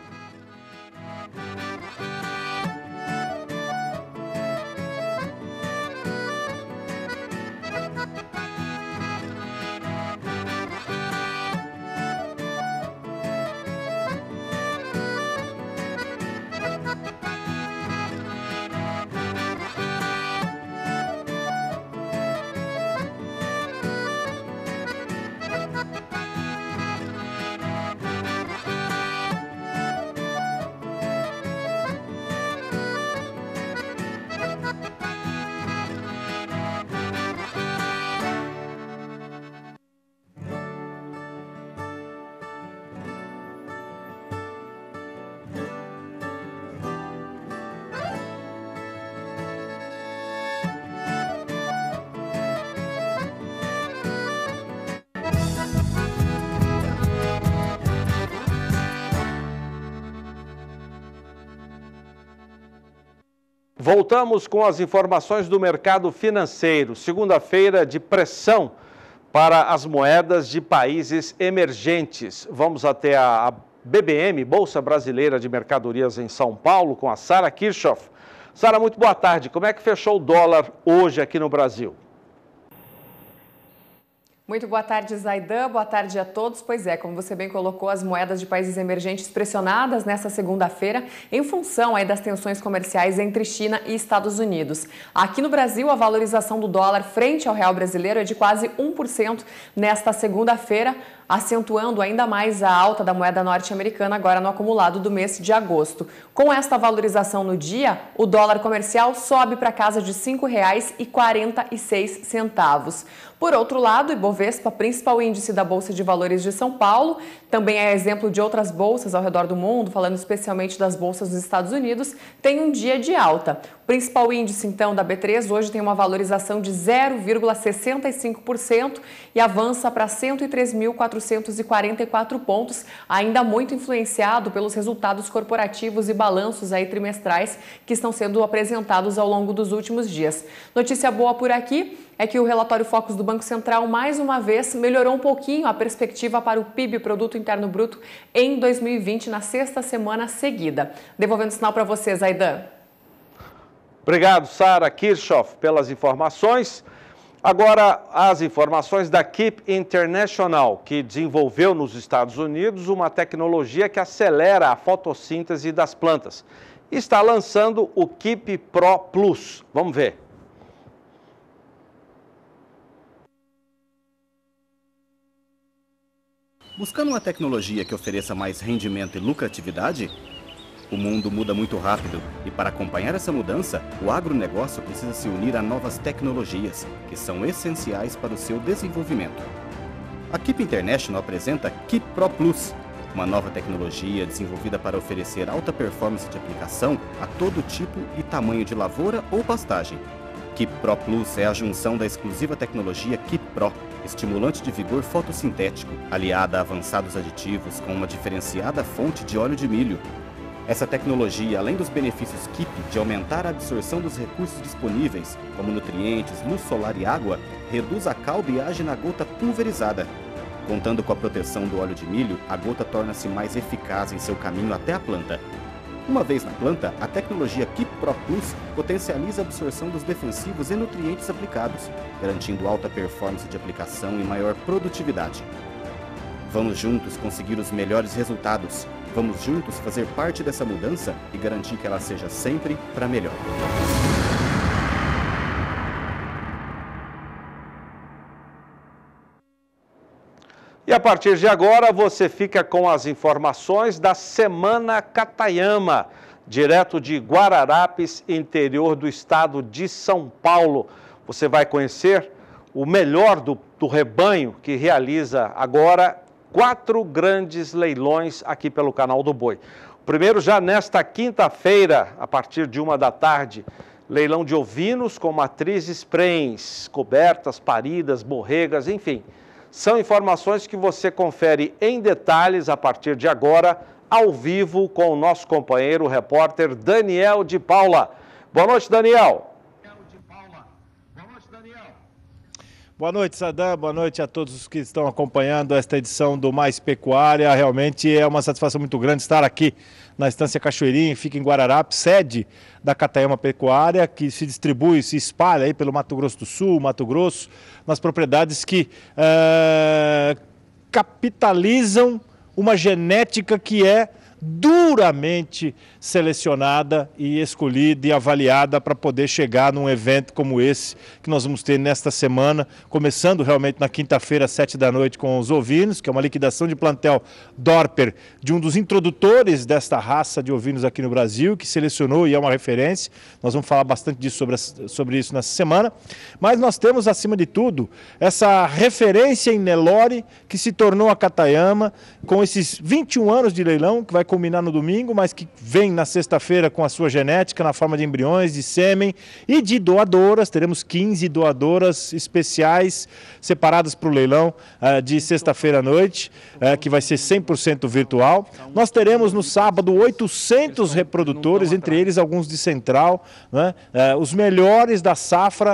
Voltamos com as informações do mercado financeiro. Segunda-feira de pressão para as moedas de países emergentes. Vamos até a BBM, Bolsa Brasileira de Mercadorias em São Paulo, com a Sara Kirchhoff. Sara, muito boa tarde. Como é que fechou o dólar hoje aqui no Brasil? Muito boa tarde, Zaidan. Boa tarde a todos. Pois é, como você bem colocou, as moedas de países emergentes pressionadas nesta segunda-feira em função aí das tensões comerciais entre China e Estados Unidos. Aqui no Brasil, a valorização do dólar frente ao real brasileiro é de quase 1% nesta segunda-feira, acentuando ainda mais a alta da moeda norte-americana agora no acumulado do mês de agosto. Com esta valorização no dia, o dólar comercial sobe para casa de R$ 5,46. Por outro lado, o Ibovespa, principal índice da Bolsa de Valores de São Paulo, também é exemplo de outras bolsas ao redor do mundo, falando especialmente das bolsas dos Estados Unidos, tem um dia de alta. O principal índice, então, da B3 hoje tem uma valorização de 0,65% e avança para 103.444 pontos, ainda muito influenciado pelos resultados corporativos e balanços aí trimestrais que estão sendo apresentados ao longo dos últimos dias. Notícia boa por aqui é que o relatório Focus do Banco Central, mais uma vez, melhorou um pouquinho a perspectiva para o PIB, Produto Interno Bruto, em 2020, na sexta semana seguida. Devolvendo o sinal para você, Zaidan. Obrigado, Sara Kirchhoff, pelas informações. Agora, as informações da Keep International, que desenvolveu nos Estados Unidos uma tecnologia que acelera a fotossíntese das plantas. Está lançando o Keep Pro Plus. Vamos ver. Buscando uma tecnologia que ofereça mais rendimento e lucratividade? O mundo muda muito rápido e para acompanhar essa mudança, o agronegócio precisa se unir a novas tecnologias, que são essenciais para o seu desenvolvimento. A Keep International apresenta Keep Pro Plus, uma nova tecnologia desenvolvida para oferecer alta performance de aplicação a todo tipo e tamanho de lavoura ou pastagem. Keep Pro Plus é a junção da exclusiva tecnologia Keep Pro, estimulante de vigor fotossintético, aliada a avançados aditivos com uma diferenciada fonte de óleo de milho. Essa tecnologia, além dos benefícios Keep de aumentar a absorção dos recursos disponíveis, como nutrientes, luz solar e água, reduz a calbiagem na gota pulverizada. Contando com a proteção do óleo de milho, a gota torna-se mais eficaz em seu caminho até a planta. Uma vez na planta, a tecnologia Keep Pro Plus potencializa a absorção dos defensivos e nutrientes aplicados, garantindo alta performance de aplicação e maior produtividade. Vamos juntos conseguir os melhores resultados. Vamos juntos fazer parte dessa mudança e garantir que ela seja sempre para melhor. E a partir de agora você fica com as informações da Semana Katayama, direto de Guararapes, interior do estado de São Paulo. Você vai conhecer o melhor do rebanho que realiza agora 4 grandes leilões aqui pelo Canal do Boi. O primeiro já nesta quinta-feira, a partir de 1 da tarde, leilão de ovinos com matrizes prens, cobertas, paridas, borregas, enfim. São informações que você confere em detalhes a partir de agora, ao vivo, com o nosso companheiro, o repórter Daniel de Paula. Boa noite, Daniel. Boa noite, Sadam. Boa noite a todos os que estão acompanhando esta edição do Mais Pecuária. Realmente é uma satisfação muito grande estar aqui na Estância Cachoeirinha, fica em Guararapes, sede da Katayama Pecuária, que se distribui, se espalha aí pelo Mato Grosso do Sul, Mato Grosso, nas propriedades que capitalizam uma genética que é duramente selecionada e escolhida e avaliada para poder chegar num evento como esse que nós vamos ter nesta semana, começando realmente na quinta-feira, às 7 da noite, com os ovinos, que é uma liquidação de plantel Dorper, de um dos introdutores desta raça de ovinos aqui no Brasil, que selecionou e é uma referência. Nós vamos falar bastante disso sobre isso nessa semana, mas nós temos, acima de tudo, essa referência em Nelore, que se tornou a Katayama, com esses 21 anos de leilão, que vai culminar no domingo, mas que vem na sexta-feira com a sua genética na forma de embriões, de sêmen e de doadoras. Teremos 15 doadoras especiais separadas para o leilão de sexta-feira à noite, que vai ser 100% virtual. Nós teremos no sábado 800 reprodutores, entre eles alguns de Central, né? Os melhores da safra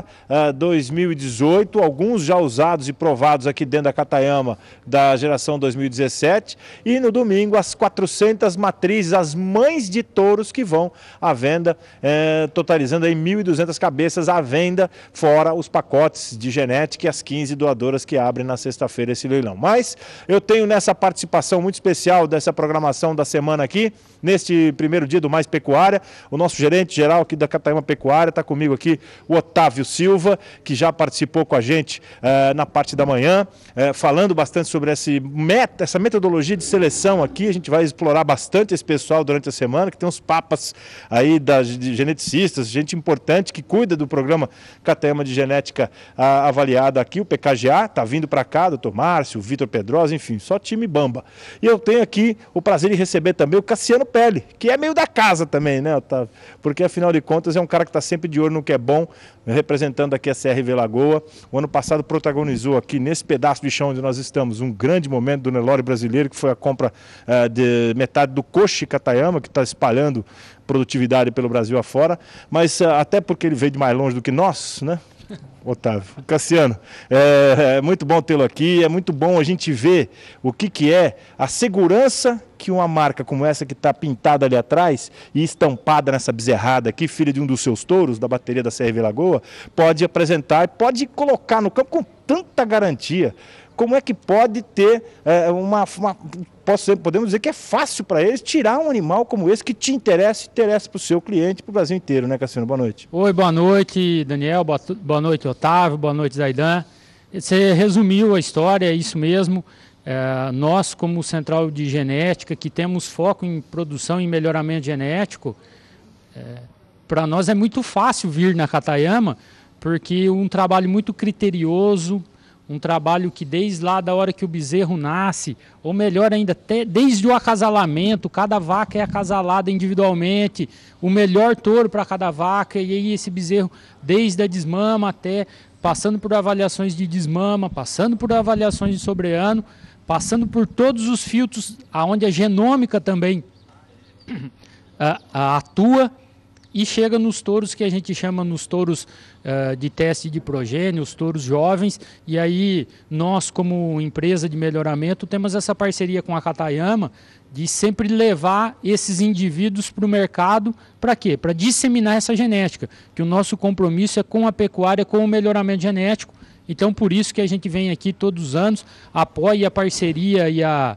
2018, alguns já usados e provados aqui dentro da Katayama da geração 2017. E no domingo as 400 matrizes, as mães de touros que vão à venda, totalizando aí 1.200 cabeças à venda, fora os pacotes de genética e as 15 doadoras que abrem na sexta-feira esse leilão. Mas eu tenho nessa participação muito especial dessa programação da semana aqui, neste primeiro dia do Mais Pecuária, o nosso gerente geral aqui da Katayama Pecuária, está comigo aqui o Otávio Silva, que já participou com a gente na parte da manhã, falando bastante sobre essa metodologia de seleção aqui. A gente vai explorar bastante esse pessoal durante a semana, que tem uns papas aí de geneticistas, gente importante que cuida do programa Katayama de Genética avaliada aqui, o PKGA, está vindo para cá, doutor Márcio, Vitor Pedrosa, enfim, só time bamba. E eu tenho aqui o prazer de receber também o Cassiano Pelli, que é meio da casa também, né, Otávio? Porque afinal de contas é um cara que está sempre de olho no que é bom, representando aqui a CRV Lagoa. O ano passado protagonizou aqui, nesse pedaço de chão onde nós estamos, um grande momento do Nelore brasileiro, que foi a compra de metade do coche Katayama, que está espalhando produtividade pelo Brasil afora, mas até porque ele veio de mais longe do que nós, né, Otávio? Cassiano, é muito bom tê-lo aqui, é muito bom a gente ver o que é a segurança que uma marca como essa que está pintada ali atrás e estampada nessa bezerrada aqui, filha de um dos seus touros, da bateria da CRV Lagoa, pode apresentar e pode colocar no campo com tanta garantia. Como é que pode ter podemos dizer que é fácil para eles tirar um animal como esse que te interessa para o seu cliente, para o Brasil inteiro, né, Cassiano? Boa noite. Oi, boa noite, Daniel, boa noite, Otávio, boa noite, Zaidan. Você resumiu a história, é isso mesmo. Nós, como Central de Genética, que temos foco em produção e melhoramento genético, para nós é muito fácil vir na Katayama, porque um trabalho muito criterioso, um trabalho que desde lá da hora que o bezerro nasce, ou melhor ainda, até desde o acasalamento, cada vaca é acasalada individualmente, o melhor touro para cada vaca, e aí esse bezerro, desde a desmama até, passando por avaliações de desmama, passando por avaliações de sobreano, passando por todos os filtros, onde a genômica também atua, e chega nos touros que a gente chama nos touros de teste de progênio, os touros jovens, e aí nós como empresa de melhoramento temos essa parceria com a Katayama de sempre levar esses indivíduos para o mercado, para quê? Para disseminar essa genética, que o nosso compromisso é com a pecuária, com o melhoramento genético. Então por isso que a gente vem aqui todos os anos, apoia a parceria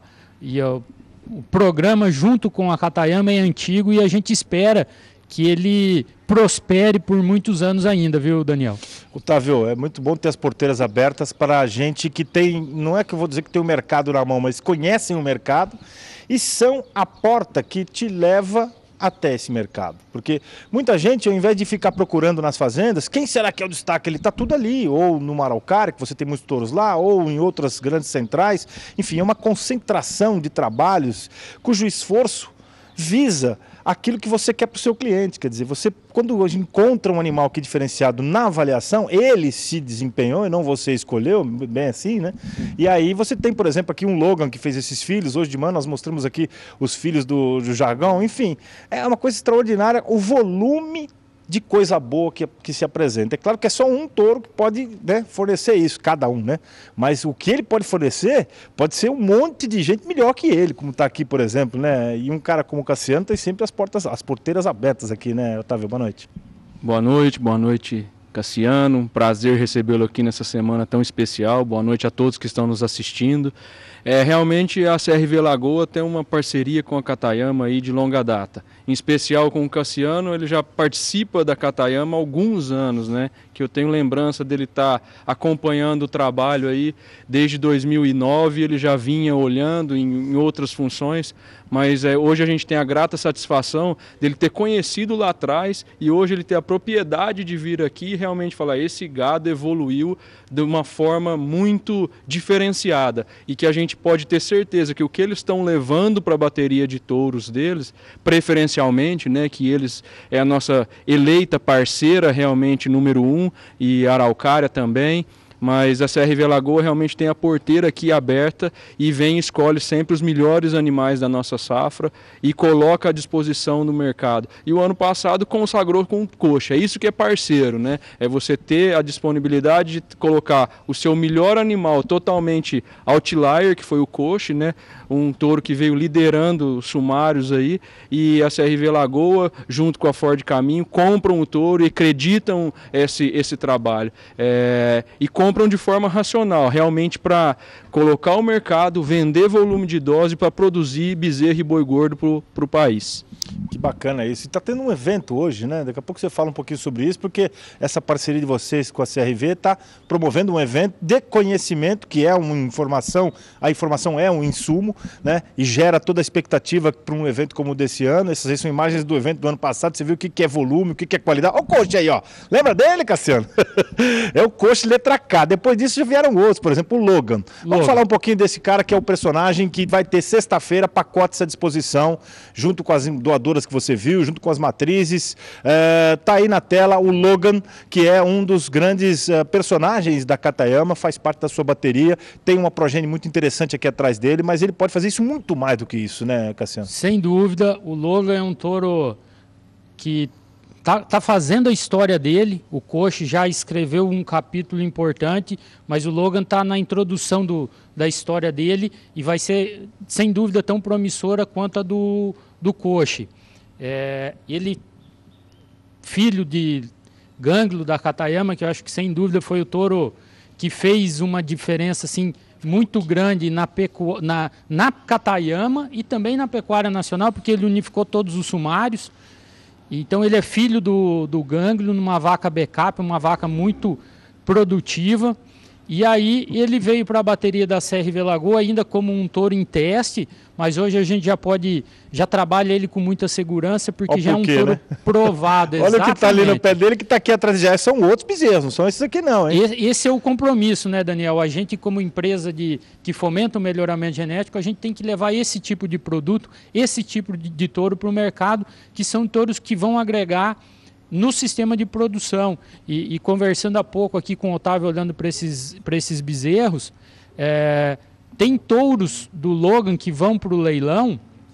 e o programa junto com a Katayama é antigo, e a gente espera que ele prospere por muitos anos ainda, viu, Daniel? Otávio, é muito bom ter as porteiras abertas para a gente que tem, não é que eu vou dizer que tem o mercado na mão, mas conhecem o mercado e são a porta que te leva até esse mercado. Porque muita gente, ao invés de ficar procurando nas fazendas, quem será que é o destaque? Ele está tudo ali, ou no Araucária, que você tem muitos touros lá, ou em outras grandes centrais. Enfim, é uma concentração de trabalhos cujo esforço visa aquilo que você quer para o seu cliente. Quer dizer, você, quando encontra um animal que é diferenciado na avaliação, ele se desempenhou e não você escolheu, bem assim, né? E aí você tem, por exemplo, aqui um Logan que fez esses filhos. Hoje de manhã nós mostramos aqui os filhos do Jargão. Enfim, é uma coisa extraordinária o volume de coisa boa que se apresenta. É claro que é só um touro que pode, né, fornecer isso, cada um, né? Mas o que ele pode fornecer pode ser um monte de gente melhor que ele, como está aqui, por exemplo, né? E um cara como o Cassiano tem sempre as porteiras abertas aqui, né, Otávio? Boa noite. Boa noite, Cassiano. Um prazer recebê-lo aqui nessa semana tão especial. Boa noite a todos que estão nos assistindo. Realmente a CRV Lagoa tem uma parceria com a Katayama aí de longa data. Em especial com o Cassiano, ele já participa da Katayama há alguns anos, né? Que eu tenho lembrança dele estar acompanhando o trabalho aí desde 2009, ele já vinha olhando em outras funções, mas hoje a gente tem a grata satisfação dele ter conhecido lá atrás e hoje ele ter a propriedade de vir aqui e realmente falar, esse gado evoluiu de uma forma muito diferenciada e que a gente pode ter certeza que o que eles estão levando para a bateria de touros deles, preferencialmente, né, que eles é a nossa eleita parceira realmente número 1 e a Araucária também, mas a CRV Lagoa realmente tem a porteira aqui aberta e vem e escolhe sempre os melhores animais da nossa safra e coloca à disposição do mercado. E o ano passado consagrou com coxa, é isso que é parceiro, né? É você ter a disponibilidade de colocar o seu melhor animal totalmente outlier, que foi o coxa, né? Um touro que veio liderando os sumários aí, e a CRV Lagoa, junto com a Ford Caminho, compram o touro e acreditam esse trabalho. E compram de forma racional, realmente para colocar o mercado, vender volume de dose para produzir bezerro e boi gordo para o país. Que bacana isso. E está tendo um evento hoje, né? Daqui a pouco você fala um pouquinho sobre isso, porque essa parceria de vocês com a CRV está promovendo um evento de conhecimento, que é uma informação, a informação é um insumo, né? E gera toda a expectativa para um evento como o desse ano. Essas aí são imagens do evento do ano passado, você viu o que é volume, o que é qualidade. Olha o coach aí, ó. Lembra dele, Cassiano? É o coach letra K. Depois disso já vieram outros, por exemplo, o Logan. Vamos falar um pouquinho desse cara que é o personagem que vai ter sexta-feira pacotes à disposição, junto com as doadoras que você viu, junto com as matrizes. Tá aí na tela o Logan, que é um dos grandes personagens da Katayama, faz parte da sua bateria, tem uma progênie muito interessante aqui atrás dele, mas ele pode fazer isso muito mais do que isso, né, Cassiano? Sem dúvida, o Logan é um touro que tá fazendo a história dele. O Coche já escreveu um capítulo importante, mas o Logan está na introdução da história dele e vai ser, sem dúvida, tão promissora quanto a do Coche. Ele, filho de Gânglio da Katayama, que eu acho que sem dúvida foi o touro que fez uma diferença assim, muito grande na Katayama e também na pecuária nacional, porque ele unificou todos os sumários. Então ele é filho do Gânglio, numa vaca backup, uma vaca muito produtiva. E aí ele veio para a bateria da CRV Lagoa ainda como um touro em teste, mas hoje a gente já trabalha ele com muita segurança, porque já é um touro, né, provado. Olha o que está ali no pé dele, que está aqui atrás, já são outros bezerros, não são esses aqui não, hein? Esse é o compromisso, né, Daniel? A gente, como empresa que fomenta o melhoramento genético, a gente tem que levar esse tipo de produto, esse tipo de touro para o mercado, que são touros que vão agregar no sistema de produção. E conversando há pouco aqui com o Otávio, olhando para esses bezerros, tem touros do Logan que vão para o leilão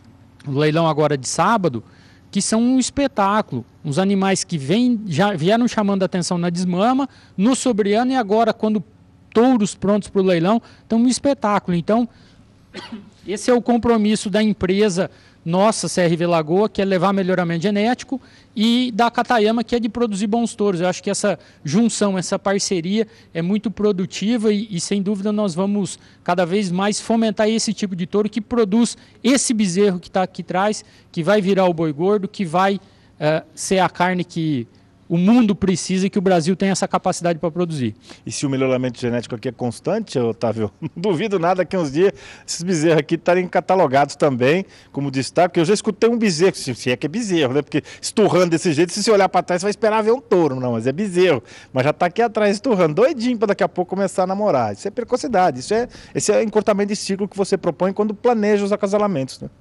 agora de sábado, que são um espetáculo. Uns animais que já vieram chamando a atenção na desmama, no sobreano, e agora, quando touros prontos para o leilão, estão um espetáculo. Então, esse é o compromisso da empresa nossa, CRV Lagoa, que é levar melhoramento genético, e da Katayama, que é de produzir bons touros. Eu acho que essa junção, essa parceria é muito produtiva e sem dúvida nós vamos cada vez mais fomentar esse tipo de touro que produz esse bezerro que está aqui atrás, que vai virar o boi gordo, que vai ser a carne que o mundo precisa e que o Brasil tem essa capacidade para produzir. E se o melhoramento genético aqui é constante, Otávio, não duvido nada que uns dias esses bezerros aqui estarem catalogados também como destaque, porque eu já escutei um bezerro, se é que é bezerro, né? Porque esturrando desse jeito, se você olhar para trás, você vai esperar ver um touro, não, mas é bezerro. Mas já está aqui atrás esturrando, doidinho para daqui a pouco começar a namorar. Isso é precocidade, esse é encurtamento de ciclo que você propõe quando planeja os acasalamentos, né?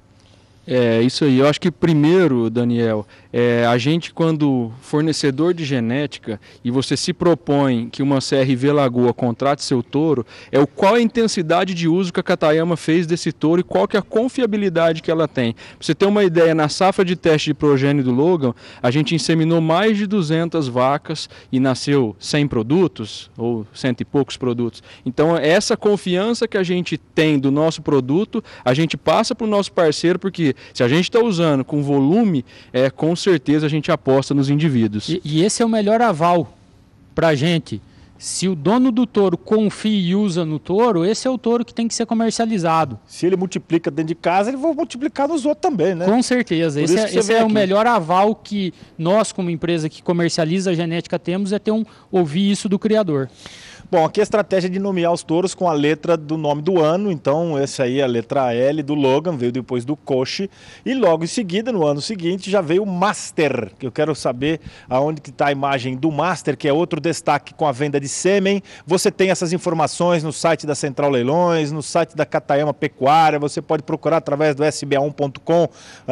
É, isso aí. Eu acho que primeiro, Daniel, a gente, quando fornecedor de genética, e você se propõe que uma CRV Lagoa contrate seu touro, qual a intensidade de uso que a Katayama fez desse touro e qual que é a confiabilidade que ela tem. Pra você ter uma ideia, na safra de teste de progênio do Logan, a gente inseminou mais de 200 vacas e nasceu 100 produtos, ou 100 e poucos produtos. Então, essa confiança que a gente tem do nosso produto, a gente passa para o nosso parceiro, porque se a gente está usando com volume, com certeza a gente aposta nos indivíduos. E esse é o melhor aval para a gente. Se o dono do touro confia e usa no touro, esse é o touro que tem que ser comercializado. Se ele multiplica dentro de casa, ele vai multiplicar nos outros também, né? Com certeza. Esse é o melhor aval que nós, como empresa que comercializa a genética, temos, ouvir isso do criador. Bom, aqui a estratégia de nomear os touros com a letra do nome do ano, então essa aí é a letra L do Logan, veio depois do Coche, e logo em seguida, no ano seguinte, já veio o Master, que eu quero saber aonde que está a imagem do Master, que é outro destaque com a venda de sêmen. Você tem essas informações no site da Central Leilões, no site da Katayama Pecuária, você pode procurar através do sba1.com,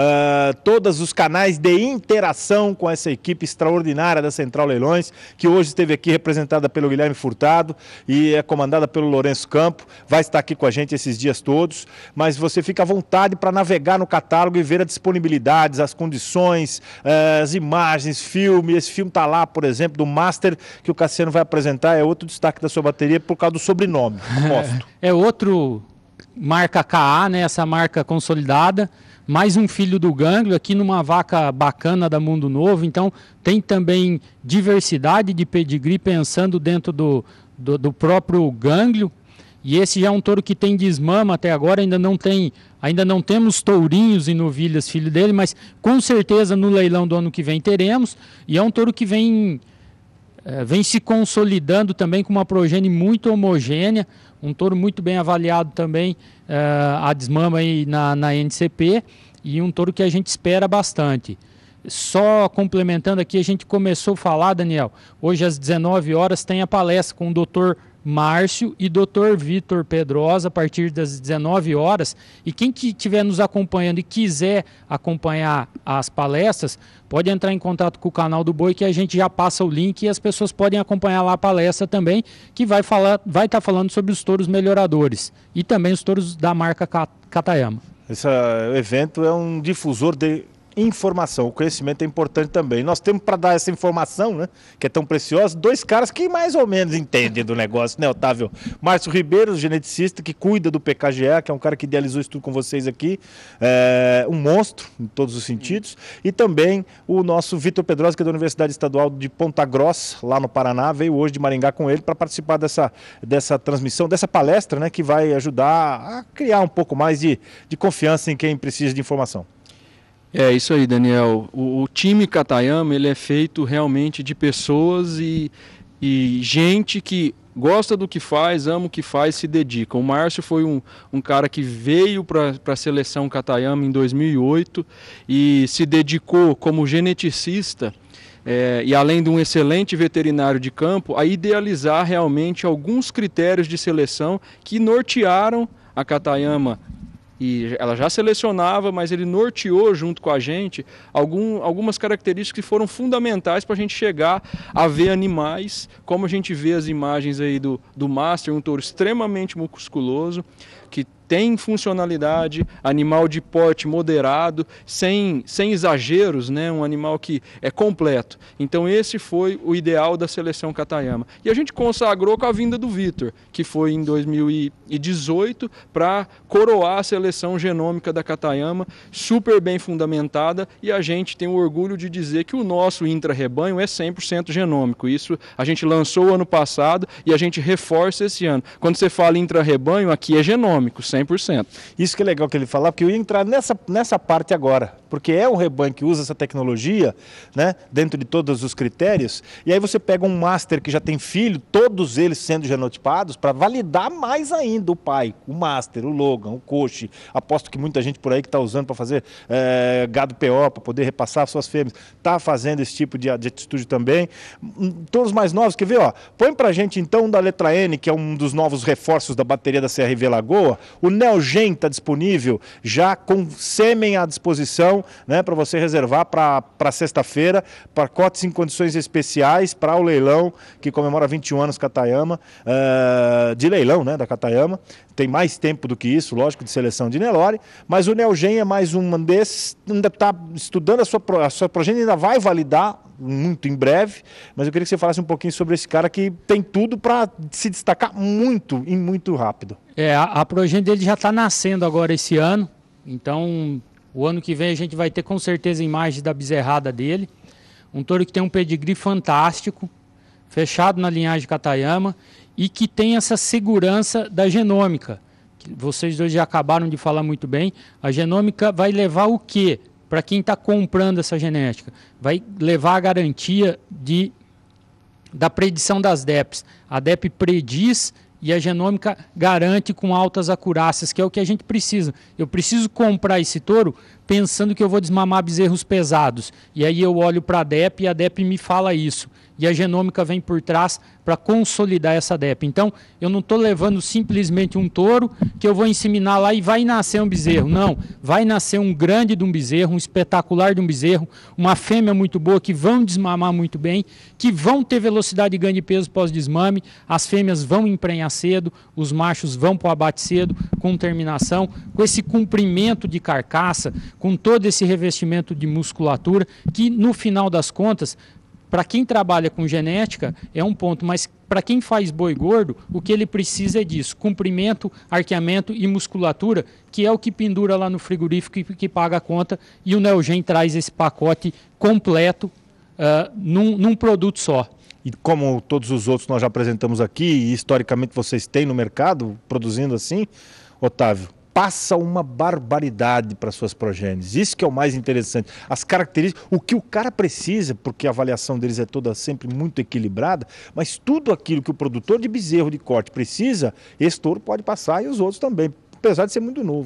todos os canais de interação com essa equipe extraordinária da Central Leilões, que hoje esteve aqui representada pelo Guilherme Furtado, e é comandada pelo Lourenço Campo, vai estar aqui com a gente esses dias todos, mas você fica à vontade para navegar no catálogo e ver as disponibilidades, as condições, as imagens, filme. Esse filme está lá, por exemplo, do Master, que o Cassiano vai apresentar, é outro destaque da sua bateria por causa do sobrenome. Mostro. É outro marca KA, né, essa marca consolidada. Mais um filho do Gânglio, aqui numa vaca bacana da Mundo Novo. Então tem também diversidade de pedigree pensando dentro do próprio Gânglio. E esse já é um touro que tem desmama até agora, ainda não temos tourinhos e novilhas filho dele, mas com certeza no leilão do ano que vem teremos. E é um touro que vem se consolidando também com uma progênie muito homogênea, um touro muito bem avaliado também, a desmama aí na NCP, e um touro que a gente espera bastante. Só complementando aqui, a gente começou a falar, Daniel, hoje às 19 horas tem a palestra com o Dr. Márcio e Dr. Vitor Pedrosa, a partir das 19 horas. E quem estiver nos acompanhando e quiser acompanhar as palestras, pode entrar em contato com o canal do Boi, que a gente já passa o link e as pessoas podem acompanhar lá a palestra também, que vai estar falando sobre os touros melhoradores e também os touros da marca Katayama. Esse evento é um difusor de informação, o conhecimento é importante também. Nós temos para dar essa informação, né, que é tão preciosa, dois caras que mais ou menos entendem do negócio, né, Otávio? Márcio Ribeiro, geneticista, que cuida do PKGE, que é um cara que idealizou isso tudo com vocês aqui, um monstro em todos os sentidos, e também o nosso Vitor Pedrosa, que é da Universidade Estadual de Ponta Grossa, lá no Paraná, veio hoje de Maringá com ele para participar dessa transmissão, dessa palestra, né, que vai ajudar a criar um pouco mais de confiança em quem precisa de informação. É isso aí, Daniel. O time Katayama, ele é feito realmente de pessoas e gente que gosta do que faz, ama o que faz, se dedica. O Márcio foi um cara que veio para a seleção Katayama em 2008 e se dedicou como geneticista, e além de um excelente veterinário de campo, a idealizar realmente alguns critérios de seleção que nortearam a Katayama. E ela já selecionava, mas ele norteou junto com a gente algumas características que foram fundamentais para a gente chegar a ver animais, como a gente vê as imagens aí do Master, um touro extremamente musculoso, que tem funcionalidade, animal de porte moderado, sem exageros, né? Um animal que é completo. Então esse foi o ideal da seleção Katayama. E a gente consagrou com a vinda do Vitor, que foi em 2018 para coroar a seleção genômica da Katayama, super bem fundamentada, e a gente tem o orgulho de dizer que o nosso intra-rebanho é 100% genômico. Isso a gente lançou ano passado e a gente reforça esse ano. Quando você fala intra-rebanho, aqui é genômico, 100%. Isso que é legal que ele falar, porque eu ia entrar nessa parte agora, porque é um rebanho que usa essa tecnologia, né, dentro de todos os critérios, e aí você pega um Master que já tem filho, todos eles sendo genotipados, para validar mais ainda o pai, o Master, o Logan, o Coche. Aposto que muita gente por aí que está usando para fazer gado PO, para poder repassar suas fêmeas, está fazendo esse tipo de atitude também. Todos mais novos, quer ver? Ó, põe para a gente então da letra N, que é um dos novos reforços da bateria da CRV Lagoa. O Neogen está disponível já com sêmen à disposição, né, para você reservar para sexta-feira, pacotes em condições especiais para o leilão que comemora 21 anos Katayama, de leilão, né, da Katayama. Tem mais tempo do que isso, lógico, de seleção de Nelore, mas o Neogen é mais um desses, ainda está estudando a sua progênie, ainda vai validar muito em breve, mas eu queria que você falasse um pouquinho sobre esse cara que tem tudo para se destacar muito e muito rápido. A progênie dele já está nascendo agora esse ano, então o ano que vem a gente vai ter com certeza imagens da bezerrada dele. Um touro que tem um pedigree fantástico, fechado na linhagem Katayama e que tem essa segurança da genômica. Vocês dois já acabaram de falar muito bem. A genômica vai levar o quê? Para quem está comprando essa genética, vai levar a garantia da predição das DEPs. A DEP prediz e a genômica garante com altas acurácias, que é o que a gente precisa. Eu preciso comprar esse touro pensando que eu vou desmamar bezerros pesados. E aí eu olho para a DEP e a DEP me fala isso. E a genômica vem por trás para consolidar essa DEP. Então, eu não estou levando simplesmente um touro que eu vou inseminar lá e vai nascer um bezerro. Não, vai nascer um grande de um bezerro, um espetacular de um bezerro, uma fêmea muito boa, que vão desmamar muito bem, que vão ter velocidade de ganho de peso pós-desmame, as fêmeas vão emprenhar cedo, os machos vão para o abate cedo, com terminação, com esse comprimento de carcaça, com todo esse revestimento de musculatura, que no final das contas, para quem trabalha com genética é um ponto, mas para quem faz boi gordo, o que ele precisa é disso, comprimento, arqueamento e musculatura, que é o que pendura lá no frigorífico e que paga a conta, e o Neogen traz esse pacote completo num produto só. E como todos os outros nós já apresentamos aqui, e historicamente vocês têm no mercado, produzindo assim, Otávio, passa uma barbaridade para suas progênies. Isso que é o mais interessante. As características, o que o cara precisa, porque a avaliação deles é toda sempre muito equilibrada, mas tudo aquilo que o produtor de bezerro de corte precisa, esse touro pode passar e os outros também, apesar de ser muito novo.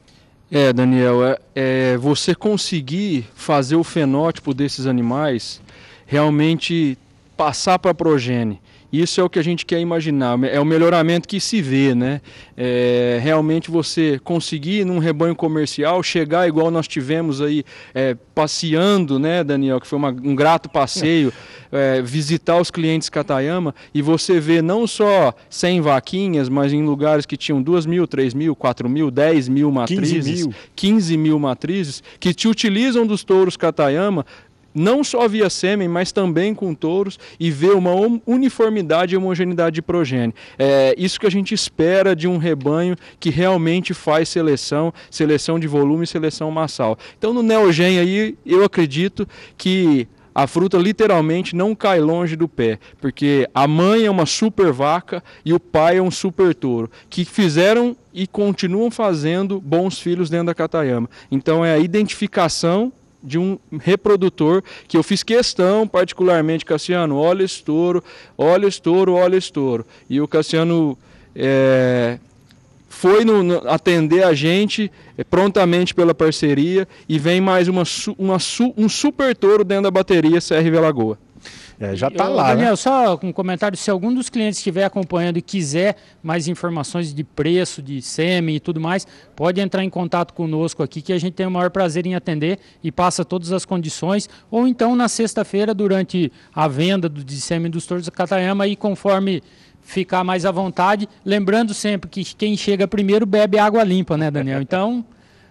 Daniel, você conseguir fazer o fenótipo desses animais realmente passar para a progênie. Isso é o que a gente quer imaginar, é o melhoramento que se vê, né? Realmente você conseguir num rebanho comercial chegar igual nós tivemos aí passeando, né, Daniel, que foi um grato passeio, visitar os clientes Katayama e você vê não só 100 vaquinhas, mas em lugares que tinham 2.000, 3.000, 4.000, 10.000 matrizes, 15 mil matrizes, que te utilizam dos touros Katayama, não só via sêmen, mas também com touros, e ver uma uniformidade e homogeneidade de progênie. É isso que a gente espera de um rebanho que realmente faz seleção de volume e seleção massal. Então no Neogen aí eu acredito que a fruta literalmente não cai longe do pé, porque a mãe é uma super vaca e o pai é um super touro, que fizeram e continuam fazendo bons filhos dentro da Katayama. Então é a identificação de um reprodutor que eu fiz questão, particularmente, Cassiano, olha esse touro, olha esse touro, olha esse touro. E o Cassiano foi atender a gente prontamente pela parceria e vem mais um super touro dentro da bateria CRV Lagoa. Já está lá, Daniel, né? só um comentário, se algum dos clientes estiver acompanhando e quiser mais informações de preço, de sêmen e tudo mais, pode entrar em contato conosco aqui, que a gente tem o maior prazer em atender e passa todas as condições, ou então na sexta-feira, durante a venda de sêmen dos touros da Catayama, e conforme ficar mais à vontade, lembrando sempre que quem chega primeiro bebe água limpa, né, Daniel? Então,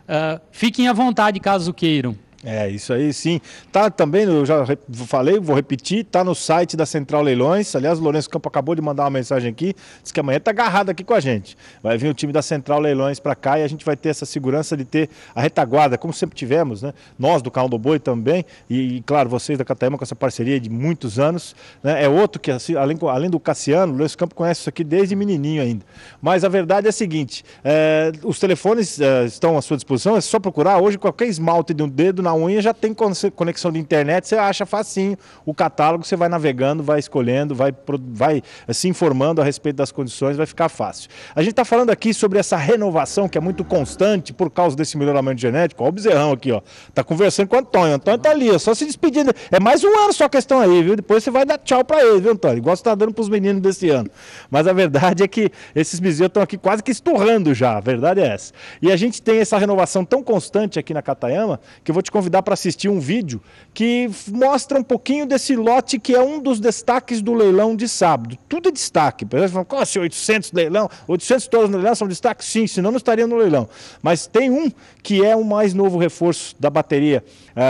fiquem à vontade caso queiram. Isso aí sim. Tá também, eu já falei, vou repetir, tá no site da Central Leilões. Aliás, o Lourenço Campo acabou de mandar uma mensagem aqui, diz que amanhã tá agarrado aqui com a gente. Vai vir o time da Central Leilões para cá e a gente vai ter essa segurança de ter a retaguarda, como sempre tivemos, né? Nós do Carro do Boi também, e claro, vocês da Catayama com essa parceria de muitos anos, né? É outro que, assim, além do Cassiano, o Lourenço Campo conhece isso aqui desde menininho ainda. Mas a verdade é a seguinte, os telefones estão à sua disposição, é só procurar. Hoje qualquer esmalte de um dedo na unha já tem conexão de internet, você acha facinho o catálogo, você vai navegando, vai escolhendo, vai se informando a respeito das condições, vai ficar fácil. A gente está falando aqui sobre essa renovação que é muito constante por causa desse melhoramento genético. Olha o bezerrão aqui, ó, tá conversando com o Antônio tá ali, ó, só se despedindo, é mais um ano só a questão aí, viu, depois você vai dar tchau para ele, viu, Antônio, igual você tá dando para os meninos desse ano. Mas a verdade é que esses bezerros estão aqui quase que esturrando já, a verdade é essa. E a gente tem essa renovação tão constante aqui na Catayama que eu vou te convidar para assistir um vídeo que mostra um pouquinho desse lote que é um dos destaques do leilão de sábado. Tudo é destaque. Por exemplo, como assim, 800 leilão, 800 touros no leilão são destaque? Sim, senão não estaria no leilão. Mas tem um que é o mais novo reforço da bateria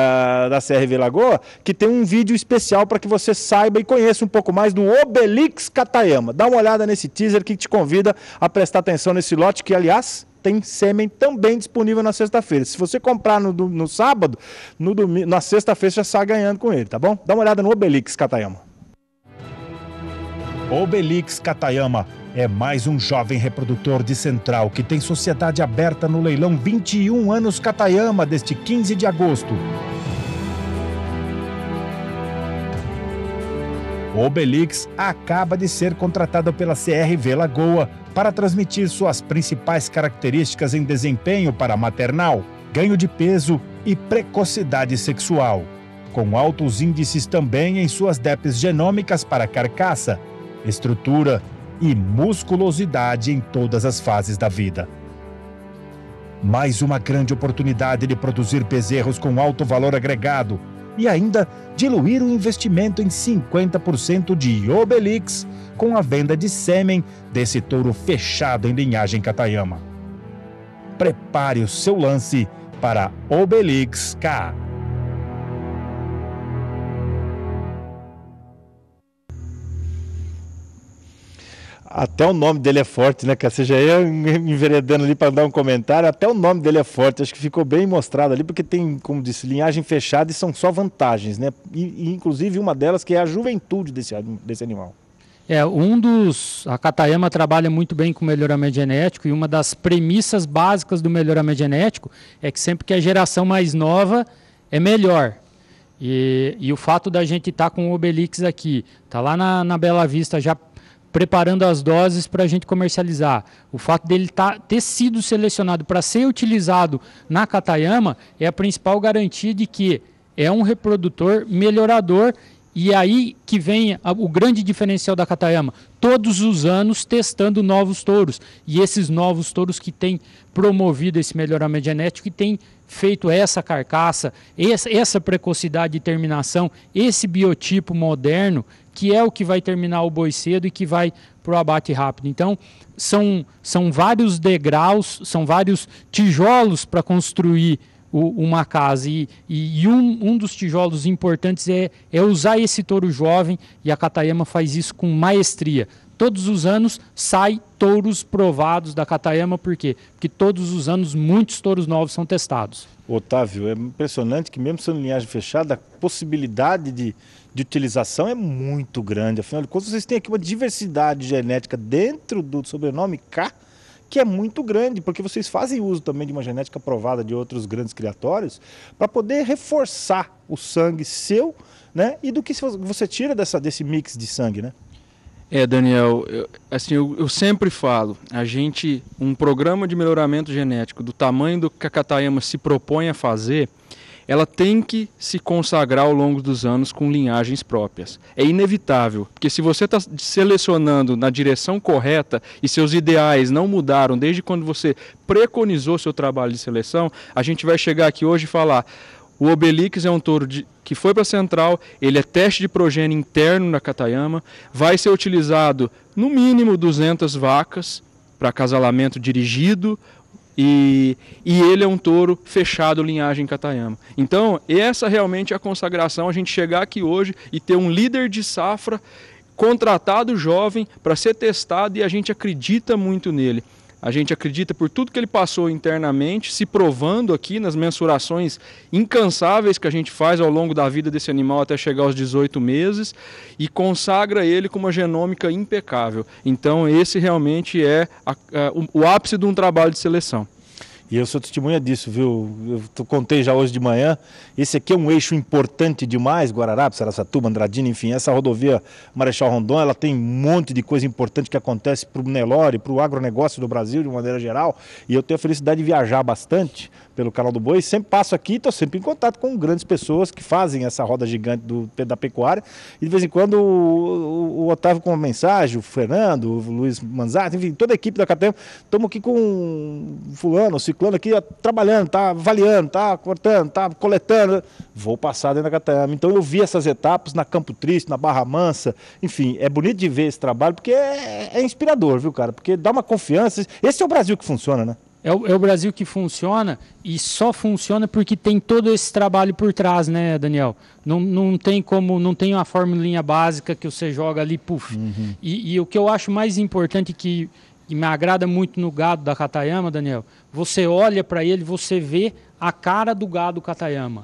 da CRV Lagoa, que tem um vídeo especial para que você saiba e conheça um pouco mais do Obelix Catayama. Dá uma olhada nesse teaser que te convida a prestar atenção nesse lote que, aliás, tem sêmen também disponível na sexta-feira. Se você comprar no sábado, na sexta-feira já sai ganhando com ele, tá bom? Dá uma olhada no Obelix Catayama. Obelix Catayama é mais um jovem reprodutor de Central que tem sociedade aberta no leilão 21 anos Catayama deste 15 de agosto. Obelix acaba de ser contratado pela CRV Lagoa para transmitir suas principais características em desempenho para maternal, ganho de peso e precocidade sexual, com altos índices também em suas DEPs genômicas para carcaça, estrutura e musculosidade em todas as fases da vida. Mais uma grande oportunidade de produzir bezerros com alto valor agregado e ainda diluir o investimento em 50% de Obelix com a venda de sêmen desse touro fechado em linhagem Catayama. Prepare o seu lance para Obelix K. Até o nome dele é forte, né? Que você já ia enveredando ali para dar um comentário, até o nome dele é forte, acho que ficou bem mostrado ali, porque tem, como disse, linhagem fechada e são só vantagens, né? E inclusive uma delas que é a juventude desse animal. A Catayama trabalha muito bem com melhoramento genético e uma das premissas básicas do melhoramento genético é que sempre que a geração mais nova é melhor. E o fato da gente estar com o Obelix aqui, tá lá na Bela Vista já preparando as doses para a gente comercializar. O fato dele ter sido selecionado para ser utilizado na Catayama é a principal garantia de que é um reprodutor melhorador. E aí que vem o grande diferencial da Catayama, todos os anos testando novos touros. E esses novos touros que têm promovido esse melhoramento genético e têm feito essa carcaça, essa precocidade de terminação, esse biotipo moderno, que é o que vai terminar o boi cedo e que vai para o abate rápido. Então, são vários degraus, são vários tijolos para construir uma casa, e um dos tijolos importantes é usar esse touro jovem, e a Catayama faz isso com maestria. Todos os anos sai touros provados da Catayama, por quê? Porque todos os anos muitos touros novos são testados. Otávio, é impressionante que mesmo sendo linhagem fechada, a possibilidade de utilização é muito grande. Afinal de contas, vocês têm aqui uma diversidade genética dentro do sobrenome K, que é muito grande, porque vocês fazem uso também de uma genética provada de outros grandes criatórios para poder reforçar o sangue seu, né? E do que você tira desse mix de sangue, né? Daniel, eu sempre falo, um programa de melhoramento genético do tamanho do que a Katayama se propõe a fazer, ela tem que se consagrar ao longo dos anos com linhagens próprias. É inevitável, porque se você está selecionando na direção correta e seus ideais não mudaram desde quando você preconizou seu trabalho de seleção, a gente vai chegar aqui hoje e falar: o Obelix é um touro que foi para a central, ele é teste de progênie interno na Katayama, vai ser utilizado no mínimo 200 vacas para acasalamento dirigido, e ele é um touro fechado linhagem Katayama. Então, essa realmente é a consagração, a gente chegar aqui hoje e ter um líder de safra contratado jovem para ser testado, e a gente acredita muito nele. A gente acredita por tudo que ele passou internamente, se provando aqui nas mensurações incansáveis que a gente faz ao longo da vida desse animal até chegar aos 18 meses, e consagra ele com uma genômica impecável. Então esse realmente é o ápice de um trabalho de seleção. E eu sou testemunha disso, viu? Eu contei já hoje de manhã. Esse aqui é um eixo importante demais, Guararapes, Araçatuba, Andradina, enfim. Essa rodovia Marechal Rondon, ela tem um monte de coisa importante que acontece para o Nelore, para o agronegócio do Brasil, de maneira geral. E eu tenho a felicidade de viajar bastante pelo Canal do Boi. Sempre passo aqui e estou sempre em contato com grandes pessoas que fazem essa roda gigante da pecuária. E de vez em quando o Otávio com uma mensagem, o Fernando, o Luiz Manzatti, enfim, toda a equipe da Katayama. Estamos aqui com fulano, ciclano aqui, trabalhando, tá avaliando, tá cortando, tá coletando. Vou passar dentro da Katayama. Então eu vi essas etapas na Campo Triste, na Barra Mansa. Enfim, é bonito de ver esse trabalho, porque é inspirador, viu, cara? Porque dá uma confiança. Esse é o Brasil que funciona, né? É o Brasil que funciona, e só funciona porque tem todo esse trabalho por trás, né, Daniel? Não tem uma formulinha básica que você joga ali, puf. Uhum. E o que eu acho mais importante que me agrada muito no gado da Katayama, Daniel, você olha para ele, você vê a cara do gado Katayama.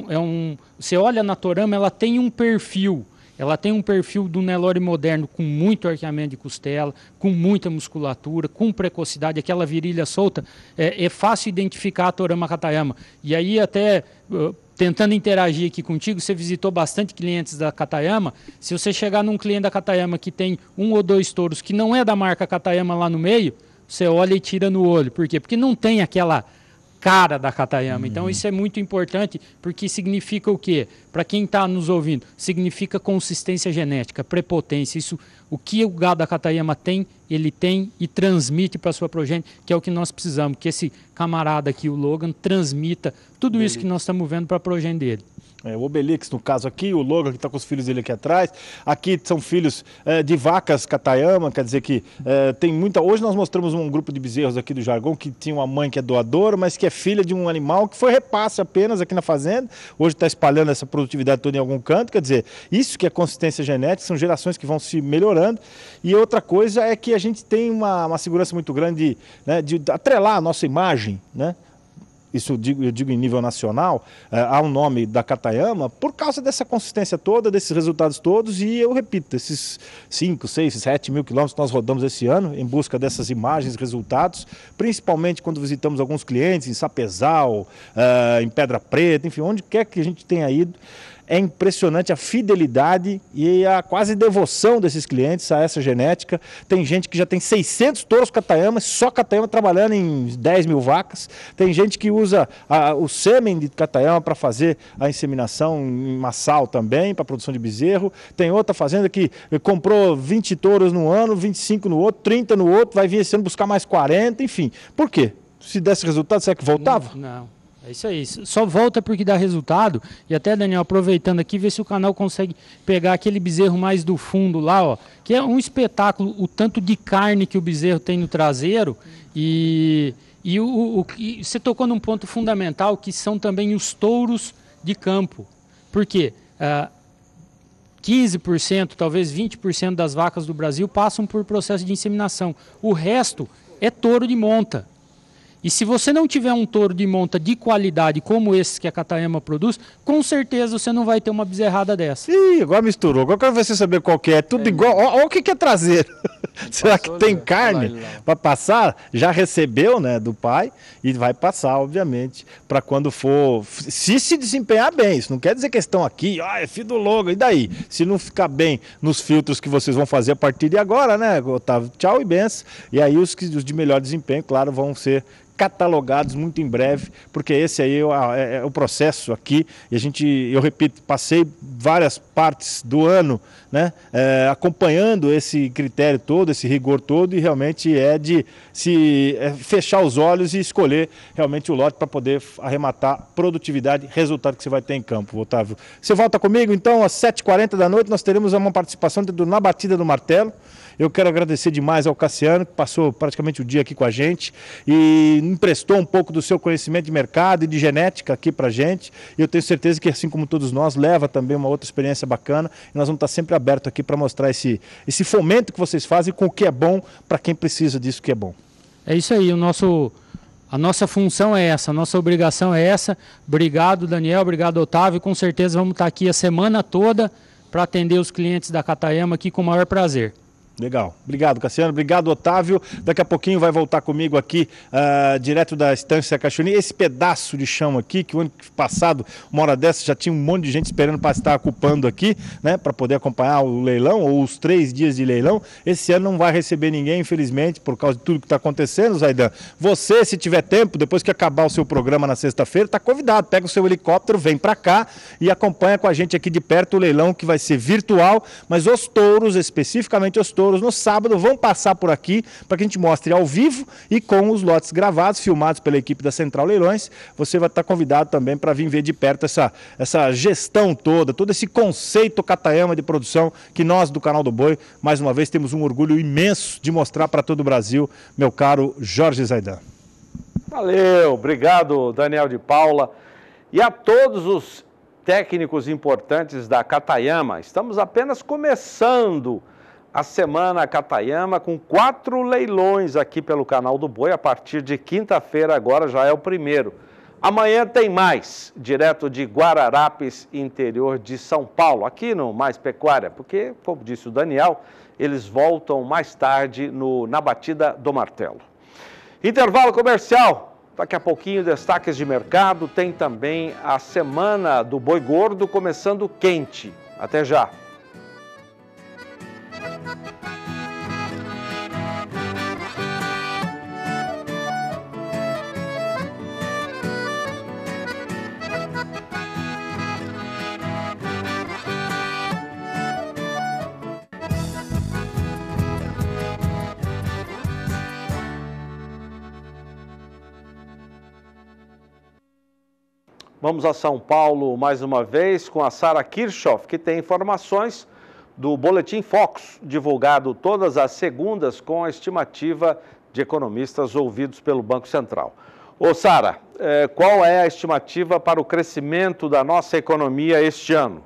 Você olha na Torama, ela tem um perfil. Ela tem um perfil do Nelore moderno, com muito arqueamento de costela, com muita musculatura, com precocidade, aquela virilha solta. É fácil identificar a Torama Katayama. E aí até, tentando interagir aqui contigo, você visitou bastante clientes da Katayama. Se você chegar num cliente da Katayama que tem 1 ou 2 touros que não é da marca Katayama lá no meio, você olha e tira no olho. Por quê? Porque não tem aquela cara da Katayama. Então isso é muito importante, porque significa o quê? Para quem está nos ouvindo, significa consistência genética, prepotência. Isso, o que o gado da Katayama tem, ele tem e transmite para a sua progênie, que é o que nós precisamos, que esse camarada aqui, o Logan, transmita tudo isso que nós estamos vendo para a progênie dele. O Obelix, no caso aqui, o Logan, que está com os filhos dele aqui atrás. Aqui são filhos de vacas Katayama, quer dizer que tem muita... Hoje nós mostramos um grupo de bezerros aqui do Jargão, que tinha uma mãe que é doadora, mas que é filha de um animal que foi repasse apenas aqui na fazenda. Hoje está espalhando essa produtividade toda em algum canto, quer dizer, isso que é consistência genética, são gerações que vão se melhorando. E outra coisa é que a gente tem uma segurança muito grande, né, de atrelar a nossa imagem, né? Isso eu digo em nível nacional, há um nome da Katayama por causa dessa consistência toda, desses resultados todos, e eu repito, esses 5, 6, 7 mil quilômetros que nós rodamos esse ano em busca dessas imagens, resultados, principalmente quando visitamos alguns clientes em Sapezal, em Pedra Preta, enfim, onde quer que a gente tenha ido. É impressionante a fidelidade e a quase devoção desses clientes a essa genética. Tem gente que já tem 600 touros Katayama, só Katayama trabalhando em 10 mil vacas. Tem gente que usa o sêmen de Katayama para fazer a inseminação em massal também, para produção de bezerro. Tem outra fazenda que comprou 20 touros no ano, 25 no outro, 30 no outro, vai vir esse ano buscar mais 40, enfim. Por quê? Se desse resultado, será que voltava? Não. É isso aí, só volta porque dá resultado. E até, Daniel, aproveitando aqui, ver se o canal consegue pegar aquele bezerro mais do fundo lá, ó, que é um espetáculo, o tanto de carne que o bezerro tem no traseiro. E você tocou num ponto fundamental, que são também os touros de campo. Por quê? 15%, talvez 20% das vacas do Brasil passam por processo de inseminação. O resto é touro de monta. E se você não tiver um touro de monta de qualidade como esse que a Katayama produz, com certeza você não vai ter uma bezerrada dessa. Ih, agora misturou. Agora você saber qual que é. Tudo igual. Olha o que é traseiro. Será que tem carne para passar? Já recebeu, né, do pai e vai passar, obviamente, para quando for, se desempenhar bem. Isso não quer dizer que estão aqui, é filho do logo, e daí? Se não ficar bem nos filtros que vocês vão fazer a partir de agora, né, Otávio? Tchau e benção. E aí os de melhor desempenho, claro, vão ser catalogados muito em breve, porque esse aí é o processo aqui, e eu repito, passei várias partes do ano, né, acompanhando esse critério todo, esse rigor todo, e realmente é de se fechar os olhos e escolher realmente o lote para poder arrematar produtividade, resultado que você vai ter em campo, Otávio. Você volta comigo, então, às 7h40 da noite, nós teremos uma participação Na Batida do Martelo. Eu quero agradecer demais ao Cassiano, que passou praticamente o dia aqui com a gente e emprestou um pouco do seu conhecimento de mercado e de genética aqui para a gente. E eu tenho certeza que, assim como todos nós, leva também uma outra experiência bacana. E nós vamos estar sempre abertos aqui para mostrar esse fomento que vocês fazem com o que é bom para quem precisa disso que é bom. É isso aí, a nossa função é essa, a nossa obrigação é essa. Obrigado, Daniel, obrigado, Otávio. Com certeza vamos estar aqui a semana toda para atender os clientes da Katayama aqui com o maior prazer. Legal. Obrigado, Cassiano. Obrigado, Otávio. Daqui a pouquinho vai voltar comigo aqui, direto da Estância Cachoeirinha. Esse pedaço de chão aqui, que o ano passado, uma hora dessa, já tinha um monte de gente esperando para estar ocupando aqui, né, para poder acompanhar o leilão, ou os 3 dias de leilão. Esse ano não vai receber ninguém, infelizmente, por causa de tudo que está acontecendo, Zaidan. Você, se tiver tempo, depois que acabar o seu programa na sexta-feira, está convidado. Pega o seu helicóptero, vem para cá e acompanha com a gente aqui de perto o leilão, que vai ser virtual, mas os touros, especificamente os touros, no sábado vão passar por aqui para que a gente mostre ao vivo e com os lotes gravados, filmados pela equipe da Central Leilões. Você vai estar convidado também para vir ver de perto essa gestão toda, todo esse conceito Katayama de produção que nós do Canal do Boi, mais uma vez, temos um orgulho imenso de mostrar para todo o Brasil, meu caro Jorge Zaidan. Valeu, obrigado, Daniel de Paula. E a todos os técnicos importantes da Katayama, estamos apenas começando a semana Katayama com 4 leilões aqui pelo Canal do Boi. A partir de quinta-feira agora já é o primeiro. Amanhã tem mais, direto de Guararapes, interior de São Paulo, aqui no Mais Pecuária, porque, como disse o Daniel, eles voltam mais tarde Na Batida do Martelo. Intervalo comercial. Daqui a pouquinho, destaques de mercado. Tem também a semana do Boi Gordo começando quente. Até já. Vamos a São Paulo mais uma vez com a Sara Kirchhoff, que tem informações do Boletim Focus, divulgado todas as segundas com a estimativa de economistas ouvidos pelo Banco Central. Ô Sara, qual é a estimativa para o crescimento da nossa economia este ano?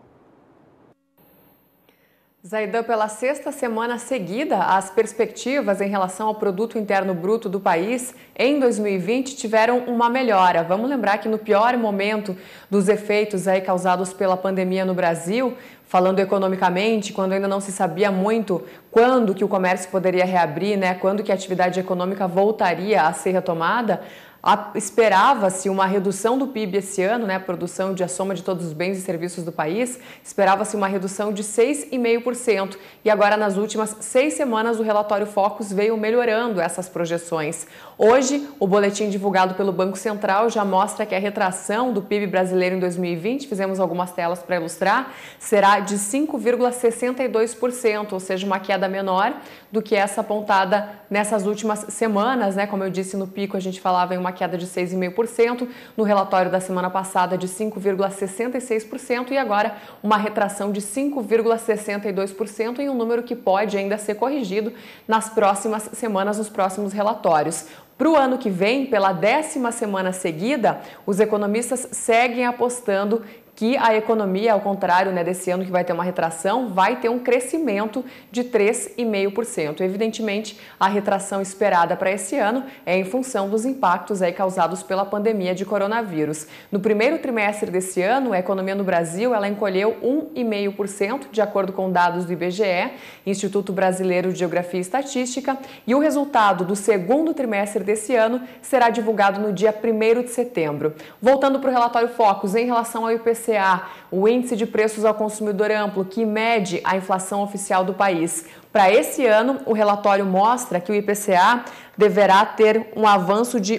Zaidan, pela 6ª semana seguida, as perspectivas em relação ao Produto Interno Bruto do país em 2020 tiveram uma melhora. Vamos lembrar que no pior momento dos efeitos aí causados pela pandemia no Brasil, falando economicamente, quando ainda não se sabia muito quando que o comércio poderia reabrir, né, quando que a atividade econômica voltaria a ser retomada, esperava-se uma redução do PIB esse ano, né, a produção de a soma de todos os bens e serviços do país, esperava-se uma redução de 6,5%. E agora, nas últimas 6 semanas, o relatório Focus veio melhorando essas projeções. Hoje, o boletim divulgado pelo Banco Central já mostra que a retração do PIB brasileiro em 2020, fizemos algumas telas para ilustrar, será de 5,62%, ou seja, uma queda menor do que essa apontada nessas últimas semanas, né? Como eu disse, no pico a gente falava em uma queda de 6,5%, no relatório da semana passada de 5,66% e agora uma retração de 5,62% em um número que pode ainda ser corrigido nas próximas semanas, nos próximos relatórios. Para o ano que vem, pela 10ª semana seguida, os economistas seguem apostando que a economia, ao contrário, né, desse ano que vai ter uma retração, vai ter um crescimento de 3,5%. Evidentemente, a retração esperada para esse ano é em função dos impactos aí causados pela pandemia de coronavírus. No primeiro trimestre desse ano, a economia no Brasil ela encolheu 1,5%, de acordo com dados do IBGE, Instituto Brasileiro de Geografia e Estatística, e o resultado do segundo trimestre desse ano será divulgado no dia 1º de setembro. Voltando para o relatório Focus, em relação ao IPCA, o Índice de Preços ao Consumidor Amplo, que mede a inflação oficial do país. Para esse ano, o relatório mostra que o IPCA deverá ter um avanço de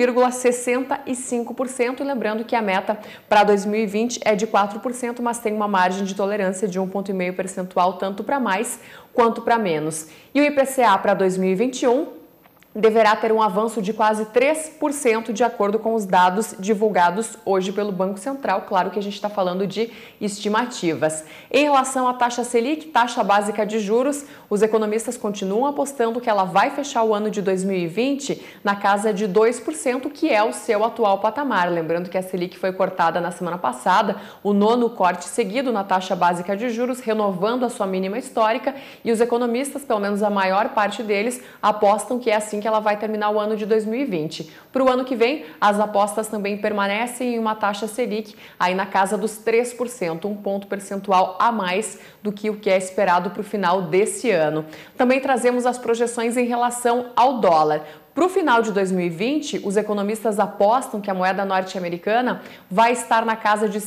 1,65%, e lembrando que a meta para 2020 é de 4%, mas tem uma margem de tolerância de 1,5 percentual, tanto para mais quanto para menos. E o IPCA para 2021 deverá ter um avanço de quase 3%, de acordo com os dados divulgados hoje pelo Banco Central. Claro que a gente está falando de estimativas. Em relação à taxa Selic, taxa básica de juros, os economistas continuam apostando que ela vai fechar o ano de 2020 na casa de 2%, que é o seu atual patamar. Lembrando que a Selic foi cortada na semana passada, o 9º corte seguido na taxa básica de juros, renovando a sua mínima histórica, e os economistas, pelo menos a maior parte deles, apostam que é assim que ela vai terminar o ano de 2020. Para o ano que vem, as apostas também permanecem em uma taxa Selic aí na casa dos 3%, um ponto percentual a mais do que o que é esperado para o final desse ano. Também trazemos as projeções em relação ao dólar. Para o final de 2020, os economistas apostam que a moeda norte-americana vai estar na casa de R$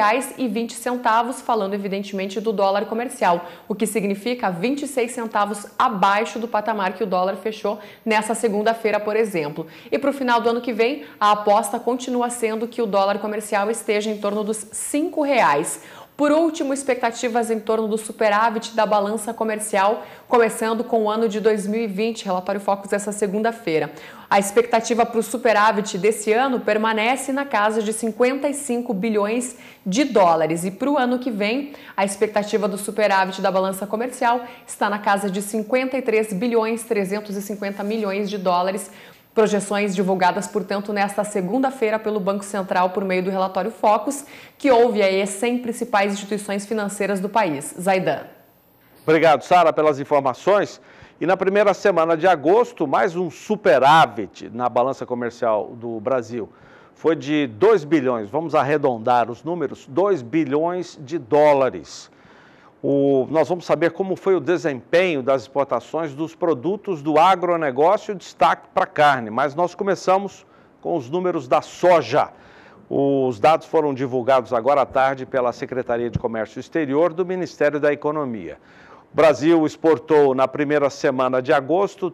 5,20, falando evidentemente do dólar comercial, o que significa 26 centavos abaixo do patamar que o dólar fechou nessa segunda-feira, por exemplo. E para o final do ano que vem, a aposta continua sendo que o dólar comercial esteja em torno dos R$ 5,00. Por último, expectativas em torno do superávit da balança comercial, começando com o ano de 2020, relatório Focus dessa segunda-feira. A expectativa para o superávit desse ano permanece na casa de 55 bilhões de dólares. E para o ano que vem, a expectativa do superávit da balança comercial está na casa de 53 bilhões 350 milhões de dólares. Projeções divulgadas, portanto, nesta segunda-feira pelo Banco Central por meio do relatório Focus, que ouve aí as 100 principais instituições financeiras do país. Zaidan. Obrigado, Sara, pelas informações. E na primeira semana de agosto, mais um superávit na balança comercial do Brasil. Foi de 2 bilhões, vamos arredondar os números, 2 bilhões de dólares. Nós vamos saber como foi o desempenho das exportações dos produtos do agronegócio, destaque para a carne, mas nós começamos com os números da soja. Os dados foram divulgados agora à tarde pela Secretaria de Comércio Exterior do Ministério da Economia. O Brasil exportou na primeira semana de agosto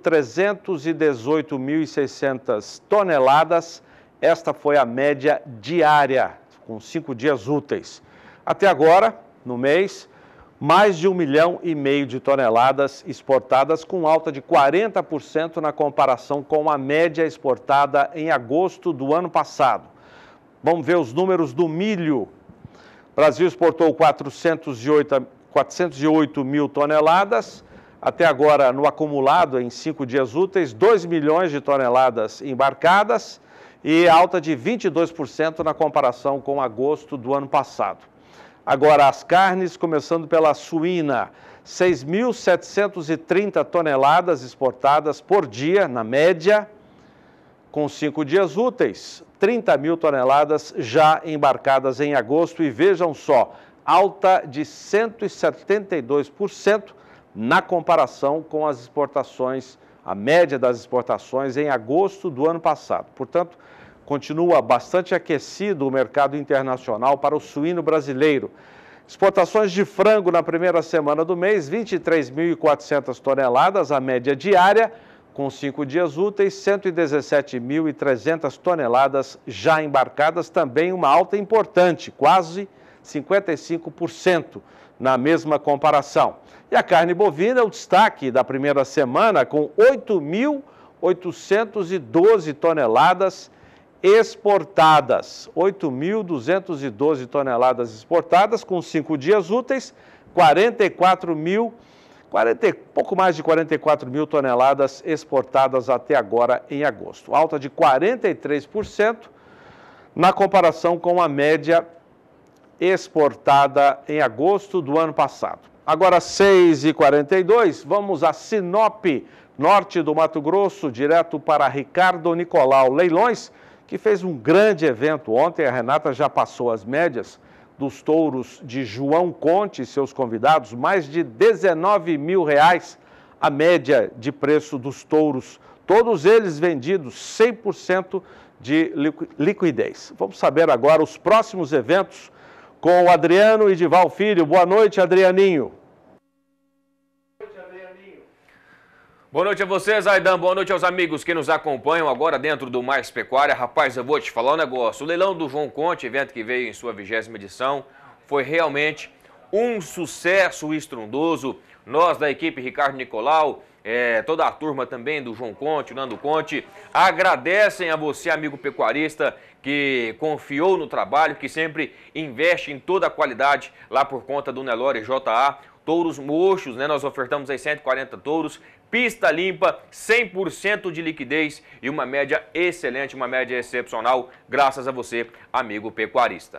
318.600 toneladas. Esta foi a média diária, com 5 dias úteis. Até agora, no mês, mais de 1,5 milhão de toneladas exportadas, com alta de 40% na comparação com a média exportada em agosto do ano passado. Vamos ver os números do milho. O Brasil exportou 408 mil toneladas, até agora no acumulado em 5 dias úteis, 2 milhões de toneladas embarcadas e alta de 22% na comparação com agosto do ano passado. Agora, as carnes, começando pela suína, 6.730 toneladas exportadas por dia, na média, com 5 dias úteis, 30 mil toneladas já embarcadas em agosto. E vejam só, alta de 172% na comparação com as exportações, a média das exportações em agosto do ano passado. Portanto, continua bastante aquecido o mercado internacional para o suíno brasileiro. Exportações de frango na primeira semana do mês, 23.400 toneladas, a média diária, com 5 dias úteis, 117.300 toneladas já embarcadas, também uma alta importante, quase 55% na mesma comparação. E a carne bovina, o destaque da primeira semana, com 8.812 toneladas exportadas, 8.212 toneladas exportadas, com 5 dias úteis, pouco mais de 44 mil toneladas exportadas até agora em agosto. Alta de 43% na comparação com a média exportada em agosto do ano passado. Agora, 6h42, vamos a Sinop, norte do Mato Grosso, direto para Ricardo Nicolau Leilões, que fez um grande evento ontem. A Renata já passou as médias dos touros de João Conte e seus convidados, mais de R$19 mil a média de preço dos touros, todos eles vendidos 100% de liquidez. Vamos saber agora os próximos eventos com o Adriano Edival Filho. Boa noite, Adrianinho. Boa noite a vocês, Aidan. Boa noite aos amigos que nos acompanham agora dentro do Mais Pecuária. Rapaz, eu vou te falar um negócio. O leilão do João Conte, evento que veio em sua 20ª edição, foi realmente um sucesso estrondoso. Nós da equipe Ricardo Nicolau, toda a turma também do João Conte, Nando Conte, agradecem a você, amigo pecuarista, que confiou no trabalho, que sempre investe em toda a qualidade lá por conta do Nelore JA. Touros mochos, né? Nós ofertamos aí 140 touros, pista limpa, 100% de liquidez e uma média excelente, uma média excepcional, graças a você, amigo pecuarista.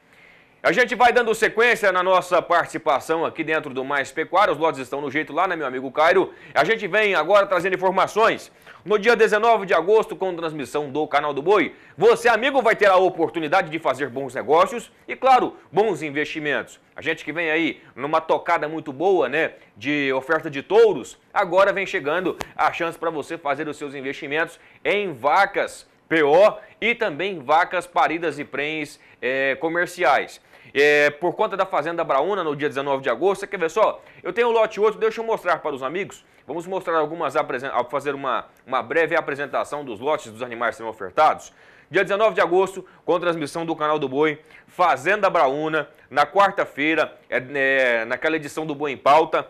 A gente vai dando sequência na nossa participação aqui dentro do Mais Pecuária. Os lotes estão no jeito lá, né, meu amigo Cairo? A gente vem agora trazendo informações. No dia 19 de agosto, com transmissão do Canal do Boi, você, amigo, vai ter a oportunidade de fazer bons negócios e, claro, bons investimentos. A gente que vem aí numa tocada muito boa, né, de oferta de touros, agora vem chegando a chance para você fazer os seus investimentos em vacas PO e também vacas paridas e prenhes comerciais. Por conta da Fazenda Braúna, no dia 19 de agosto, você quer ver só? Eu tenho o lote 8, deixa eu mostrar para os amigos. Vamos mostrar fazer uma breve apresentação dos lotes dos animais que serão ofertados. Dia 19 de agosto, com transmissão do Canal do Boi, Fazenda Braúna, na quarta-feira, naquela edição do Boi em Pauta,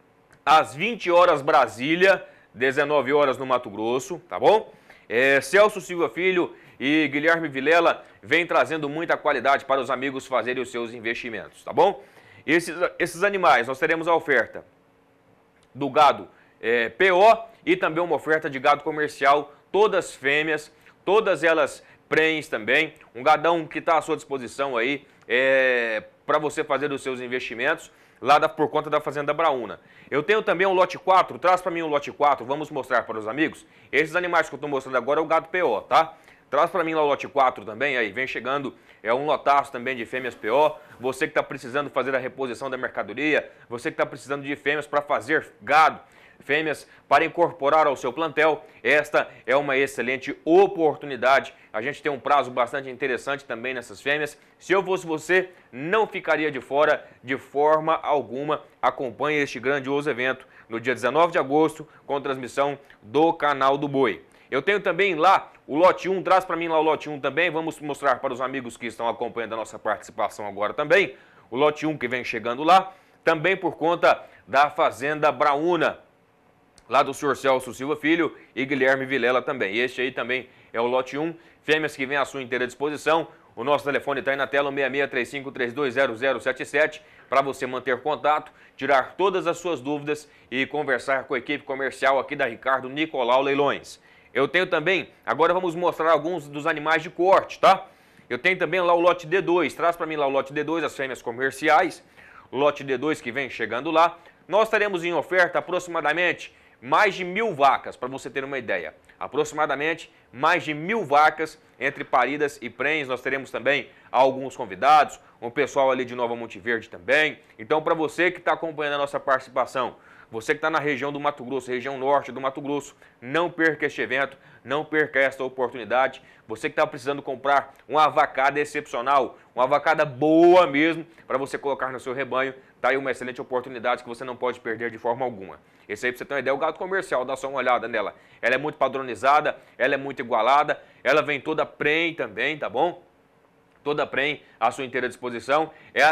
às 20 horas Brasília, 19 horas no Mato Grosso, tá bom? Celso Silva Filho e Guilherme Vilela vem trazendo muita qualidade para os amigos fazerem os seus investimentos, tá bom? Esses animais, nós teremos a oferta do gado PO e também uma oferta de gado comercial, todas fêmeas, todas elas prenhes também, um gadão que está à sua disposição aí para você fazer os seus investimentos lá por conta da Fazenda Braúna. Eu tenho também um lote 4, traz para mim um lote 4, vamos mostrar para os amigos. Esses animais que eu estou mostrando agora é o gado PO, tá? Traz para mim lá o lote 4 também, aí vem chegando um lotaço também de fêmeas PO. Você que está precisando fazer a reposição da mercadoria, você que está precisando de fêmeas para fazer gado, fêmeas para incorporar ao seu plantel, esta é uma excelente oportunidade. A gente tem um prazo bastante interessante também nessas fêmeas. Se eu fosse você, não ficaria de fora de forma alguma. Acompanhe este grandioso evento no dia 19 de agosto com transmissão do Canal do Boi. Eu tenho também lá o lote 1, traz para mim lá o lote 1 também, vamos mostrar para os amigos que estão acompanhando a nossa participação agora também. O lote 1 que vem chegando lá, também por conta da Fazenda Braúna, lá do senhor Celso Silva Filho e Guilherme Vilela também. Este aí também é o lote 1, fêmeas que vem à sua inteira disposição. O nosso telefone está aí na tela, 6635320077, para você manter contato, tirar todas as suas dúvidas e conversar com a equipe comercial aqui da Ricardo Nicolau Leilões. Eu tenho também, agora vamos mostrar alguns dos animais de corte, tá? Eu tenho também lá o lote D2, traz para mim lá o lote D2, as fêmeas comerciais, o lote D2 que vem chegando lá. Nós teremos em oferta aproximadamente mais de 1000 vacas, para você ter uma ideia. Aproximadamente mais de 1000 vacas entre paridas e prenhes. Nós teremos também alguns convidados, um pessoal ali de Nova Monte Verde também. Então, para você que está acompanhando a nossa participação, você que está na região do Mato Grosso, região norte do Mato Grosso, não perca este evento, não perca esta oportunidade. Você que está precisando comprar uma avacada excepcional, uma avacada boa mesmo, para você colocar no seu rebanho, está aí uma excelente oportunidade que você não pode perder de forma alguma. Esse aí, para você ter uma ideia, é o gado comercial, dá só uma olhada nela. Ela é muito padronizada, ela é muito igualada, ela vem toda prenhe também, tá bom? Toda prenhe à sua inteira disposição.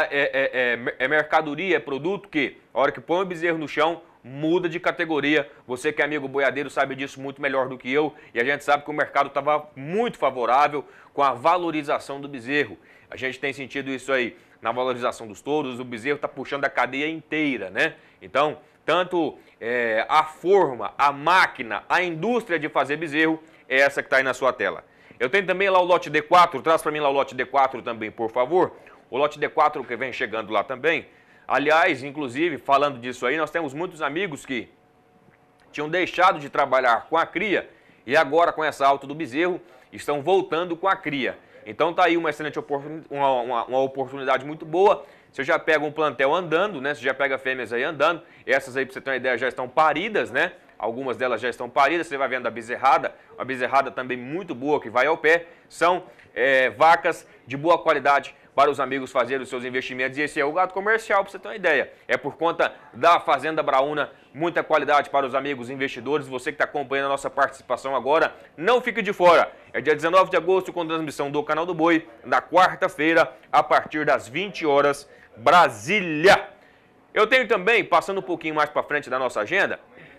É mercadoria, é produto que, a hora que põe o bezerro no chão, muda de categoria. Você que é amigo boiadeiro sabe disso muito melhor do que eu. E a gente sabe que o mercado estava muito favorável com a valorização do bezerro. A gente tem sentido isso aí na valorização dos touros. O bezerro está puxando a cadeia inteira, né? Então, tanto a forma, a máquina, a indústria de fazer bezerro é essa que está aí na sua tela. Eu tenho também lá o lote D4, traz para mim lá o lote D4 também, por favor. o lote D4 que vem chegando lá também. Aliás, inclusive, falando disso aí, nós temos muitos amigos que tinham deixado de trabalhar com a cria e agora, com essa alta do bezerro, estão voltando com a cria. Então tá aí uma excelente uma oportunidade muito boa. Você já pega um plantel andando, né? Você já pega fêmeas aí andando. Essas aí, pra você ter uma ideia, já estão paridas, né? Algumas delas já estão paridas. Você vai vendo a bezerrada. Uma bezerrada também muito boa que vai ao pé. São vacas de boa qualidade para os amigos fazerem os seus investimentos. E esse é o gado comercial, para você ter uma ideia. É por conta da Fazenda Braúna, muita qualidade para os amigos investidores. Você que está acompanhando a nossa participação agora, não fique de fora. É dia 19 de agosto com transmissão do Canal do Boi, na quarta-feira, a partir das 20 horas, Brasília. Eu tenho também, passando um pouquinho mais para frente da nossa agenda,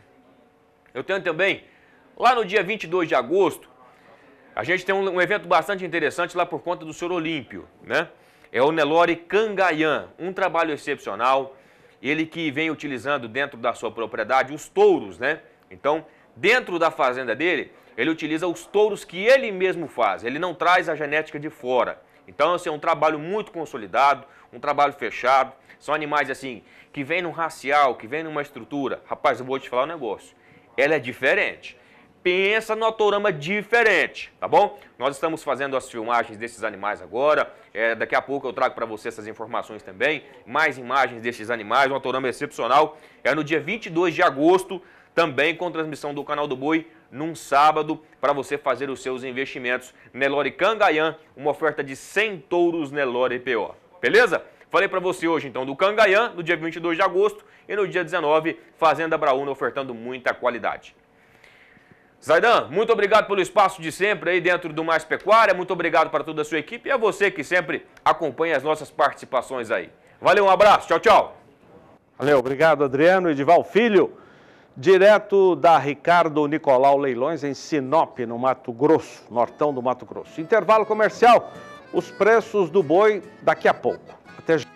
eu tenho também, lá no dia 22 de agosto, a gente tem um evento bastante interessante lá por conta do Senhor Olímpio, né? É o Nelore Cangayan, um trabalho excepcional, ele que vem utilizando dentro da sua propriedade os touros, né? Então, dentro da fazenda dele, ele utiliza os touros que ele mesmo faz, ele não traz a genética de fora. Então, assim, é um trabalho muito consolidado, um trabalho fechado, são animais assim, que vêm num racial, que vêm numa estrutura. Rapaz, eu vou te falar um negócio, ela é diferente. Pensa no autorama diferente, tá bom? Nós estamos fazendo as filmagens desses animais agora, daqui a pouco eu trago para você essas informações também, mais imagens desses animais, um autorama excepcional, é no dia 22 de agosto, também com transmissão do Canal do Boi, num sábado, para você fazer os seus investimentos. Nelore Cangayan, uma oferta de 100 touros Nelore PO, beleza? Falei para você hoje então do Cangayan, no dia 22 de agosto, e no dia 19, Fazenda Braúna ofertando muita qualidade. Zaidan, muito obrigado pelo espaço de sempre aí dentro do Mais Pecuária, muito obrigado para toda a sua equipe e a você que sempre acompanha as nossas participações aí. Valeu, um abraço, tchau, tchau. Valeu, obrigado Adriano Edival Filho, direto da Ricardo Nicolau Leilões em Sinop, no Mato Grosso, nortão do Mato Grosso. Intervalo comercial, os preços do boi daqui a pouco. Até já.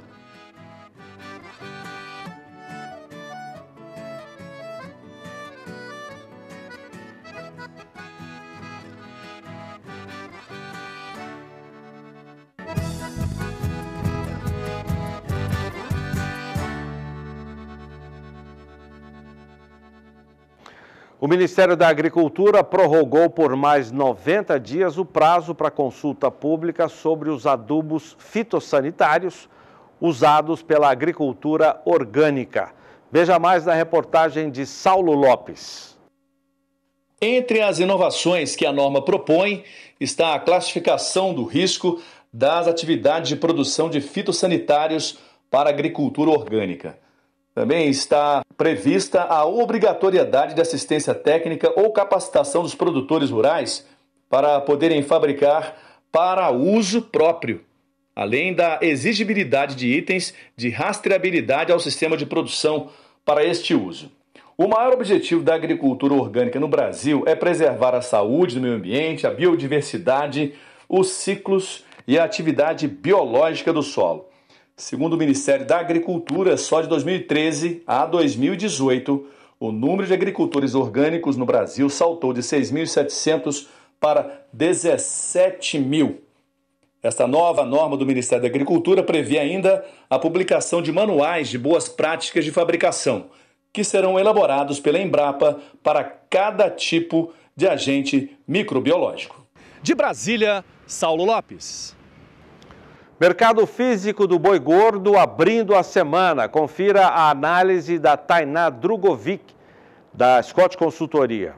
O Ministério da Agricultura prorrogou por mais 90 dias o prazo para consulta pública sobre os adubos fitossanitários usados pela agricultura orgânica. Veja mais na reportagem de Saulo Lopes. Entre as inovações que a norma propõe está a classificação do risco das atividades de produção de fitossanitários para a agricultura orgânica. Também está prevista a obrigatoriedade de assistência técnica ou capacitação dos produtores rurais para poderem fabricar para uso próprio, além da exigibilidade de itens de rastreabilidade ao sistema de produção para este uso. O maior objetivo da agricultura orgânica no Brasil é preservar a saúde do meio ambiente, a biodiversidade, os ciclos e a atividade biológica do solo. Segundo o Ministério da Agricultura, só de 2013 a 2018, o número de agricultores orgânicos no Brasil saltou de 6.700 para 17.000. Esta nova norma do Ministério da Agricultura prevê ainda a publicação de manuais de boas práticas de fabricação, que serão elaborados pela Embrapa para cada tipo de agente microbiológico. De Brasília, Saulo Lopes. Mercado físico do boi gordo abrindo a semana. Confira a análise da Tainá Drugovic, da Scott Consultoria.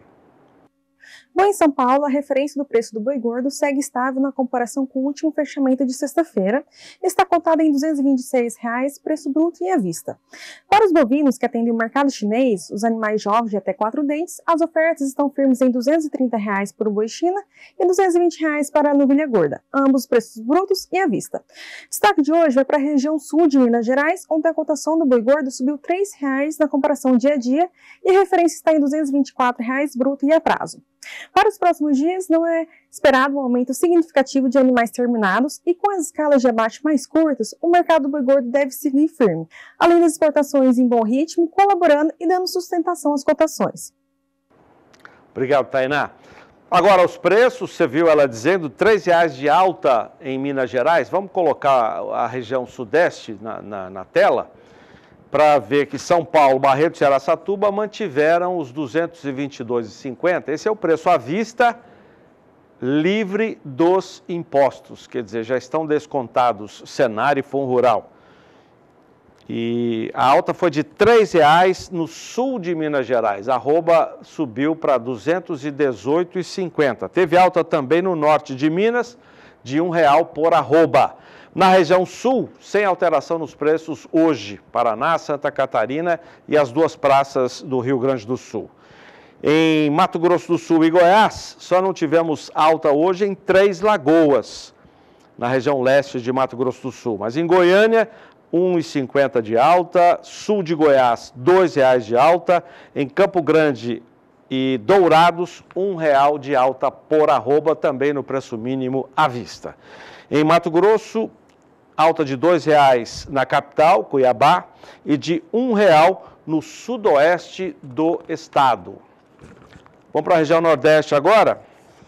Bom, em São Paulo, a referência do preço do boi gordo segue estável na comparação com o último fechamento de sexta-feira. Está cotada em R$ 226, preço bruto e à vista. Para os bovinos que atendem o mercado chinês, os animais jovens de até 4 dentes, as ofertas estão firmes em R$ 230 por boi China e R$ 220 para a novilha gorda, ambos preços brutos e à vista. Destaque de hoje vai para a região sul de Minas Gerais, onde a cotação do boi gordo subiu R$ 3 na comparação dia a dia e a referência está em R$ 224 bruto e a prazo. Para os próximos dias, não é esperado um aumento significativo de animais terminados e com as escalas de abate mais curtas, o mercado do boi gordo deve seguir firme, além das exportações em bom ritmo, colaborando e dando sustentação às cotações. Obrigado, Tainá. Agora, os preços, você viu ela dizendo, R$ 3,00 de alta em Minas Gerais. Vamos colocar a região sudeste na tela, para ver que São Paulo, Barretos e Araçatuba mantiveram os R$ 222,50. Esse é o preço à vista, livre dos impostos, quer dizer, já estão descontados Senar e Fundo Rural. E a alta foi de R$ 3,00 no sul de Minas Gerais. A arroba subiu para R$ 218,50. Teve alta também no norte de Minas, de R$ 1,00 por arroba. Na região sul, sem alteração nos preços hoje, Paraná, Santa Catarina e as duas praças do Rio Grande do Sul. Em Mato Grosso do Sul e Goiás, só não tivemos alta hoje em Três Lagoas, na região leste de Mato Grosso do Sul. Mas em Goiânia, R$ 1,50 de alta, sul de Goiás, R$ 2,00 de alta, em Campo Grande e Dourados, R$ 1,00 de alta por arroba, também no preço mínimo à vista. Em Mato Grosso, alta de R$ 2,00 na capital, Cuiabá, e de R$ 1,00 no sudoeste do estado. Vamos para a região nordeste agora.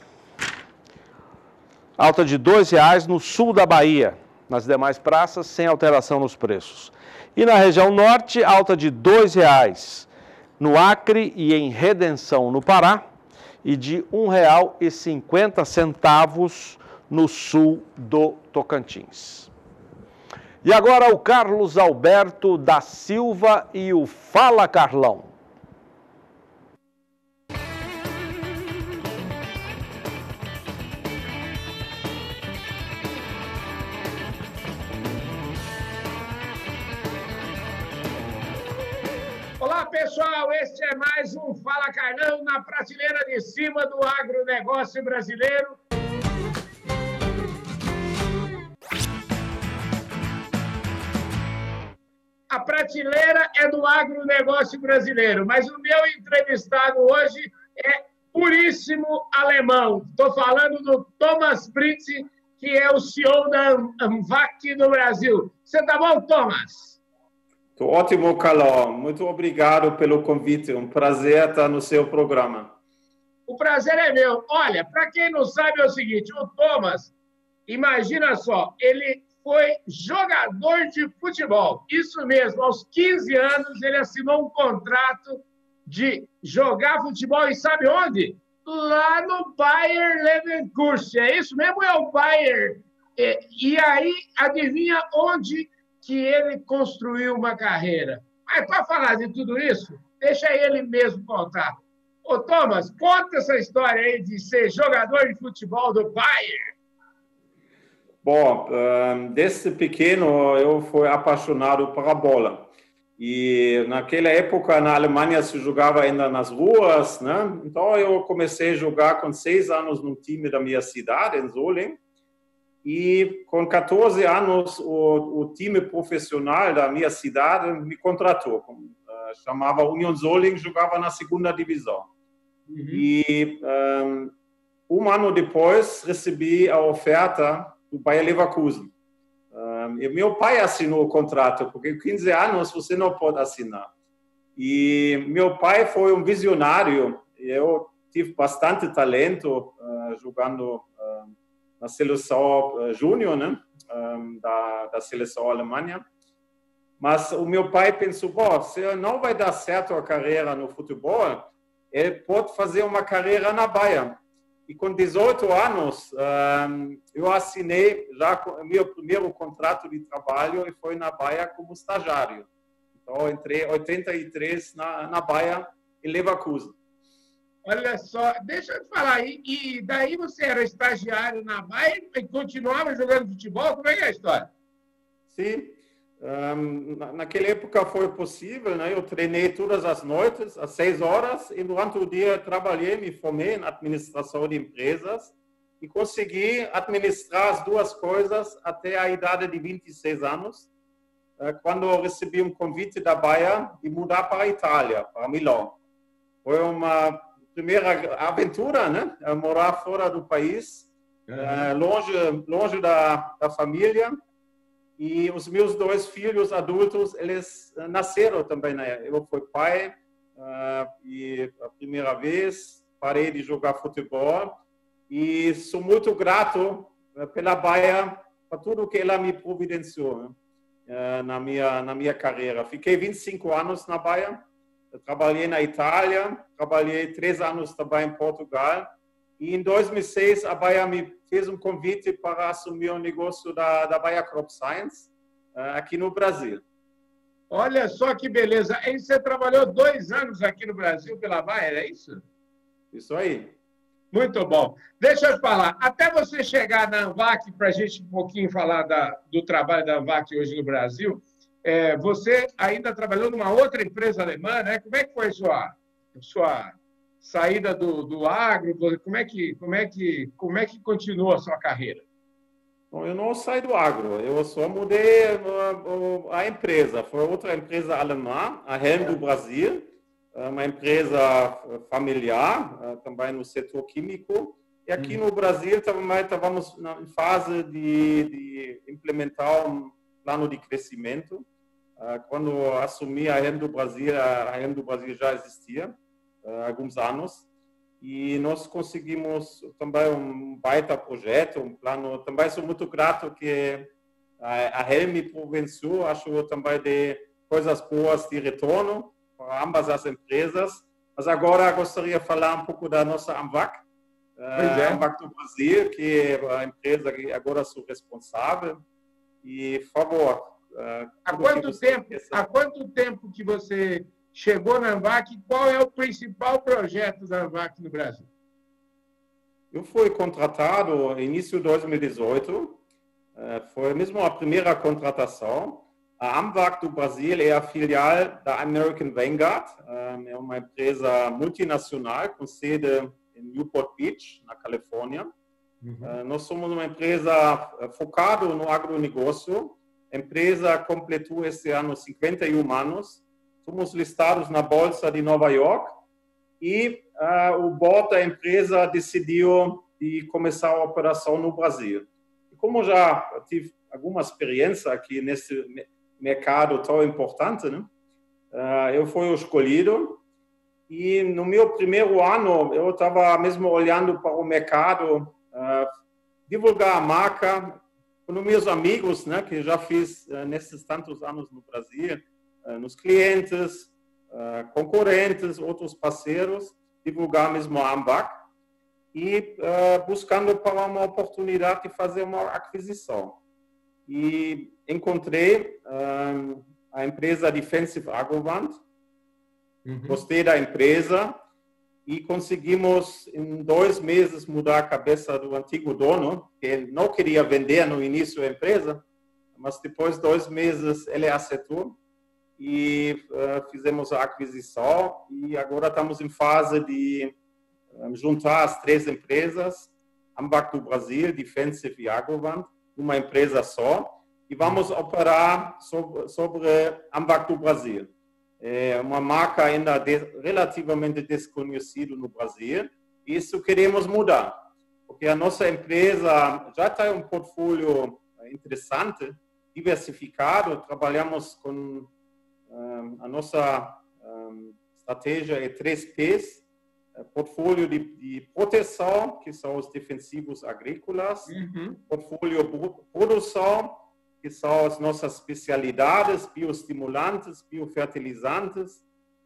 Alta de R$ 2,00 no sul da Bahia. Nas demais praças, sem alteração nos preços. E na região norte, alta de R$ 2,00 no Acre e em Redenção, no Pará, e de R$ 1,50 no sul do Tocantins. E agora o Carlos Alberto da Silva e o Fala Carlão. Olá, pessoal, este é mais um Fala Carlão na prateleira de cima do agronegócio brasileiro. A prateleira é do agronegócio brasileiro, mas o meu entrevistado hoje é puríssimo alemão. Estou falando do Thomas Fritz, que é o CEO da ANVAC no Brasil. Você tá bom, Thomas? Tô ótimo, Carlão. Muito obrigado pelo convite. Um prazer estar no seu programa. O prazer é meu. Olha, para quem não sabe é o seguinte, o Thomas, imagina só, ele foi jogador de futebol. Isso mesmo, aos 15 anos ele assinou um contrato de jogar futebol e sabe onde? Lá no Bayer Leverkusen. É isso mesmo? É o Bayer. E aí, adivinha onde que ele construiu uma carreira? Mas para falar de tudo isso, deixa ele mesmo contar. Ô, Thomas, conta essa história aí de ser jogador de futebol do Bayer. Bom, desde pequeno eu fui apaixonado por a bola. E naquela época na Alemanha se jogava ainda nas ruas, né? Então eu comecei a jogar com 6 anos no time da minha cidade, em Solingen. E com 14 anos o time profissional da minha cidade me contratou. Chamava Union Solingen, jogava na 2ª divisão. E um ano depois recebi a oferta do Bayer Leverkusen. E meu pai assinou o contrato, porque com 15 anos você não pode assinar. E meu pai foi um visionário. Eu tive bastante talento jogando na seleção júnior, né? da seleção alemã. Mas o meu pai pensou, bom, se não vai dar certo a carreira no futebol, ele pode fazer uma carreira na Bayer. E com 18 anos, eu assinei já o meu primeiro contrato de trabalho e foi na Bayer como estagiário. Então, entrei em 83 na Bayer em Leverkusen. Olha só, deixa eu te falar, e daí você era estagiário na Bayer e continuava jogando futebol? Como é que é a história? Sim, naquela época foi possível, né? Eu treinei todas as noites, às 6 horas, e durante o dia trabalhei, me formei em administração de empresas e consegui administrar as duas coisas até a idade de 26 anos, quando eu recebi um convite da Bayer de mudar para a Itália, para Milão. Foi uma primeira aventura, né? Morar fora do país, longe da família. E os meus 2 filhos adultos, eles nasceram também, né? Eu fui pai e a primeira vez, parei de jogar futebol e sou muito grato pela Bayer, por tudo que ela me providenciou, né, na minha carreira. Fiquei 25 anos na Bayer, trabalhei na Itália, trabalhei 3 anos também em Portugal e em 2006 a Bayer me fez um convite para assumir o negócio da Bayer Crop Science aqui no Brasil. Olha só que beleza. E você trabalhou 2 anos aqui no Brasil pela Bayer, é isso? Isso aí. Muito bom. Deixa eu te falar, até você chegar na ANVAC, para a gente um pouquinho falar do trabalho da ANVAC hoje no Brasil, você ainda trabalhou numa outra empresa alemã, né? Como é que foi sua saída do agro? Como é que continuou a sua carreira? Bom, eu não saí do agro, eu só mudei a empresa. Foi outra empresa alemã, a Helm do Brasil, uma empresa familiar, também no setor químico. E aqui no Brasil também estávamos em fase de implementar um plano de crescimento. Quando assumi a Helm do Brasil já existia há alguns anos. E nós conseguimos também um baita projeto, um plano. Também sou muito grato que a Helm me providenciou, acho também de coisas boas de retorno para ambas as empresas. Mas agora gostaria de falar um pouco da nossa ANVAC, a ANVAC do Brasil, que é a empresa que agora sou responsável. E, por favor... Há quanto tempo que você chegou na ANVAC? Qual é o principal projeto da ANVAC no Brasil? Eu fui contratado no início de 2018. Foi mesmo a primeira contratação. A ANVAC do Brasil é a filial da American Vanguard. É uma empresa multinacional com sede em Newport Beach, na Califórnia. Nós somos uma empresa focada no agronegócio. A empresa completou este ano 51 anos. Somos listados na Bolsa de Nova York e o board da empresa decidiu de começar a operação no Brasil. E como já tive alguma experiência aqui nesse mercado tão importante, né? Eu fui escolhido e no meu primeiro ano eu estava mesmo olhando para o mercado, divulgar a marca com meus amigos, né, que já fiz nesses tantos anos no Brasil, nos clientes, concorrentes, outros parceiros, divulgar mesmo a ANVAC e buscando para uma oportunidade de fazer uma aquisição. E encontrei a empresa Defensive Agrovant, gostei da empresa e conseguimos em 2 meses mudar a cabeça do antigo dono, que ele não queria vender no início da empresa, mas depois de 2 meses ele aceitou e fizemos a aquisição e agora estamos em fase de juntar as 3 empresas, ANVAC do Brasil, Defensive e Agrovant, uma empresa só, e vamos operar sobre ANVAC do Brasil. É uma marca ainda relativamente desconhecida no Brasil, e isso queremos mudar, porque a nossa empresa já tem um portfólio interessante, diversificado, trabalhamos com a nossa estratégia é 3 P's, portfólio de proteção, que são os defensivos agrícolas, portfólio produção, que são as nossas especialidades, bioestimulantes, biofertilizantes,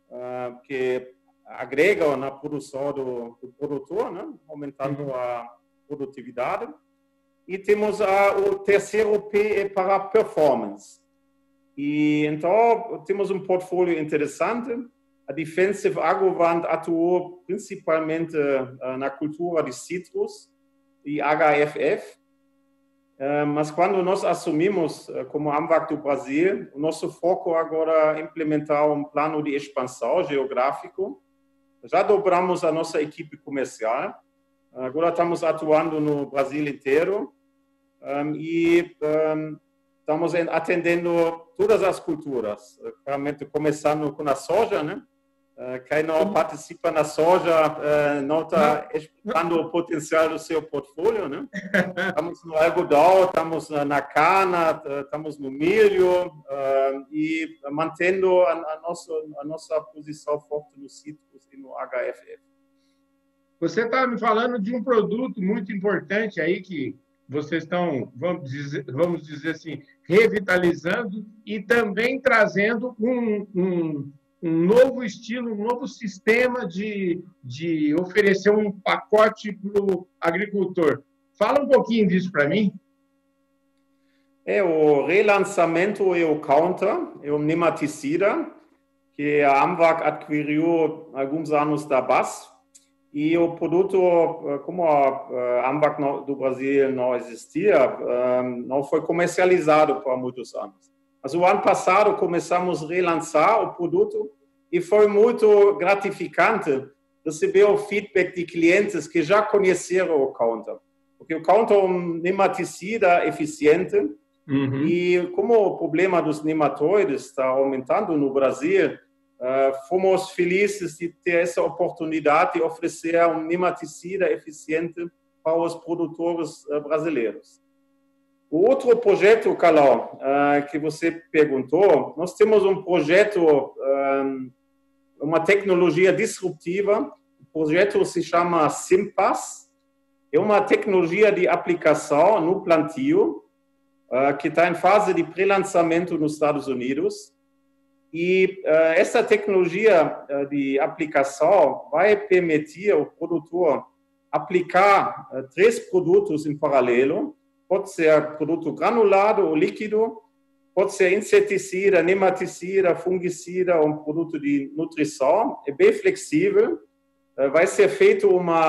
que agregam na produção do produtor, né? Aumentando a produtividade. E temos o terceiro P para performance. E então temos um portfólio interessante. A Defensive Agrovant atuou principalmente na cultura de citros e HFF. Mas quando nós assumimos como ANVAC do Brasil, o nosso foco agora é implementar um plano de expansão geográfico. Já dobramos a nossa equipe comercial. Agora estamos atuando no Brasil inteiro e estamos atendendo todas as culturas. Realmente começando com a soja, né? Quem não participa na soja não está explorando o potencial do seu portfólio, né? Estamos no algodão, estamos na cana, estamos no milho e mantendo a nossa posição forte nos citros e no HFF. Você estava me falando de um produto muito importante aí que vocês estão, vamos dizer assim, revitalizando e também trazendo um novo estilo, um novo sistema de oferecer um pacote para o agricultor. Fala um pouquinho disso para mim. O relançamento é o Counter, é um nematicida que a AMVAC adquiriu há alguns anos da BASF. E o produto, como a AMVAC do Brasil não existia, não foi comercializado por muitos anos. Mas o ano passado começamos a relançar o produto e foi muito gratificante receber o feedback de clientes que já conheceram o Counter. Porque o Counter é um nematicida eficiente e como o problema dos nematóides está aumentando no Brasil, fomos felizes de ter essa oportunidade de oferecer um nematicida eficiente para os produtores brasileiros. O outro projeto, Carlão, que você perguntou, nós temos um projeto, uma tecnologia disruptiva, o projeto se chama SIMPAS, é uma tecnologia de aplicação no plantio, que está em fase de pré-lançamento nos Estados Unidos. E essa tecnologia de aplicação vai permitir ao produtor aplicar 3 produtos em paralelo. Pode ser produto granulado ou líquido, pode ser inseticida, nematicida, fungicida ou um produto de nutrição. É bem flexível. Vai ser feito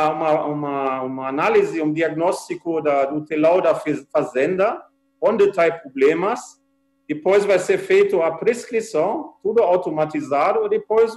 uma análise, um diagnóstico do telão da fazenda, onde tem problemas. Depois vai ser feita a prescrição, tudo automatizado, e depois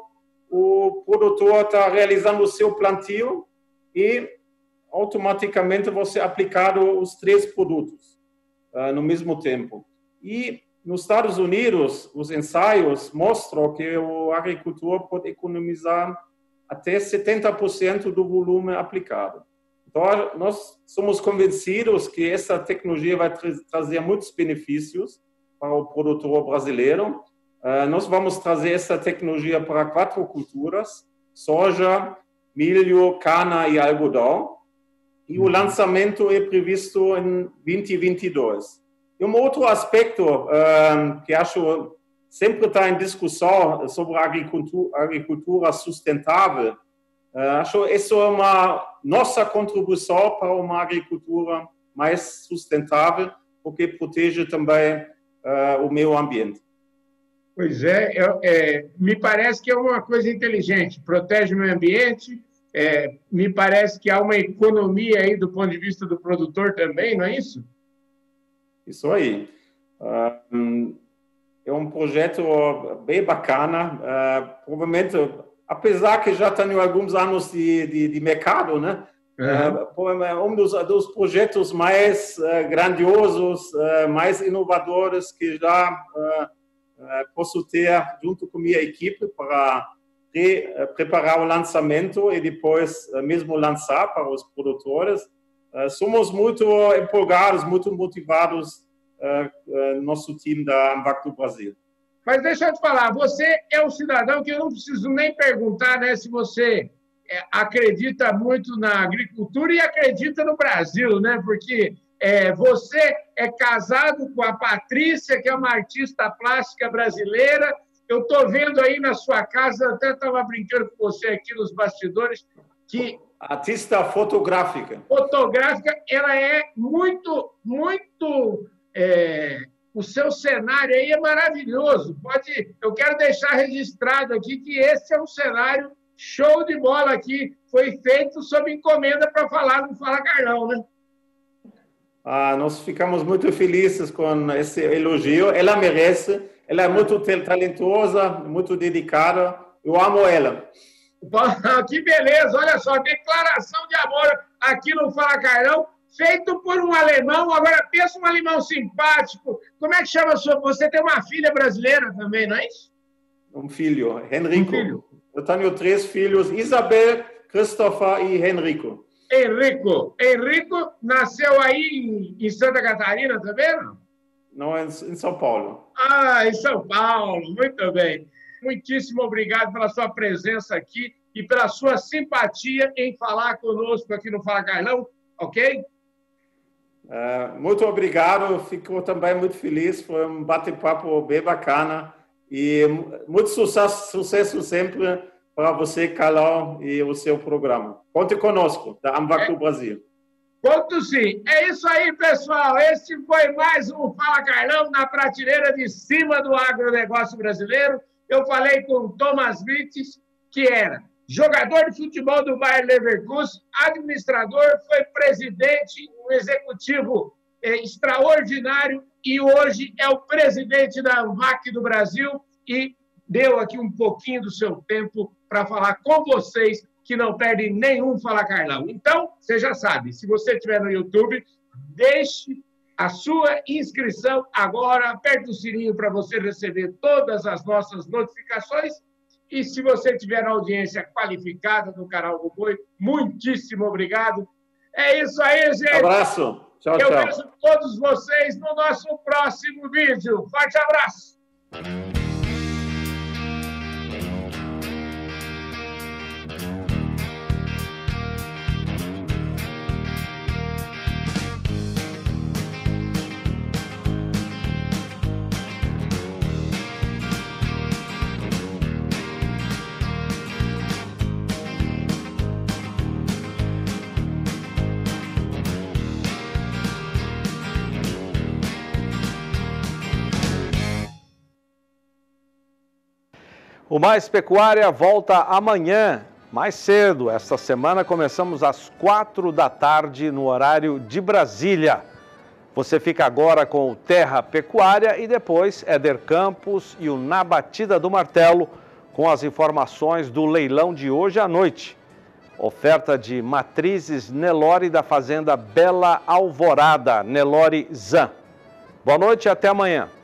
o produtor está realizando o seu plantio e automaticamente você aplicado os 3 produtos no mesmo tempo. E nos Estados Unidos, os ensaios mostram que o agricultor pode economizar até 70% do volume aplicado. Então, nós somos convencidos que essa tecnologia vai trazer muitos benefícios para o produtor brasileiro. Nós vamos trazer essa tecnologia para 4 culturas: soja, milho, cana e algodão. E o lançamento é previsto em 2022. E um outro aspecto que acho sempre está em discussão sobre a agricultura sustentável, acho que isso é uma nossa contribuição para uma agricultura mais sustentável, porque protege também o meio ambiente. Pois me parece que é uma coisa inteligente, protege o meio ambiente, me parece que há uma economia aí do ponto de vista do produtor também, não é isso? Isso aí. É um projeto bem bacana, provavelmente, apesar que já tenho alguns anos de mercado, né? Um dos projetos mais grandiosos, mais inovadores que já posso ter junto com minha equipe para preparar o lançamento e depois mesmo lançar para os produtores. Somos muito empolgados, muito motivados, nosso time da AMVAC do Brasil. Mas deixa eu te falar, você é um cidadão que eu não preciso nem perguntar, né, se você acredita muito na agricultura e acredita no Brasil, né? Porque você é casado com a Patrícia, que é uma artista plástica brasileira. Eu estou vendo aí na sua casa, até estava brincando com você aqui nos bastidores, que... Artista fotográfica. Fotográfica, ela é muito... o seu cenário aí é maravilhoso. Eu quero deixar registrado aqui que esse é um cenário show de bola aqui. Foi feito sob encomenda para falar no Fala Carlão, né? Nós ficamos muito felizes com esse elogio. Ela merece. Ela é muito talentosa, muito dedicada. Eu amo ela. Que beleza! Olha só, declaração de amor aqui no Fala Carlão, feito por um alemão. Agora, pensa um alemão simpático. Como é que chama a sua... Você tem uma filha brasileira também, não é isso? Um filho, Henrico. Eu tenho 3 filhos, Isabel, Christopher e Henrico. Henrico nasceu aí em Santa Catarina também, não? Não, em São Paulo. Em São Paulo, muito bem. Muitíssimo obrigado pela sua presença aqui e pela sua simpatia em falar conosco aqui no Fala Carlão, ok? Muito obrigado, fico também muito feliz, foi um bate-papo bem bacana e muito sucesso sempre para você, Carlão, e o seu programa. Conte conosco, da Amvacu Brasil. Conto sim. É isso aí, pessoal. Este foi mais um Fala Carlão na prateleira de cima do agronegócio brasileiro. Eu falei com Thomas Vites, que era jogador de futebol do Bayer Leverkusen, administrador, foi presidente, um executivo extraordinário e hoje é o presidente da ANVAC do Brasil e deu aqui um pouquinho do seu tempo para falar com vocês que não perdem nenhum Fala Carlão. Então, você já sabe, se você estiver no YouTube, deixe a sua inscrição agora, aperte o sininho para você receber todas as nossas notificações. E se você tiver audiência qualificada no canal do Boi, muitíssimo obrigado. É isso aí, gente. Abraço. Tchau, Eu tchau. vejo todos vocês no nosso próximo vídeo. Forte abraço. O Mais Pecuária volta amanhã, mais cedo. Esta semana começamos às 4 da tarde no horário de Brasília. Você fica agora com o Terra Pecuária e depois Éder Campos e o Na Batida do Martelo com as informações do leilão de hoje à noite. Oferta de matrizes Nelore da Fazenda Bela Alvorada, Nelore Zan. Boa noite e até amanhã.